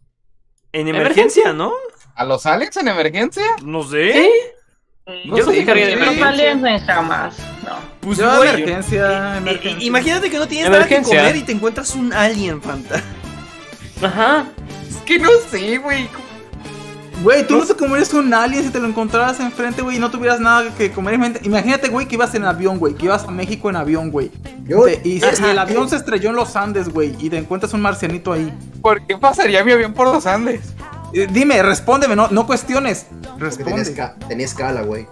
En emergencia, ¿no? ¿A los aliens en emergencia? No sé. ¿Sí? No Yo sé, me dejaría de sí. Los emergencia. aliens en jamás. No. Pues Yo, güey, emergencia, eh, emergencia. imagínate que no tienes nada que Emergencia. comer y te encuentras un alien, Fanta. Ajá. Es que no sé, güey. Güey, tú no te comerías un alien si te lo encontraras enfrente, güey, y no tuvieras nada que comer enfrente. Imagínate, güey, que ibas en avión, güey, que ibas a México en avión, güey. Yo- Te- Y, se- Ajá. y el avión se estrelló en los Andes, güey, y te encuentras un marcianito ahí. ¿Por qué pasaría mi avión por los Andes? Eh, dime, respóndeme, no, no cuestiones. Porque tenía, Responde. esca- tenía escala, güey.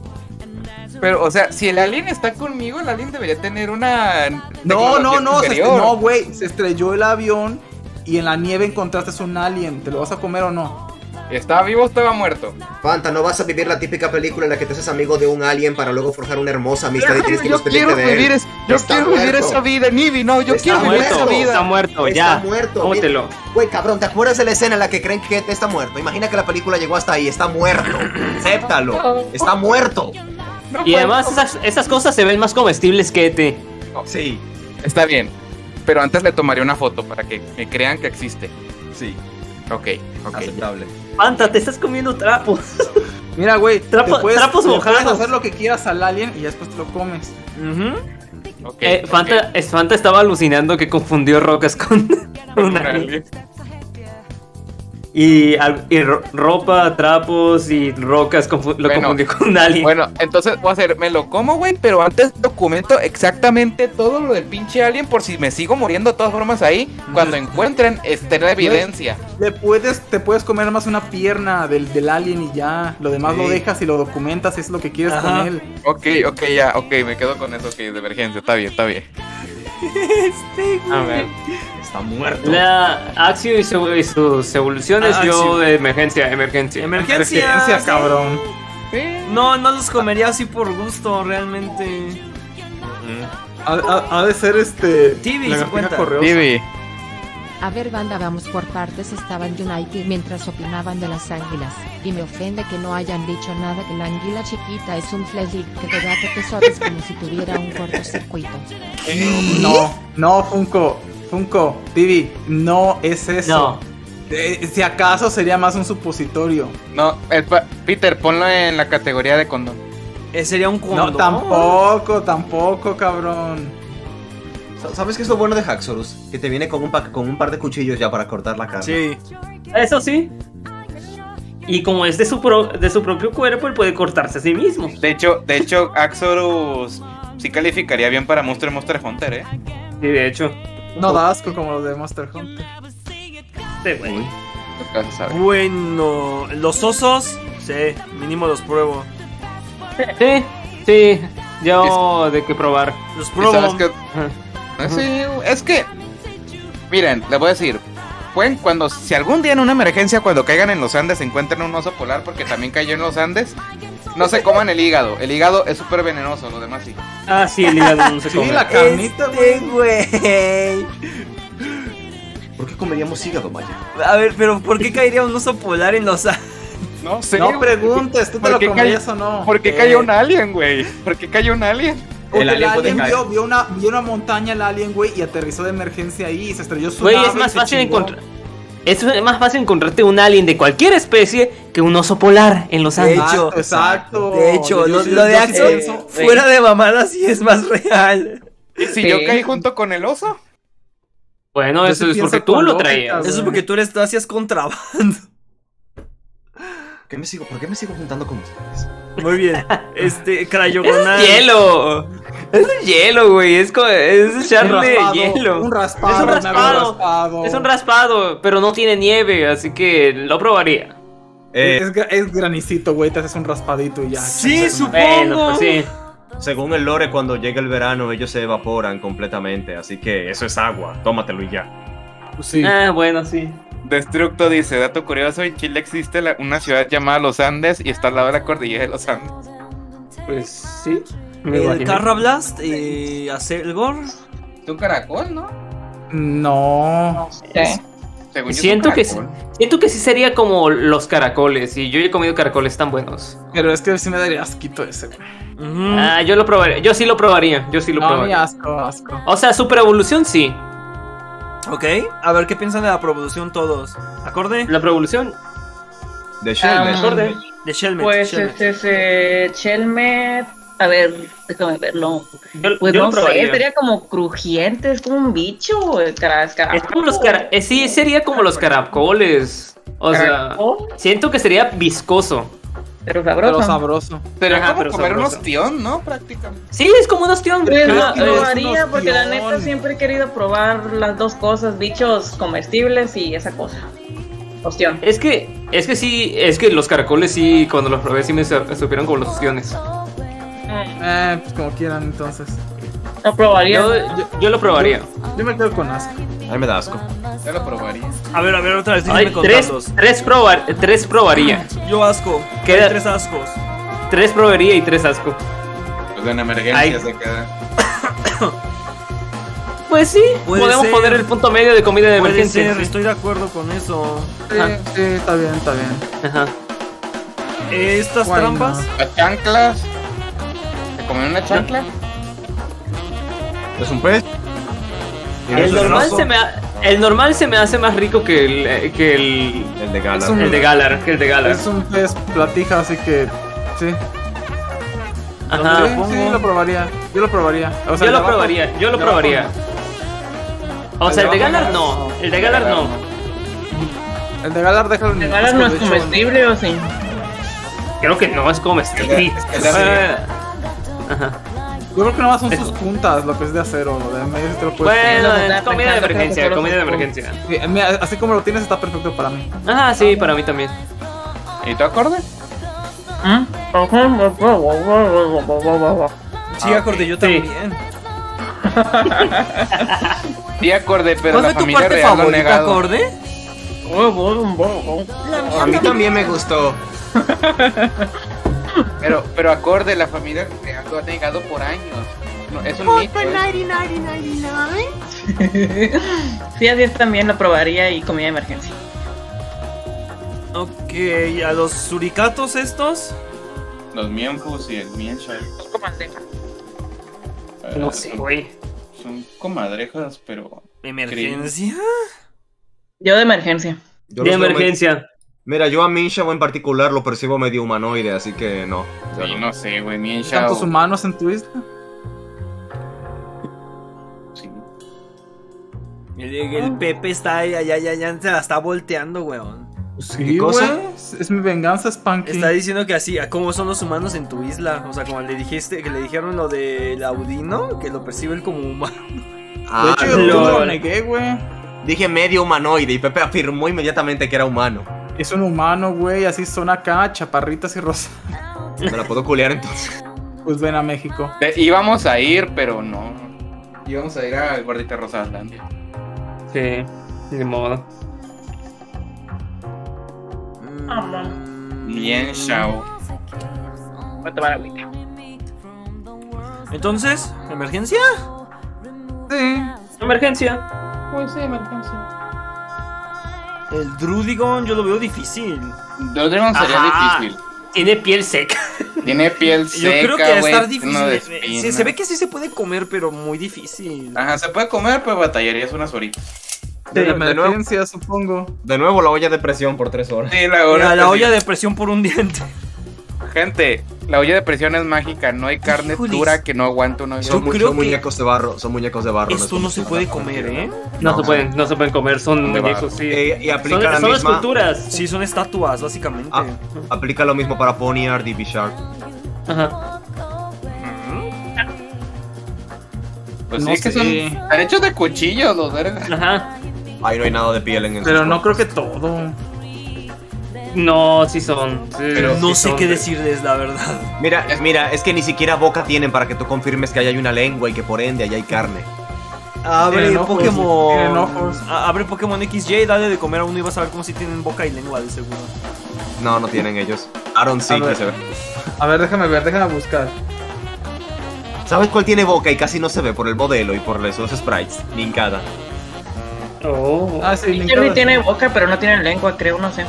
Pero, o sea, si el alien está conmigo, el alien debería tener una. No, no, tecnología no, se, superior. no, güey, se estrelló el avión y en la nieve encontraste un alien. ¿Te lo vas a comer o no? ¿Estaba vivo o estaba muerto? Fanta, no vas a vivir la típica película en la que te haces amigo de un alien para luego forjar una hermosa amistad y tienes que yo despedirte quiero de él. vivir, es- yo Está quiero vivir muerto. esa vida, Nibi, no, yo Está quiero vivir muerto. esa vida. Está muerto, Está ya. muerto. Cómetelo. mira. Güey, cabrón, ¿te acuerdas de la escena en la que creen que está muerto? Imagina que la película llegó hasta ahí. Está muerto. Acéptalo. Está muerto. No Y puedo. además esas, esas cosas se ven más comestibles que te. Sí. Está bien, pero antes le tomaré una foto para que me crean que existe. Sí. Ok, ok. Aceptable. Fanta, te estás comiendo trapos. Mira, güey, Trapo- te puedes, trapos le puedes mojados. hacer lo que quieras al alien y ya después te lo comes. Ujú. Ok, Eh, ok. Fanta, es- Fanta estaba alucinando que confundió rocas con un alien. Alien. Y, al- y ro- ropa, trapos y rocas confu- lo Bueno, confundió con un alien. Bueno, entonces voy a hacer, me lo como, güey, pero antes documento exactamente todo lo del pinche alien por si me sigo muriendo de todas formas ahí. Cuando encuentren, esté la evidencia. Le puedes, te puedes comer más una pierna del, del alien y ya. Lo demás Sí. lo dejas y lo documentas si es lo que quieres Ajá. con él. Ok, ok, ya, ok, me quedo con eso, ok, de emergencia, está bien, está bien. Este, A güey. ver. Está muerto. La Axio y, su- y sus evoluciones, Ah, yo Axio. de emergencia, emergencia. Emergencia. Emergencia, sí. cabrón. No, no los comería así por gusto, realmente. Ha, ha- ha de ser este. Tibi, lagartija cincuenta. correosa. Vivi. A ver, banda, vamos por partes. Estaban United mientras opinaban de las anguilas. Y me ofende que no hayan dicho nada, que la anguila chiquita es un fleshlick que te da que te sobes como si tuviera un cortocircuito. No, no, Funko. Funko, Tibi, no es eso. No. Eh, si acaso sería más un supositorio. No, el pa- Peter, ponlo en la categoría de condón. Eh, sería un condón. No, tampoco, tampoco, cabrón. ¿Sabes qué es lo bueno de Haxorus? Que te viene con un, pa- con un par de cuchillos ya para cortar la carne. Sí. Eso sí. Y como es de su, pro, de su propio cuerpo, él puede cortarse a sí mismo. De hecho, de hecho, Axorus sí calificaría bien para Monster Monster Hunter, ¿eh? Sí, de hecho. No da asco como los de Monster Hunter. Sí, güey. Bueno, los osos, sí, mínimo los pruebo. Sí, sí. Yo de qué probar. Los ¿Y pruebo. sabes qué? Sí, es que, miren, les voy a decir, pueden cuando, si algún día en una emergencia cuando caigan en los Andes se encuentran un oso polar porque también cayó en los Andes, no se coman el hígado, el hígado es súper venenoso, lo demás sí. Ah, sí, el hígado no se come. Sí, la carnita, Este güey. güey. ¿Por qué comeríamos hígado, Maya? A ver, pero ¿por qué caería un oso polar en los Andes? No sé. No preguntes, ¿tú te lo comerías o no? ¿Por qué Eh. cayó un alien, güey? ¿Por qué cayó un alien? Porque El el alien alien, puede vio, caer. vio, una, vio una montaña el alien, güey, y aterrizó de emergencia ahí y se estrelló su Güey, nave es y más se fácil chingó. encontrar. Es más fácil encontrarte un alien de cualquier especie que un oso polar en los De Andes. hecho, Exacto. De hecho, Yo lo, sí- lo de yo sí Axel, pienso- fuera de mamada, sí es más real. ¿Y si Sí. yo caí junto con el oso? Bueno, Yo eso sí es pienso porque tú con lo lógica, traías. güey. Eso es porque tú eres, tú hacías contrabando. ¿Qué me sigo, ¿Por qué me sigo juntando con ustedes? Muy bien. Este, Es Crayogonal. hielo. Es el hielo, güey. Es, co- es Un echarle raspado, hielo. un raspado, Es un me hago raspado. raspado. Es un raspado, pero no tiene nieve, así que lo probaría. Eh, Es, gra- es granicito, güey, te haces un raspadito y ya. Sí, chance, supongo. Bueno, pues sí. según el lore, cuando llega el verano, ellos se evaporan completamente. Así que eso es agua. Tómatelo y ya. Pues sí. Ah, bueno, sí. Destructo dice, dato curioso, en Chile existe la- una ciudad llamada Los Andes y está al lado de la cordillera de los Andes. Pues sí. me El imagino. Carrablast, eh, Acelgor. Es un caracol, ¿no? No. Sí. Según yo es un Siento que, sí, caracol. siento que sí sería como los caracoles. Y yo he comido caracoles tan buenos. Pero es que sí me daría asquito ese, güey. Ujú. Ah, yo lo probaría. Yo sí lo probaría. Yo sí lo No, a mí probaría. asco, asco. O sea, super evolución sí. Ok, a ver qué piensan de la producción todos. ¿Acorde? La evolución. De Shelmet. Ah, Acorde. De Shelmet. Pues Shelmet. este ese Chelmet, a ver, déjame verlo. Yo, Pues yo no lo sé, probaría. sería como crujiente, es como un bicho, el cara, es cara- Es como los cara eh, sí, sería como los caracoles. O sea, caracol, siento que sería viscoso. pero Pero sabroso. sabroso. Pero Ajá, como pero comer un sabroso. ostión, ¿no? Prácticamente. Sí, es como un ostión. Pues Ajá, lo eh, probaría un porque la ostión. neta siempre he querido probar las dos cosas, bichos comestibles y esa cosa. Ostión. Es que, es que sí, es que los caracoles sí, cuando los probé sí me su- supieron como los ostiones. Mm, Eh, pues como quieran entonces. Lo probaría. Yo, yo, yo lo probaría. Yo me quedo con asco. A mí me da asco. Ya lo probaría. A ver, a ver, otra vez, Ay, díganme tres, contarlos. tres, probar, tres probaría. Yo asco. Queda- Hay tres ascos. Tres probaría y tres asco. Pues en emergencia Ay. se queda. Pues sí, Puede podemos ser. poner el punto medio de comida de Puede emergencia. ser, estoy de acuerdo con eso. Sí, Ajá. sí, está bien, está bien. Ajá. Eh, Estas Why trampas. not? Las chanclas. ¿Se comen una chancla? ¿Es un pez? El normal, se me ha- el normal se me hace más rico que el, eh, que el, El de Gala. Es un- el de Galar, que el de Galar. Es un pez platija, así que sí. Ajá. Sí, sí, lo probaría. Yo lo probaría. O sea, Yo el de lo abajo- probaría, yo lo de probaría. abajo O sea, el de El de Galar abajo no, el de Galar no. no. El de Galar, déjalo en ¿De el galas disco, no es de hecho. comestible o sí? Creo que no, es comestible. Es de acero. Ajá. Yo creo que nomás son Es- sus puntas, lo que es de acero. Lo de en medio te lo puedes Bueno, poner. es comida de emergencia, comida de emergencia. Sí, mira, así como lo tienes está perfecto para mí. Ajá, sí, para mí también. ¿Y tú acorde? ¿Mm? Sí, acorde, yo Sí. también. Sí, acorde, pero ¿Cuál la fue tu familia parte real lo ha favorita, negado. acorde? A mí también me gustó. Pero, pero acorde, la familia real lo ha negado por años. No, es un mito. es- Sí, así es, también lo probaría y comida de emergencia. Ok, a los suricatos estos. Los Mienfus y el Mienshire. No sé, güey. Son comadrejas, pero. ¿Emergencia? Yo de emergencia. Yo De los veo emergencia. me- Mira, yo a Minshao en particular lo percibo medio humanoide, así que no. yo Sí, no. no sé, güey. ¿Tantos Mienshao. humanos en tu isla? Sí. El, el Pepe está ahí, allá, ya, ya, se la está volteando, weón. Sí, güey. Es mi venganza, Spanky. Está diciendo que así, a cómo son los humanos en tu isla. O sea, como le dijiste, que le dijeron lo del Audino, que lo perciben como humano. Ah, de hecho, yo lo... lo negué, güey. Dije medio humanoide y Pepe afirmó inmediatamente que era humano. Es un humano, güey, así son acá, chaparritas y rosas. ¿Me la puedo culear entonces? Pues ven a México. Eh, íbamos a ir, pero no. Íbamos a ir a Gordita Rosalandia. Sí, de modo. Bien, chao. Voy a tomar agüita. Entonces, ¿emergencia? Sí. Emergencia. Pues sí, emergencia. El Drudigon yo lo veo difícil. Drudigon sería Ajá. difícil. Tiene piel seca. Tiene piel seca, Yo creo que va a güey, estar lleno de difícil. espinas. Se, se ve que sí se puede comer, pero muy difícil. Ajá, se puede comer, pero batallarías unas horitas. De de emergencia, supongo. De nuevo la olla de presión por tres horas. Sí, la, hora Mira, la sí. olla de presión por un diente. Gente, la olla de presión es mágica. No hay carne Híjoles. dura que no aguante una olla. Yo Son, mu- creo son que muñecos de barro, son muñecos de barro. Esto no se puede comer, ¿eh? No, No, se pueden, no se pueden comer, son ¿Dónde va? muñecos, sí. Eh, y aplica son la son misma. esculturas. Sí, son estatuas, básicamente. Ah, aplica lo mismo para Ponyard y Bisharp. Ajá. Pues No sí, que sé. son están hechos de cuchillos los vergas. Ajá. Ahí no hay nada de piel en el Pero no creo que todo. No, sí son. Sí, Pero no sí sé son. qué decirles, la verdad. Mira, mira, es que ni siquiera boca tienen para que tú confirmes que ahí hay una lengua y que por ende ahí hay carne. Abre Tienen ojos, Pokémon. tienen ojos. A- Abre Pokémon X Y, dale de comer a uno y vas a ver cómo si tienen boca y lengua, de seguro. No, no tienen ellos. Aaron sí A ver. que se ve. A ver, déjame ver, déjame buscar. ¿Sabes cuál tiene boca y casi no se ve por el modelo y por esos sprites? Linkada. Oh. Ah, sí, Kirby linkado. tiene boca, pero no tiene lengua, creo, no sé.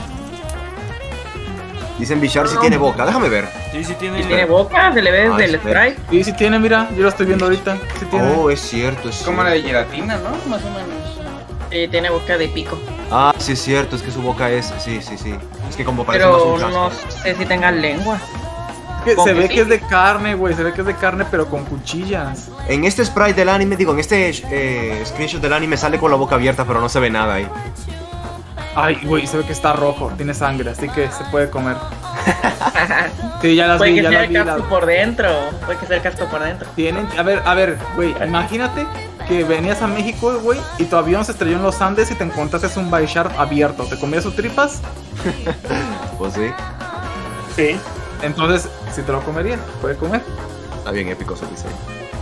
Dicen Bishar si tiene boca, déjame ver. Sí, sí tiene. ¿Y tiene boca? ¿Se le ve Ah, desde el espera. sprite? Sí, sí tiene, mira, yo lo estoy viendo ahorita. Sí tiene. Oh, es cierto, es Es como la cierto. de gelatina, ¿no? Más o menos. Sí, tiene boca de pico. Ah, sí es cierto, es que su boca es. Sí, sí, sí. Es que como parece más Pero un no casco. sé si tenga lengua. Que ¿Con se que ve sí? que es de carne, güey. Se ve que es de carne, pero con cuchillas. En este sprite del anime, digo, en este eh, screenshot del anime sale con la boca abierta, pero no se ve nada ahí. Ay, güey, se ve que está rojo, tiene sangre, así que se puede comer. Sí, ya las Puede vi, que ya sea las el vi. casco las- por dentro. Puede que sea el casco por dentro. Tienen, a ver, a ver, güey, imagínate que venías a México, güey, y tu avión se estrelló en los Andes y te encontraste un Bisharp abierto. ¿Te comías sus tripas? Pues sí. Sí. Entonces, si te lo comerías, puede comer. Está bien épico su diseño.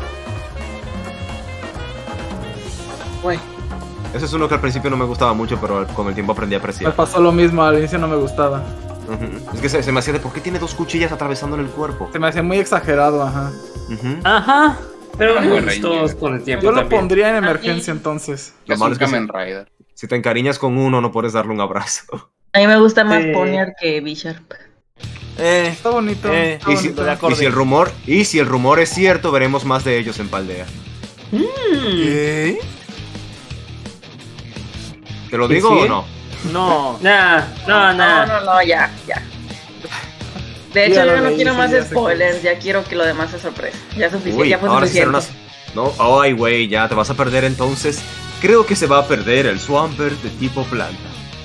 Güey. Ese es uno que al principio no me gustaba mucho, pero con el tiempo aprendí a Me apreciar. pasó lo mismo, al inicio no me gustaba. Ujú. Es que se, se me hacía de por qué tiene dos cuchillas atravesando en el cuerpo. Se me hacía muy exagerado, ajá. Ujú. Ajá. Pero Ay, me güey, gustó ya. con el tiempo Yo lo también. pondría en emergencia entonces. Lo Es malo un es que Kamen si, Rider. si te encariñas con uno, no puedes darle un abrazo. A mí me gusta más Sí. Ponyard que Bisharp. Eh, Está bonito. Eh, está Y si, bonito. de acuerdo. y si el rumor, y si el rumor es cierto, veremos más de ellos en Paldea. ¿Qué? ¿Te lo digo ¿Sí? o no? No. Nah, no, No, nah. no, no, ya, ya. De hecho, Ya lo yo no leí, quiero sí, más ya sé spoilers, ya quiero que lo demás sea sorpresa. Ya, sufici- Uy, ya fue ahora sí será suficiente. unas... No, ay, güey, ya te vas a perder entonces. Creo que se va a perder el Swampert de tipo planta.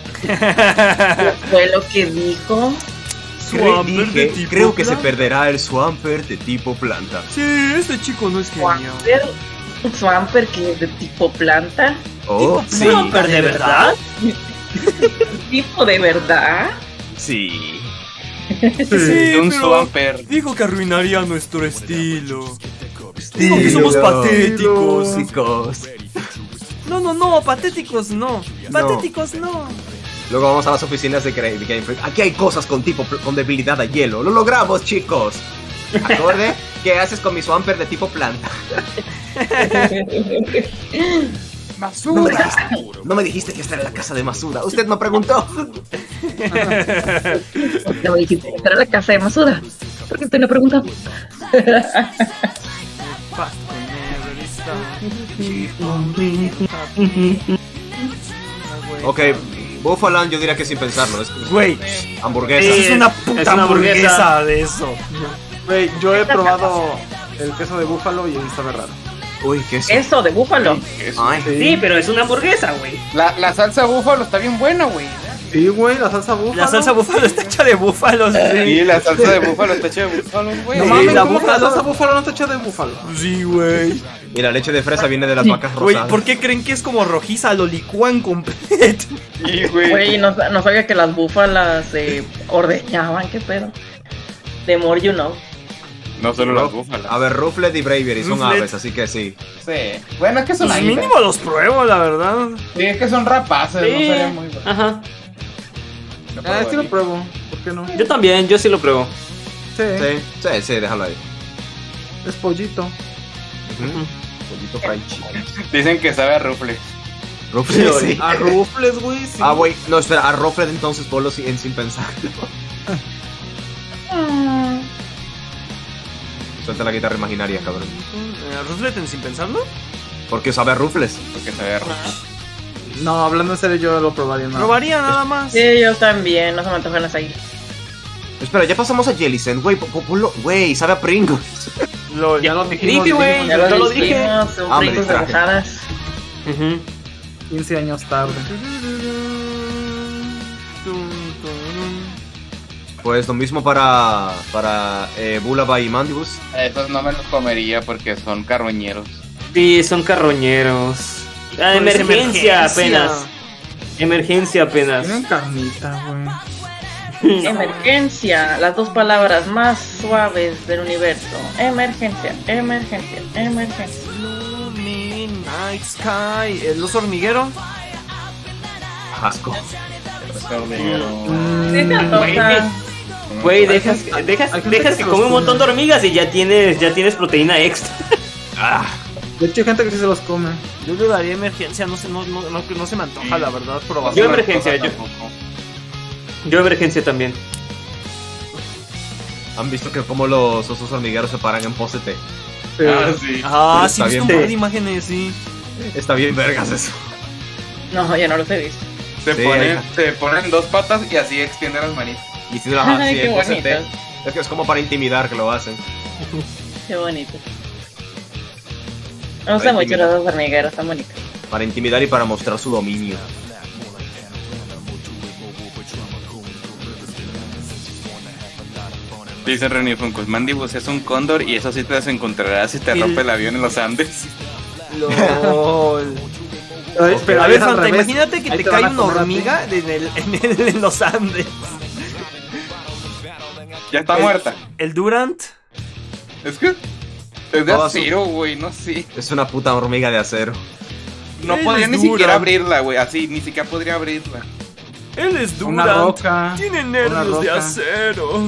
Fue lo que dijo. Cre- Swampert de dije, tipo creo que se planta. perderá el Swampert de tipo planta. Sí, este chico no es genio. Swampert, Swampert que es de tipo planta. Oh, sí, ¿Pero de verdad? Tipo de verdad. sí. Sí, un pero Swampert. dijo que arruinaría nuestro estilo. Dijo que Estilo. somos patéticos. Chicos. No, no, no, patéticos no. Patéticos no. Luego vamos a las oficinas de Gra- de Game Freak. Aquí hay cosas con tipo pl- con debilidad a hielo. Lo logramos, chicos. Acorde, ¿qué haces con mi Swampert de tipo planta? No me, dijiste, no me dijiste que esta era la casa de Masuda. Usted me preguntó. No me dijiste, pero la casa de Masuda. ¿Por qué usted no preguntó? Ok, Buffaland yo diría que sin pensarlo. Es, es- Güey, hamburguesa. eso es una puta es una hamburguesa. hamburguesa de eso. Güey, yo he probado el queso de búfalo y sabe raro. Uy, ¿qué es Eso, de búfalo. Ay. Sí, pero es una hamburguesa, güey. La, la salsa búfalo está bien buena, güey. Sí, güey, la salsa búfalo. La salsa búfalo está hecha de búfalos. Sí, la salsa de búfalo está hecha de búfalo, güey. No Sí, mames, la ¿cómo que la búfalo- salsa búfalo no está hecha de búfalo? Sí, güey. Y la leche de fresa viene de las vacas Güey, rosadas. ¿por qué creen que es como rojiza? Lo licúan completo. Sí, güey. Güey, no, no sabía que las búfalas se ordeñaban, qué pedo. The more you know. No solo las búfalas. A ver, Rufflet y Bravery son Rufflet. aves, así que sí. Sí. Bueno, es que son Pues ahí. mínimo los pruebo, la verdad. Sí, es que son rapaces, Sí. no sería muy bueno. Ajá. Ah, sí lo pruebo. ¿Por qué no? Yo también, yo sí lo pruebo. Sí, Sí, sí, sí, déjalo ahí. es pollito. Ujú. Pollito fried chicken. Dicen que sabe a rufle. Rufflet, sí. A rufles, güey, sí. Ah, güey, no, espera, a Rufflet entonces ponlo sin, sin pensarlo. Suelta la guitarra imaginaria, cabrón. Eh, ¿Rufleten sin pensarlo? Porque sabe a Ruffles. Porque sabe a rufle. No, hablando en serio, yo lo probaría. No. Probaría nada más. Sí, yo también, no se me antojan las ahí. Espera, ya pasamos a Jellicent, güey, po- po- ponlo, güey, sabe a Pringles. Lo- Ya lo dijimos, Dije, güey, Ya yo lo lo dije. dijimos, son Ah, me ricos de distraje. mojadas. Ujú. quince años tarde. Pues lo mismo para, para eh, Bulaba y Mandibus. Esos no me los comería porque son carroñeros. Sí, son carroñeros. Ah, Pues emergencia emergencia. apenas. Emergencia apenas. Tienen carnita, güey. Emergencia, las dos palabras más suaves del universo. Emergencia, emergencia, emergencia. Night Sky. ¿El oso hormiguero? Asco. Sí, te antoja. Güey, dejas, dejas, hay gente dejas que que se come los un montón de come. hormigas y ya tienes, ya tienes proteína extra. De hecho, hay gente que sí se los come. Yo le daría emergencia, no sé, no, no, no, no se me antoja, la verdad, probarlo. Yo emergencia, yo, yo emergencia también. ¿Han visto que como los osos hormigueros se paran en pose T? Ah, sí. Ah, sí, Está he visto bien. un par de imágenes, sí. Está bien vergas eso. No, yo no los he visto. Se, Sí, ponen, ahí. se ponen dos patas y así extienden las manitas. Y si la Ay, sí, qué en pose T. bonito. Es que es como para intimidar que lo hacen. Qué bonito. Me gustan Ay, mucho mira. los dos hormigueros, están bonitos. Para intimidar y para mostrar su dominio. Dice René Funkos, Mandibus es un cóndor y eso sí te las encontrarás si te El- rompe el avión en los Andes. LOL. Ay, pero A ahí ver, es al Fanta, revés. imagínate que Ahí te, te cae van a una comer a ti. hormiga en, el, en, el- en los Andes. Ya está El- muerta. El Durant. Es que es de Todas acero, güey, no sé. Es una puta hormiga de acero. No Él podría es ni dura. siquiera abrirla, güey, así, ni siquiera podría abrirla. Él es Durant. Una roca. Tiene una nervios de roca. acero.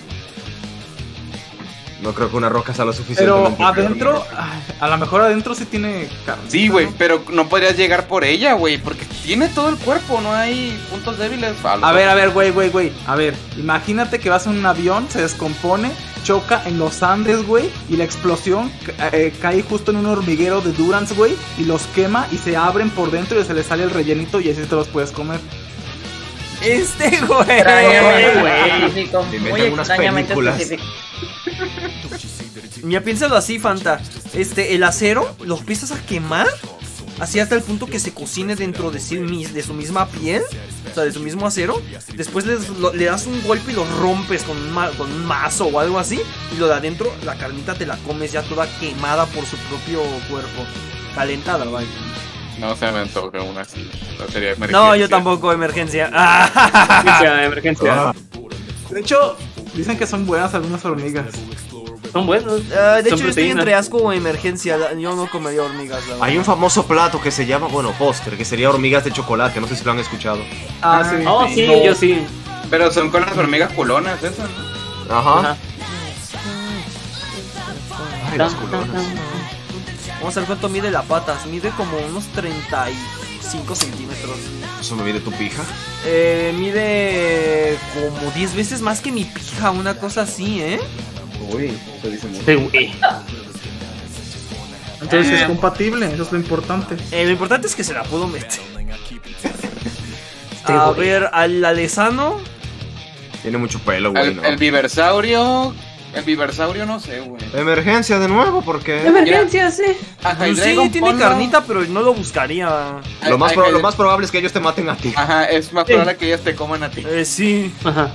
No creo que una roca sea lo Pero suficientemente. adentro, ay, a lo mejor adentro sí tiene carne. Sí, güey, pero no podrías llegar por ella, güey, porque tiene todo el cuerpo, no hay puntos débiles. A ver, a ver, güey, güey, güey. A ver, imagínate que vas en un avión, se descompone, choca en los Andes, güey, y la explosión ca- eh, cae justo en un hormiguero de Durance, güey, y los quema y se abren por dentro y se les sale el rellenito y así te los puedes comer. Este güey. Extrañamente güey. específico. Te Muy inventan unas extrañamente películas. específico. Mira, piénsalo así, Fanta. Este, el acero lo empiezas a quemar así hasta el punto que se cocine dentro de, sí, mis- de su misma piel, o sea, de su mismo acero. Después les- lo- le das un golpe y lo rompes con un, ma- con un mazo o algo así. Y lo de adentro, la carnita te la comes ya toda quemada por su propio cuerpo. Calentada, vaya. No se me antoja una así. No, sería No, yo tampoco, emergencia. Emergencia, emergencia. De hecho, dicen que son buenas algunas hormigas. Son buenos. Ah, de Son hecho, yo estoy proteína. entre asco o emergencia. Yo no comería hormigas. la Hay verdad. un famoso plato que se llama, bueno, póster, que sería hormigas de chocolate. No sé si lo han escuchado. Ah, sí. Oh, sí, No. yo sí. Pero son con las hormigas culonas, esas, ¿no? Ajá. Ajá. Ay, las culonas. Vamos a ver cuánto mide la pata. Mide como unos treinta y cinco centímetros. Eso me viene tu pija. Eh, mide como diez veces más que mi pija, una cosa así, ¿eh? Uy, eso dice mucho. Sí, güey. Entonces Ah. es compatible, eso es lo importante. Eh, lo importante es que se la puedo meter. A ver, al alesano. Tiene mucho pelo, güey, El, ¿no? el viversaurio El Viversaurio no sé, güey. Emergencia de nuevo, porque... Emergencia, sí. A Pues sí, Hydreigon tiene ponlo. carnita, pero no lo buscaría. Lo más, Ay, pro- ay, lo ay. más probable es que ellos te maten a ti. Ajá, es más Sí. probable que ellas te coman a ti. Eh, sí. Ajá.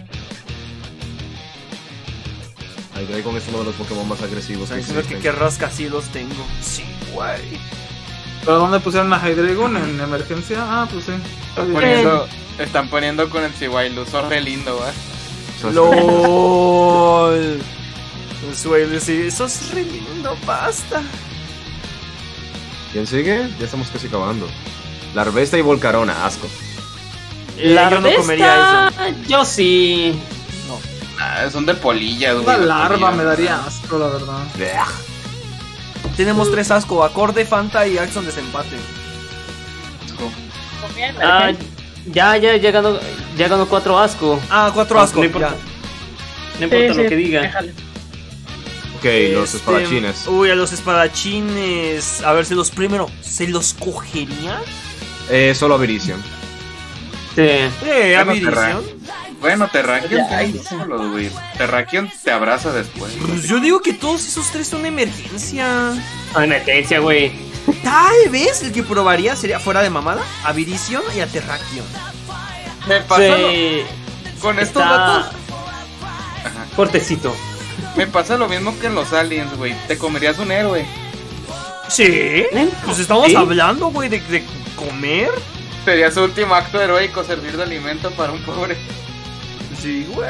Hydreigon es uno de los Pokémon más agresivos que Diciendo que existen. qué rascacielos tengo. Sí, güey. ¿Pero dónde pusieron a Hydreigon? ¿En emergencia? Ah, pues sí. Está Están bien. poniendo, están poniendo con el Chihuahiluzor re lindo, ¿va? Eso es- LOL. Suele, sí, eso es re lindo, basta. ¿Quién sigue? Ya estamos casi acabando. Larvesta y Volcarona, asco. Eh, La yo no comería eso. Yo sí. Ah, son de polillas, güey. Una de larva polillas. me daría asco, la verdad. Tenemos tres asco, Acorde, Fanta y Axon desempate. Ah, ya, ya, ya ganó, ya ganó cuatro asco. Ah, cuatro asco, No importa, ya. no importa Sí, lo sí, que diga. déjale. Ok, los Este, espadachines. Uy, a los espadachines. A ver, se los primero. ¿Se los cogería? Eh, solo Avirición. Sí. Eh, Bueno, Avirición. Terra- Bueno, Terrakion, Ya, ay, tienes solos, güey. Terrakion te abraza después. Pues yo digo que todos esos tres son emergencia. Ah, emergencia, güey. Tal vez el que probaría sería fuera de mamada, Avirición y a Terrakion. Me pasa Sí. lo- con estos Está datos. cortecito. Me pasa lo mismo que en los aliens, güey. Te comerías un héroe. Sí. Pues estamos ¿Sí? hablando, güey, de, de comer. Sería su último acto heroico, servir de alimento para un pobre. Sí, güey.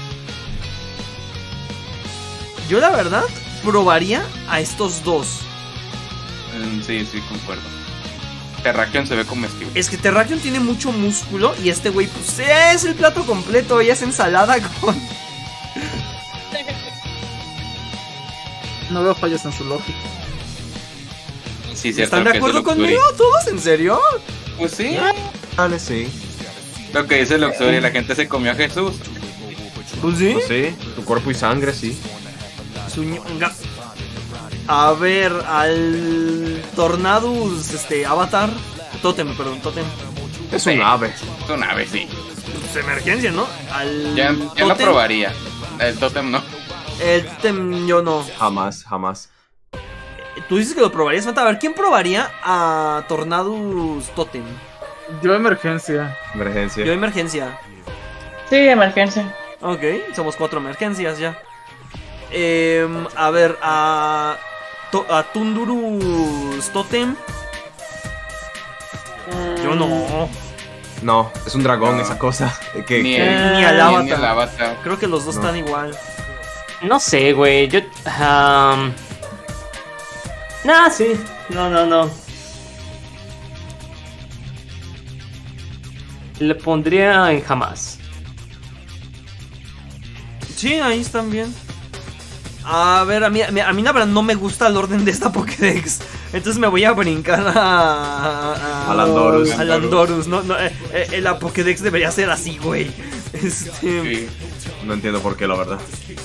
Yo la verdad probaría a estos dos. Mm, sí, sí, concuerdo. Terrakion se ve comestible. Es que Terrakion tiene mucho músculo y este güey pues es el plato completo, ella es ensalada con... No veo fallas en su lógica. Sí, cierto. ¿Están de que es acuerdo el Luxury. conmigo todos? ¿En serio? Pues sí. Vale, sí. Lo que dice Luxury, la gente se comió a Jesús. Pues sí. Pues sí, tu cuerpo y sangre, sí. Su ñonga. A ver, al Tornadus, este, Avatar. Totem, perdón, Totem. Es un ave. Es un ave, sí. Pues emergencia, ¿no? Al Ya, ya lo Totem. probaría. El Totem no. El Totem yo no. Jamás, jamás. Tú dices que lo probarías, Fanta. A ver, ¿quién probaría a Tornadus Totem? Yo emergencia. Emergencia. Yo emergencia. Sí, emergencia. Ok, somos cuatro emergencias ya. Em, a ver, a, to- a Tundurus Totem. Yo no. No, es un dragón No. esa cosa. Eh, Que, Ni que- el, Ni al ni Avatar. el Avatar. Creo que los dos No. están igual. No sé, güey. Yo. Um... Nah, sí. No, no, no. Le pondría en jamás. Sí, ahí están bien. A ver, a mí, a mí, a mí la verdad no me gusta el orden de esta Pokédex. Entonces me voy a brincar a... A, A Landorus. A Landorus. No, no, eh, eh, la Pokédex debería ser así, güey. Este... Sí. no entiendo por qué, la verdad.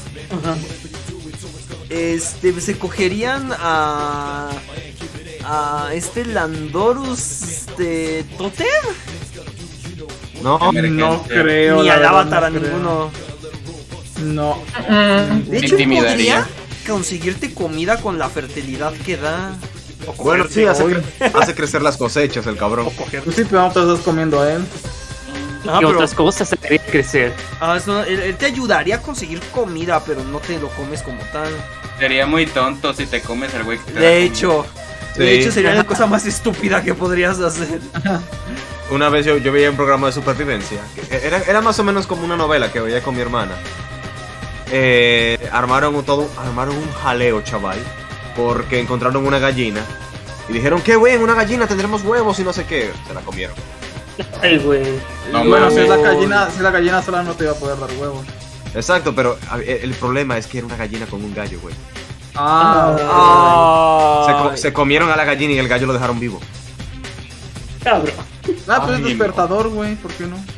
Este, se cogerían a... A este Landorus, este... Totem. No, Emergencia. No creo. Ni la al verdad, Avatar a no creo. ninguno. No. Mm, De hecho, Intimidaría. podría conseguirte comida con la fertilidad que da. O bueno, cogerte sí, hace, hoy. cre- hace crecer las cosechas el cabrón. O cogerte. Pues sí, pero no te estás comiendo a él. Ah, y pero- otras cosas se deberían crecer. Ah, eso, él, él te ayudaría a conseguir comida, pero no te lo comes como tal. Sería muy tonto si te comes al güey que te da De comida. hecho, Sí. de hecho sería la cosa más estúpida que podrías hacer. Una vez yo, yo veía un programa de supervivencia. que Era, era más o menos como una novela que veía con mi hermana. Eh, armaron un todo, armaron un jaleo, chaval. Porque encontraron una gallina. Y dijeron, qué bueno, una gallina, tendremos huevos y no sé qué. Se la comieron. Ay, güey. No, Bueno, mames. si es la gallina, si es la gallina sola no te va a poder dar huevos. Exacto, pero a- el problema es que era una gallina con un gallo, güey. Ah, Se, Ah, co- se comieron a la gallina y el gallo lo dejaron vivo. Cabrón. ah pues es Ay, despertador, güey, ¿por qué no?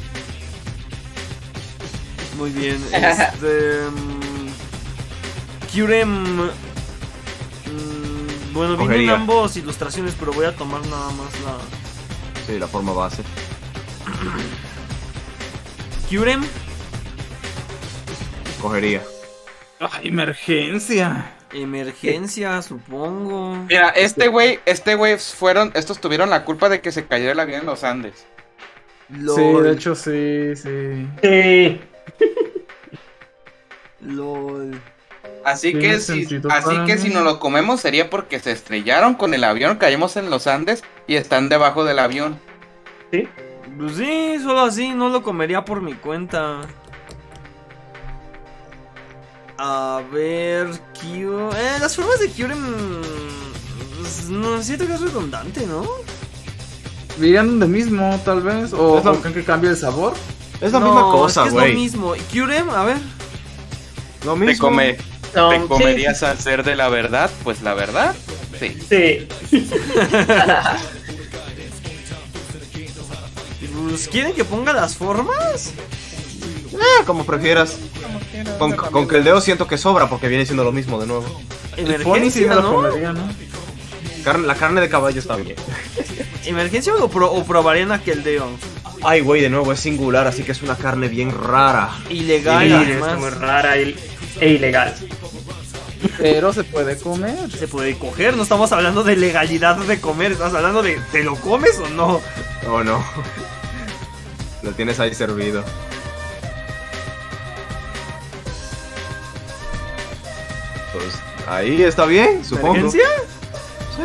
muy bien. Este. mm, Kyurem. mm, bueno, vienen Cogería. ambos ilustraciones, pero voy a tomar nada más la. Sí, la forma base. Kyurem. Cogería. Ah, emergencia. Emergencia, supongo. Mira, este güey, este güey fueron, estos tuvieron la culpa de que se cayó el avión en los Andes. Lol. Sí, de hecho sí, sí. Sí. Lol. Así que si, así que si nos lo comemos sería porque se estrellaron con el avión, caímos en los Andes y están debajo del avión. ¿Sí? Pues sí, solo así, no lo comería por mi cuenta. A ver, Q... Eh, las formas de Kyurem... No, siento que es redundante, ¿no? Virían de mismo, tal vez. O, ¿o creen que cambie el sabor? Es la no, misma cosa, güey. Es, es lo mismo. Kyurem, a ver. Lo mismo. ¿Te, come, no, ¿te comerías sí. al ser de la verdad? Pues la verdad, sí. Sí. Pues, ¿quieren que ponga las formas? Eh, como prefieras. Con, con que el dedo siento que sobra porque viene siendo lo mismo de nuevo. Emergencia, ¿no? Comería, ¿no? Carne, la carne de caballo está bien. ¿Emergencia o, pro, o probarían aquel dedo? Ay, güey, de nuevo es singular, así que es una carne bien rara. Ilegal, Sí, además. es muy rara e, e ilegal. Pero se puede comer. Se puede coger, no estamos hablando de legalidad de comer, estamos hablando de ¿te lo comes o no? Oh, no. Lo tienes ahí servido. Pues ahí está bien, supongo. ¿Emergencia? Sí.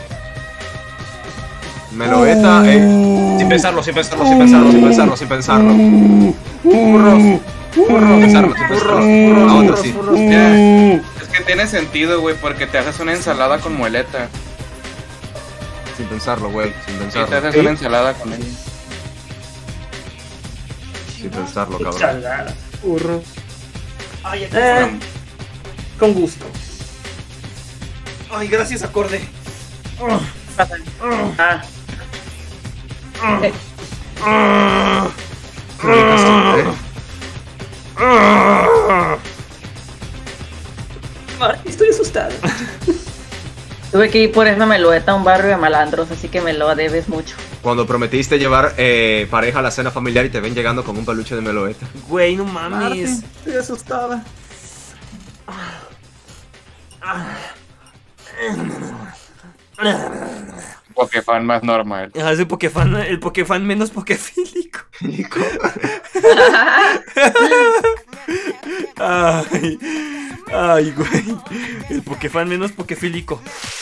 Meloeta, eh. Sin pensarlo, sin pensarlo, sin pensarlo, sin pensarlo, sin pensarlo. Burros. Burros, sin pensarlo, sin pensarlo. A otro sí. Ya, es que tiene sentido, güey, porque te haces una ensalada con mueleta. Sin pensarlo, güey, sin Y pensarlo. te haces una ensalada con ella. Sin pensarlo, cabrón. Chalada. Burros. Ay, eh, con gusto. Ay, gracias, acorde. Ah. Qué rica estoy, eh. Marty, estoy asustado. Tuve que ir por esa meloeta a un barrio de malandros, así que me lo debes mucho. Cuando prometiste llevar eh, pareja a la cena familiar y te ven llegando con un peluche de Meloeta. Güey, no mames. Marty, estoy asustada. Pokefan más normal. Ah, es el Pokefan, el Pokefan menos pokefílico. Ay, ay, güey. El Pokefan menos pokefílico.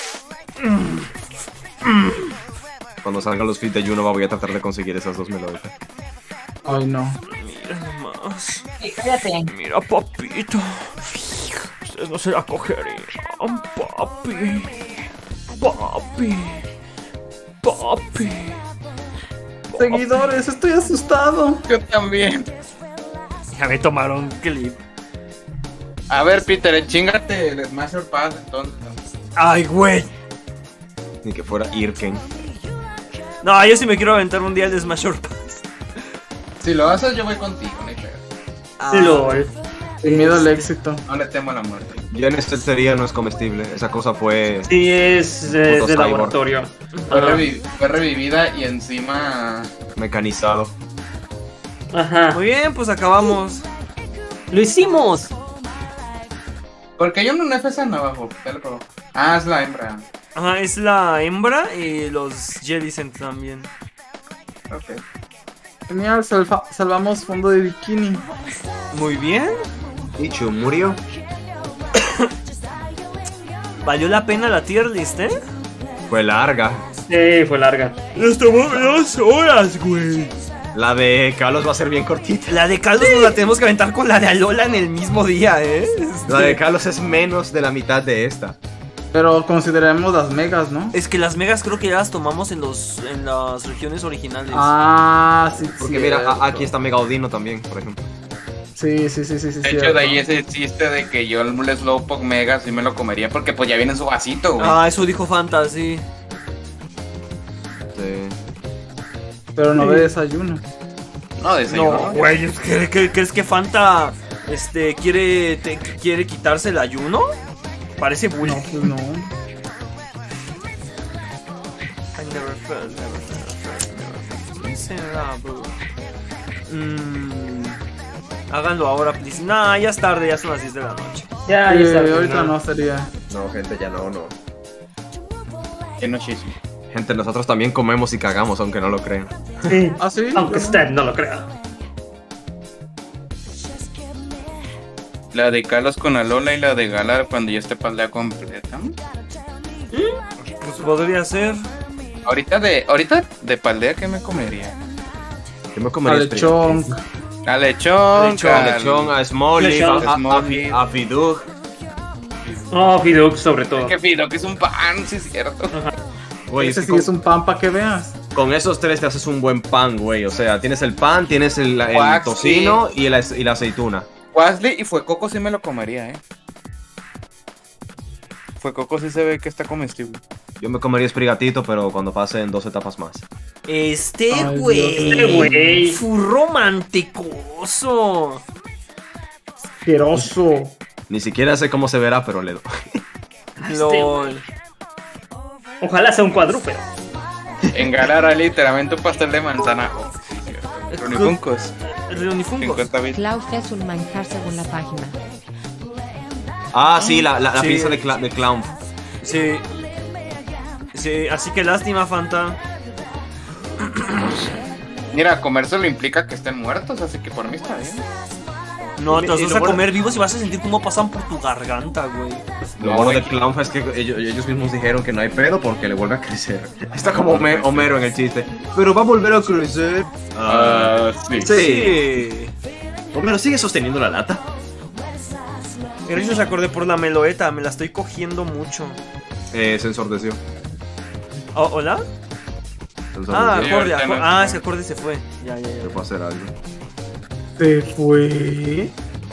Cuando salgan los feeds de Juno voy a tratar de conseguir esas dos Meloetas. Ay, no. Mira nomás. Sí, cállate. Mira, papito. Ustedes no se la cogerían, papi. Papi. Papi. Seguidores, estoy asustado. Yo también. Ya me tomaron clip. A ver, Peter, chingate el Smasher Pass entonces. Ay, güey. Ni que fuera Irken. No, yo sí me quiero aventar un día el Smasher Pass. Si lo haces, yo voy contigo, no hay pedo. Ah, LOL. Sin miedo al éxito. No le temo a la muerte. Ya en esta serie no es comestible. Esa cosa fue. Sí, es eh, Puto de cyborg. laboratorio. Fue, Ajá. revi- fue revivida y encima. Mecanizado. Ajá. Muy bien, pues acabamos. ¡Lo hicimos! Porque yo no F S en abajo. Ya lo probó. Ah, es la hembra. Ajá, es la hembra y los Jellicent también. Ok. Genial, salva- salvamos fondo de bikini. Muy bien. Ichu murió. Valió la pena la tier list, ¿eh? Fue larga. Sí, fue larga. Estuvo dos horas, güey. La de Carlos va a ser bien cortita. La de Carlos nos la tenemos que aventar con la de Alola en el mismo día, ¿eh? La de Carlos es menos de la mitad de esta. Pero consideremos las megas, ¿no? Es que las megas creo que ya las tomamos en los en las regiones originales. Ah, sí, Porque sí. mira, a- aquí está Mega Odino también, por ejemplo. Sí, sí, sí, sí, sí. De hecho, cierto. de ahí ese chiste de que yo el Slowpoke Mega sí me lo comería porque pues ya viene en su vasito, güey. Ah, eso dijo Fantasy. Sí. Pero no de desayuno. No, de No, güey, ¿cre- cre- ¿crees que Fanta este quiere te- quiere quitarse el ayuno? Parece bullying. No, pues no. I never felt, never felt, never felt miserable. Mm, háganlo ahora, please. Nah, ya es tarde, ya son las diez de la noche. Ya, Sí, ya está. ahorita no. no sería. No, gente, ya no, no. Que no chisme. Gente, nosotros también comemos y cagamos, aunque no lo crean. Sí. ¿Ah, sí? Aunque usted no lo crea. La de Carlos con Alola y la de Galar cuando ya esté paldea completa. Pues podría ser. Ahorita de, ahorita de paldea, ¿qué me comería? Yo me comería A lechón. A lechón, A lechón, a cal- lechón, a Smolly, Lechón. a, a, Smolly. a, a Fidug. Oh, Fidux sobre todo. Que Fido, que es un pan, sí es cierto. Güey, Ese es que sí con, es un pan para que veas. con esos tres te haces un buen pan, güey. O sea, tienes el pan, tienes el, el Wax, tocino y la, y la aceituna. Wesley y fue coco sí me lo comería, eh. Fue coco sí se ve que está comestible. Yo me comería esprigatito, pero cuando pasen dos etapas más. Este Ay, güey. Dios. Este güey. Fu romanticoso. Asqueroso. Ni siquiera sé cómo se verá, pero le doy. LOL. Ojalá sea un cuadrúpedo. En Galar hay literalmente un pastel de manzana. Oh, sí, cierto. Runifuncos. Reunifuncos. cincuenta bits. Klaus es un manjar según la página. Ah, sí, la, la, la Sí. pizza de, cla- de clown. Sí. Sí, así que lástima, Fanta. Mira, comérselo implica que estén muertos, así que por mí está bien. No, te los Y vas lo a bueno- comer vivos y vas a sentir cómo pasan por tu garganta, güey. Lo No, bueno güey. de clown es que ellos, ellos mismos dijeron que no hay pedo porque le vuelve a crecer. Está como Homer- Homero en el chiste. Pero va a volver a crecer. Ah, sí. Sí. Homero, ¿sigue sosteniendo la lata? Gracias, acordé por la meloeta, me la estoy cogiendo mucho. Eh, se ensordeció. Oh, ¿hola? Se ensordeció. Ah, Sí, acorde, ahorita acorde. no. Ah, ese acorde se fue. Ya, ya, Se ya. fue a hacer algo. Se fue.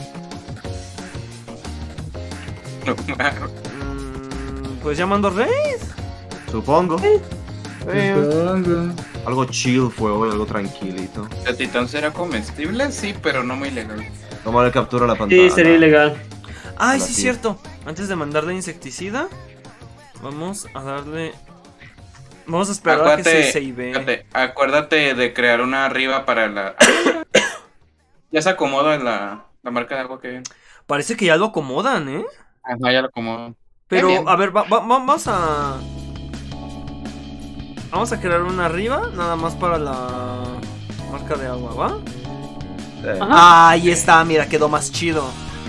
Mm, pues llamando Rey. Supongo. Supongo. Algo chill fue hoy, algo tranquilito. ¿El titán será comestible? Sí, pero no muy legal. Tómale captura a la pantalla. Sí, sería ilegal. Ay, Hola, sí, tío. cierto. Antes de mandarle insecticida, vamos a darle. Vamos a esperar a que se save. acuérdate, acuérdate de crear una arriba para la... Ya se acomoda la, la marca de agua que viene. Parece que ya lo acomodan, ¿eh? Ajá, ya lo acomodan. Pero, Qué bien. a ver, va- va- vamos a. Vamos a crear una arriba, nada más para la marca de agua, ¿va? Eh, Ah, ahí está, mira, quedó más chido.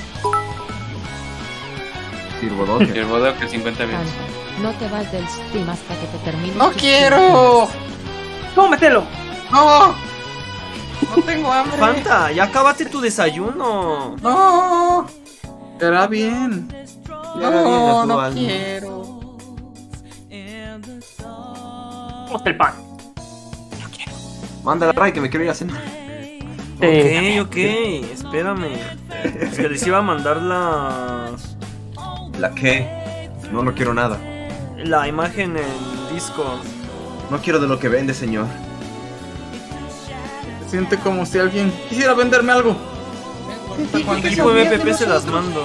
Sirvodote. Y el bodo que cincuenta bits. Fanta, no te vas del stream hasta que te termines. ¡No tus quiero! ¡Cómetelo! ¡No! ¡No tengo hambre! Fanta, ya acabate tu desayuno. ¡No! Será bien. No, no quiero. Ponte el pan. Mándala, Ray, que me quiero ir a cenar. Ok, ok, espérame. Es que les iba a mandar las. ¿La qué? No, no quiero nada. La imagen en Discord. No quiero de lo que vende, señor. Se siente como si alguien quisiera venderme algo. Equipo M P P se las mando.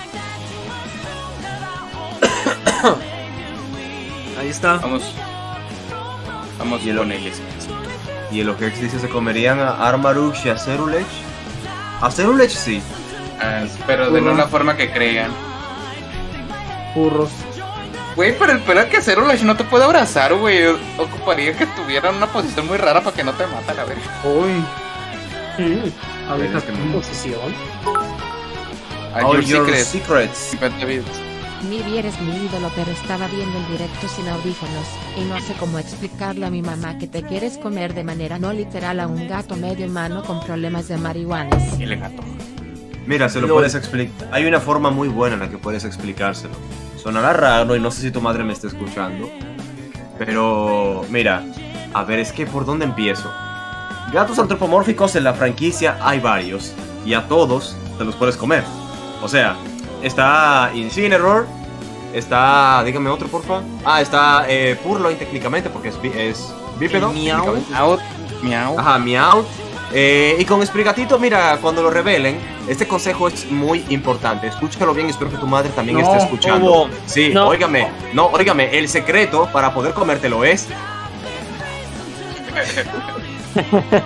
Ahí está. Vamos. Vamos Y el- con ellos. Y el Ojex dice: ¿se comerían a Armarush y a Cerulech? A Cerulech sí. Ah, pero de no la forma que crean. Burros. Güey, pero el pelo que hacer Olash no te puede abrazar, güey. Ocuparía que tuviera una posición muy rara para que no te mata la verga. Uy. Mm, A ver, Es que me- posición. Ay, All your your secret. secrets. cincuenta bits. Mibi eres mi ídolo, pero estaba viendo el directo sin audífonos, y no sé cómo explicarle a mi mamá que te quieres comer de manera no literal a un gato medio humano con problemas de marihuana. El gato. Mira, se lo Lol. puedes explicar. Hay una forma muy buena en la que puedes explicárselo. Sonará raro y no sé si tu madre me está escuchando. Pero, mira, a ver, es que ¿por dónde empiezo? Gatos antropomórficos en la franquicia hay varios. Y a todos te los puedes comer. O sea, está Incineroar. Está, dígame otro, porfa. Ah, está eh, Purloin técnicamente porque es, bi- es bípedo. El Miau. técnicamente. Out. Miau. Ajá, Miau. Eh, y con Sprigatito, mira, cuando lo revelen, este consejo es muy importante. Escúchalo bien, espero que tu madre también No, esté escuchando. Hugo. Sí, No. óigame, no, óigame, el secreto para poder comértelo es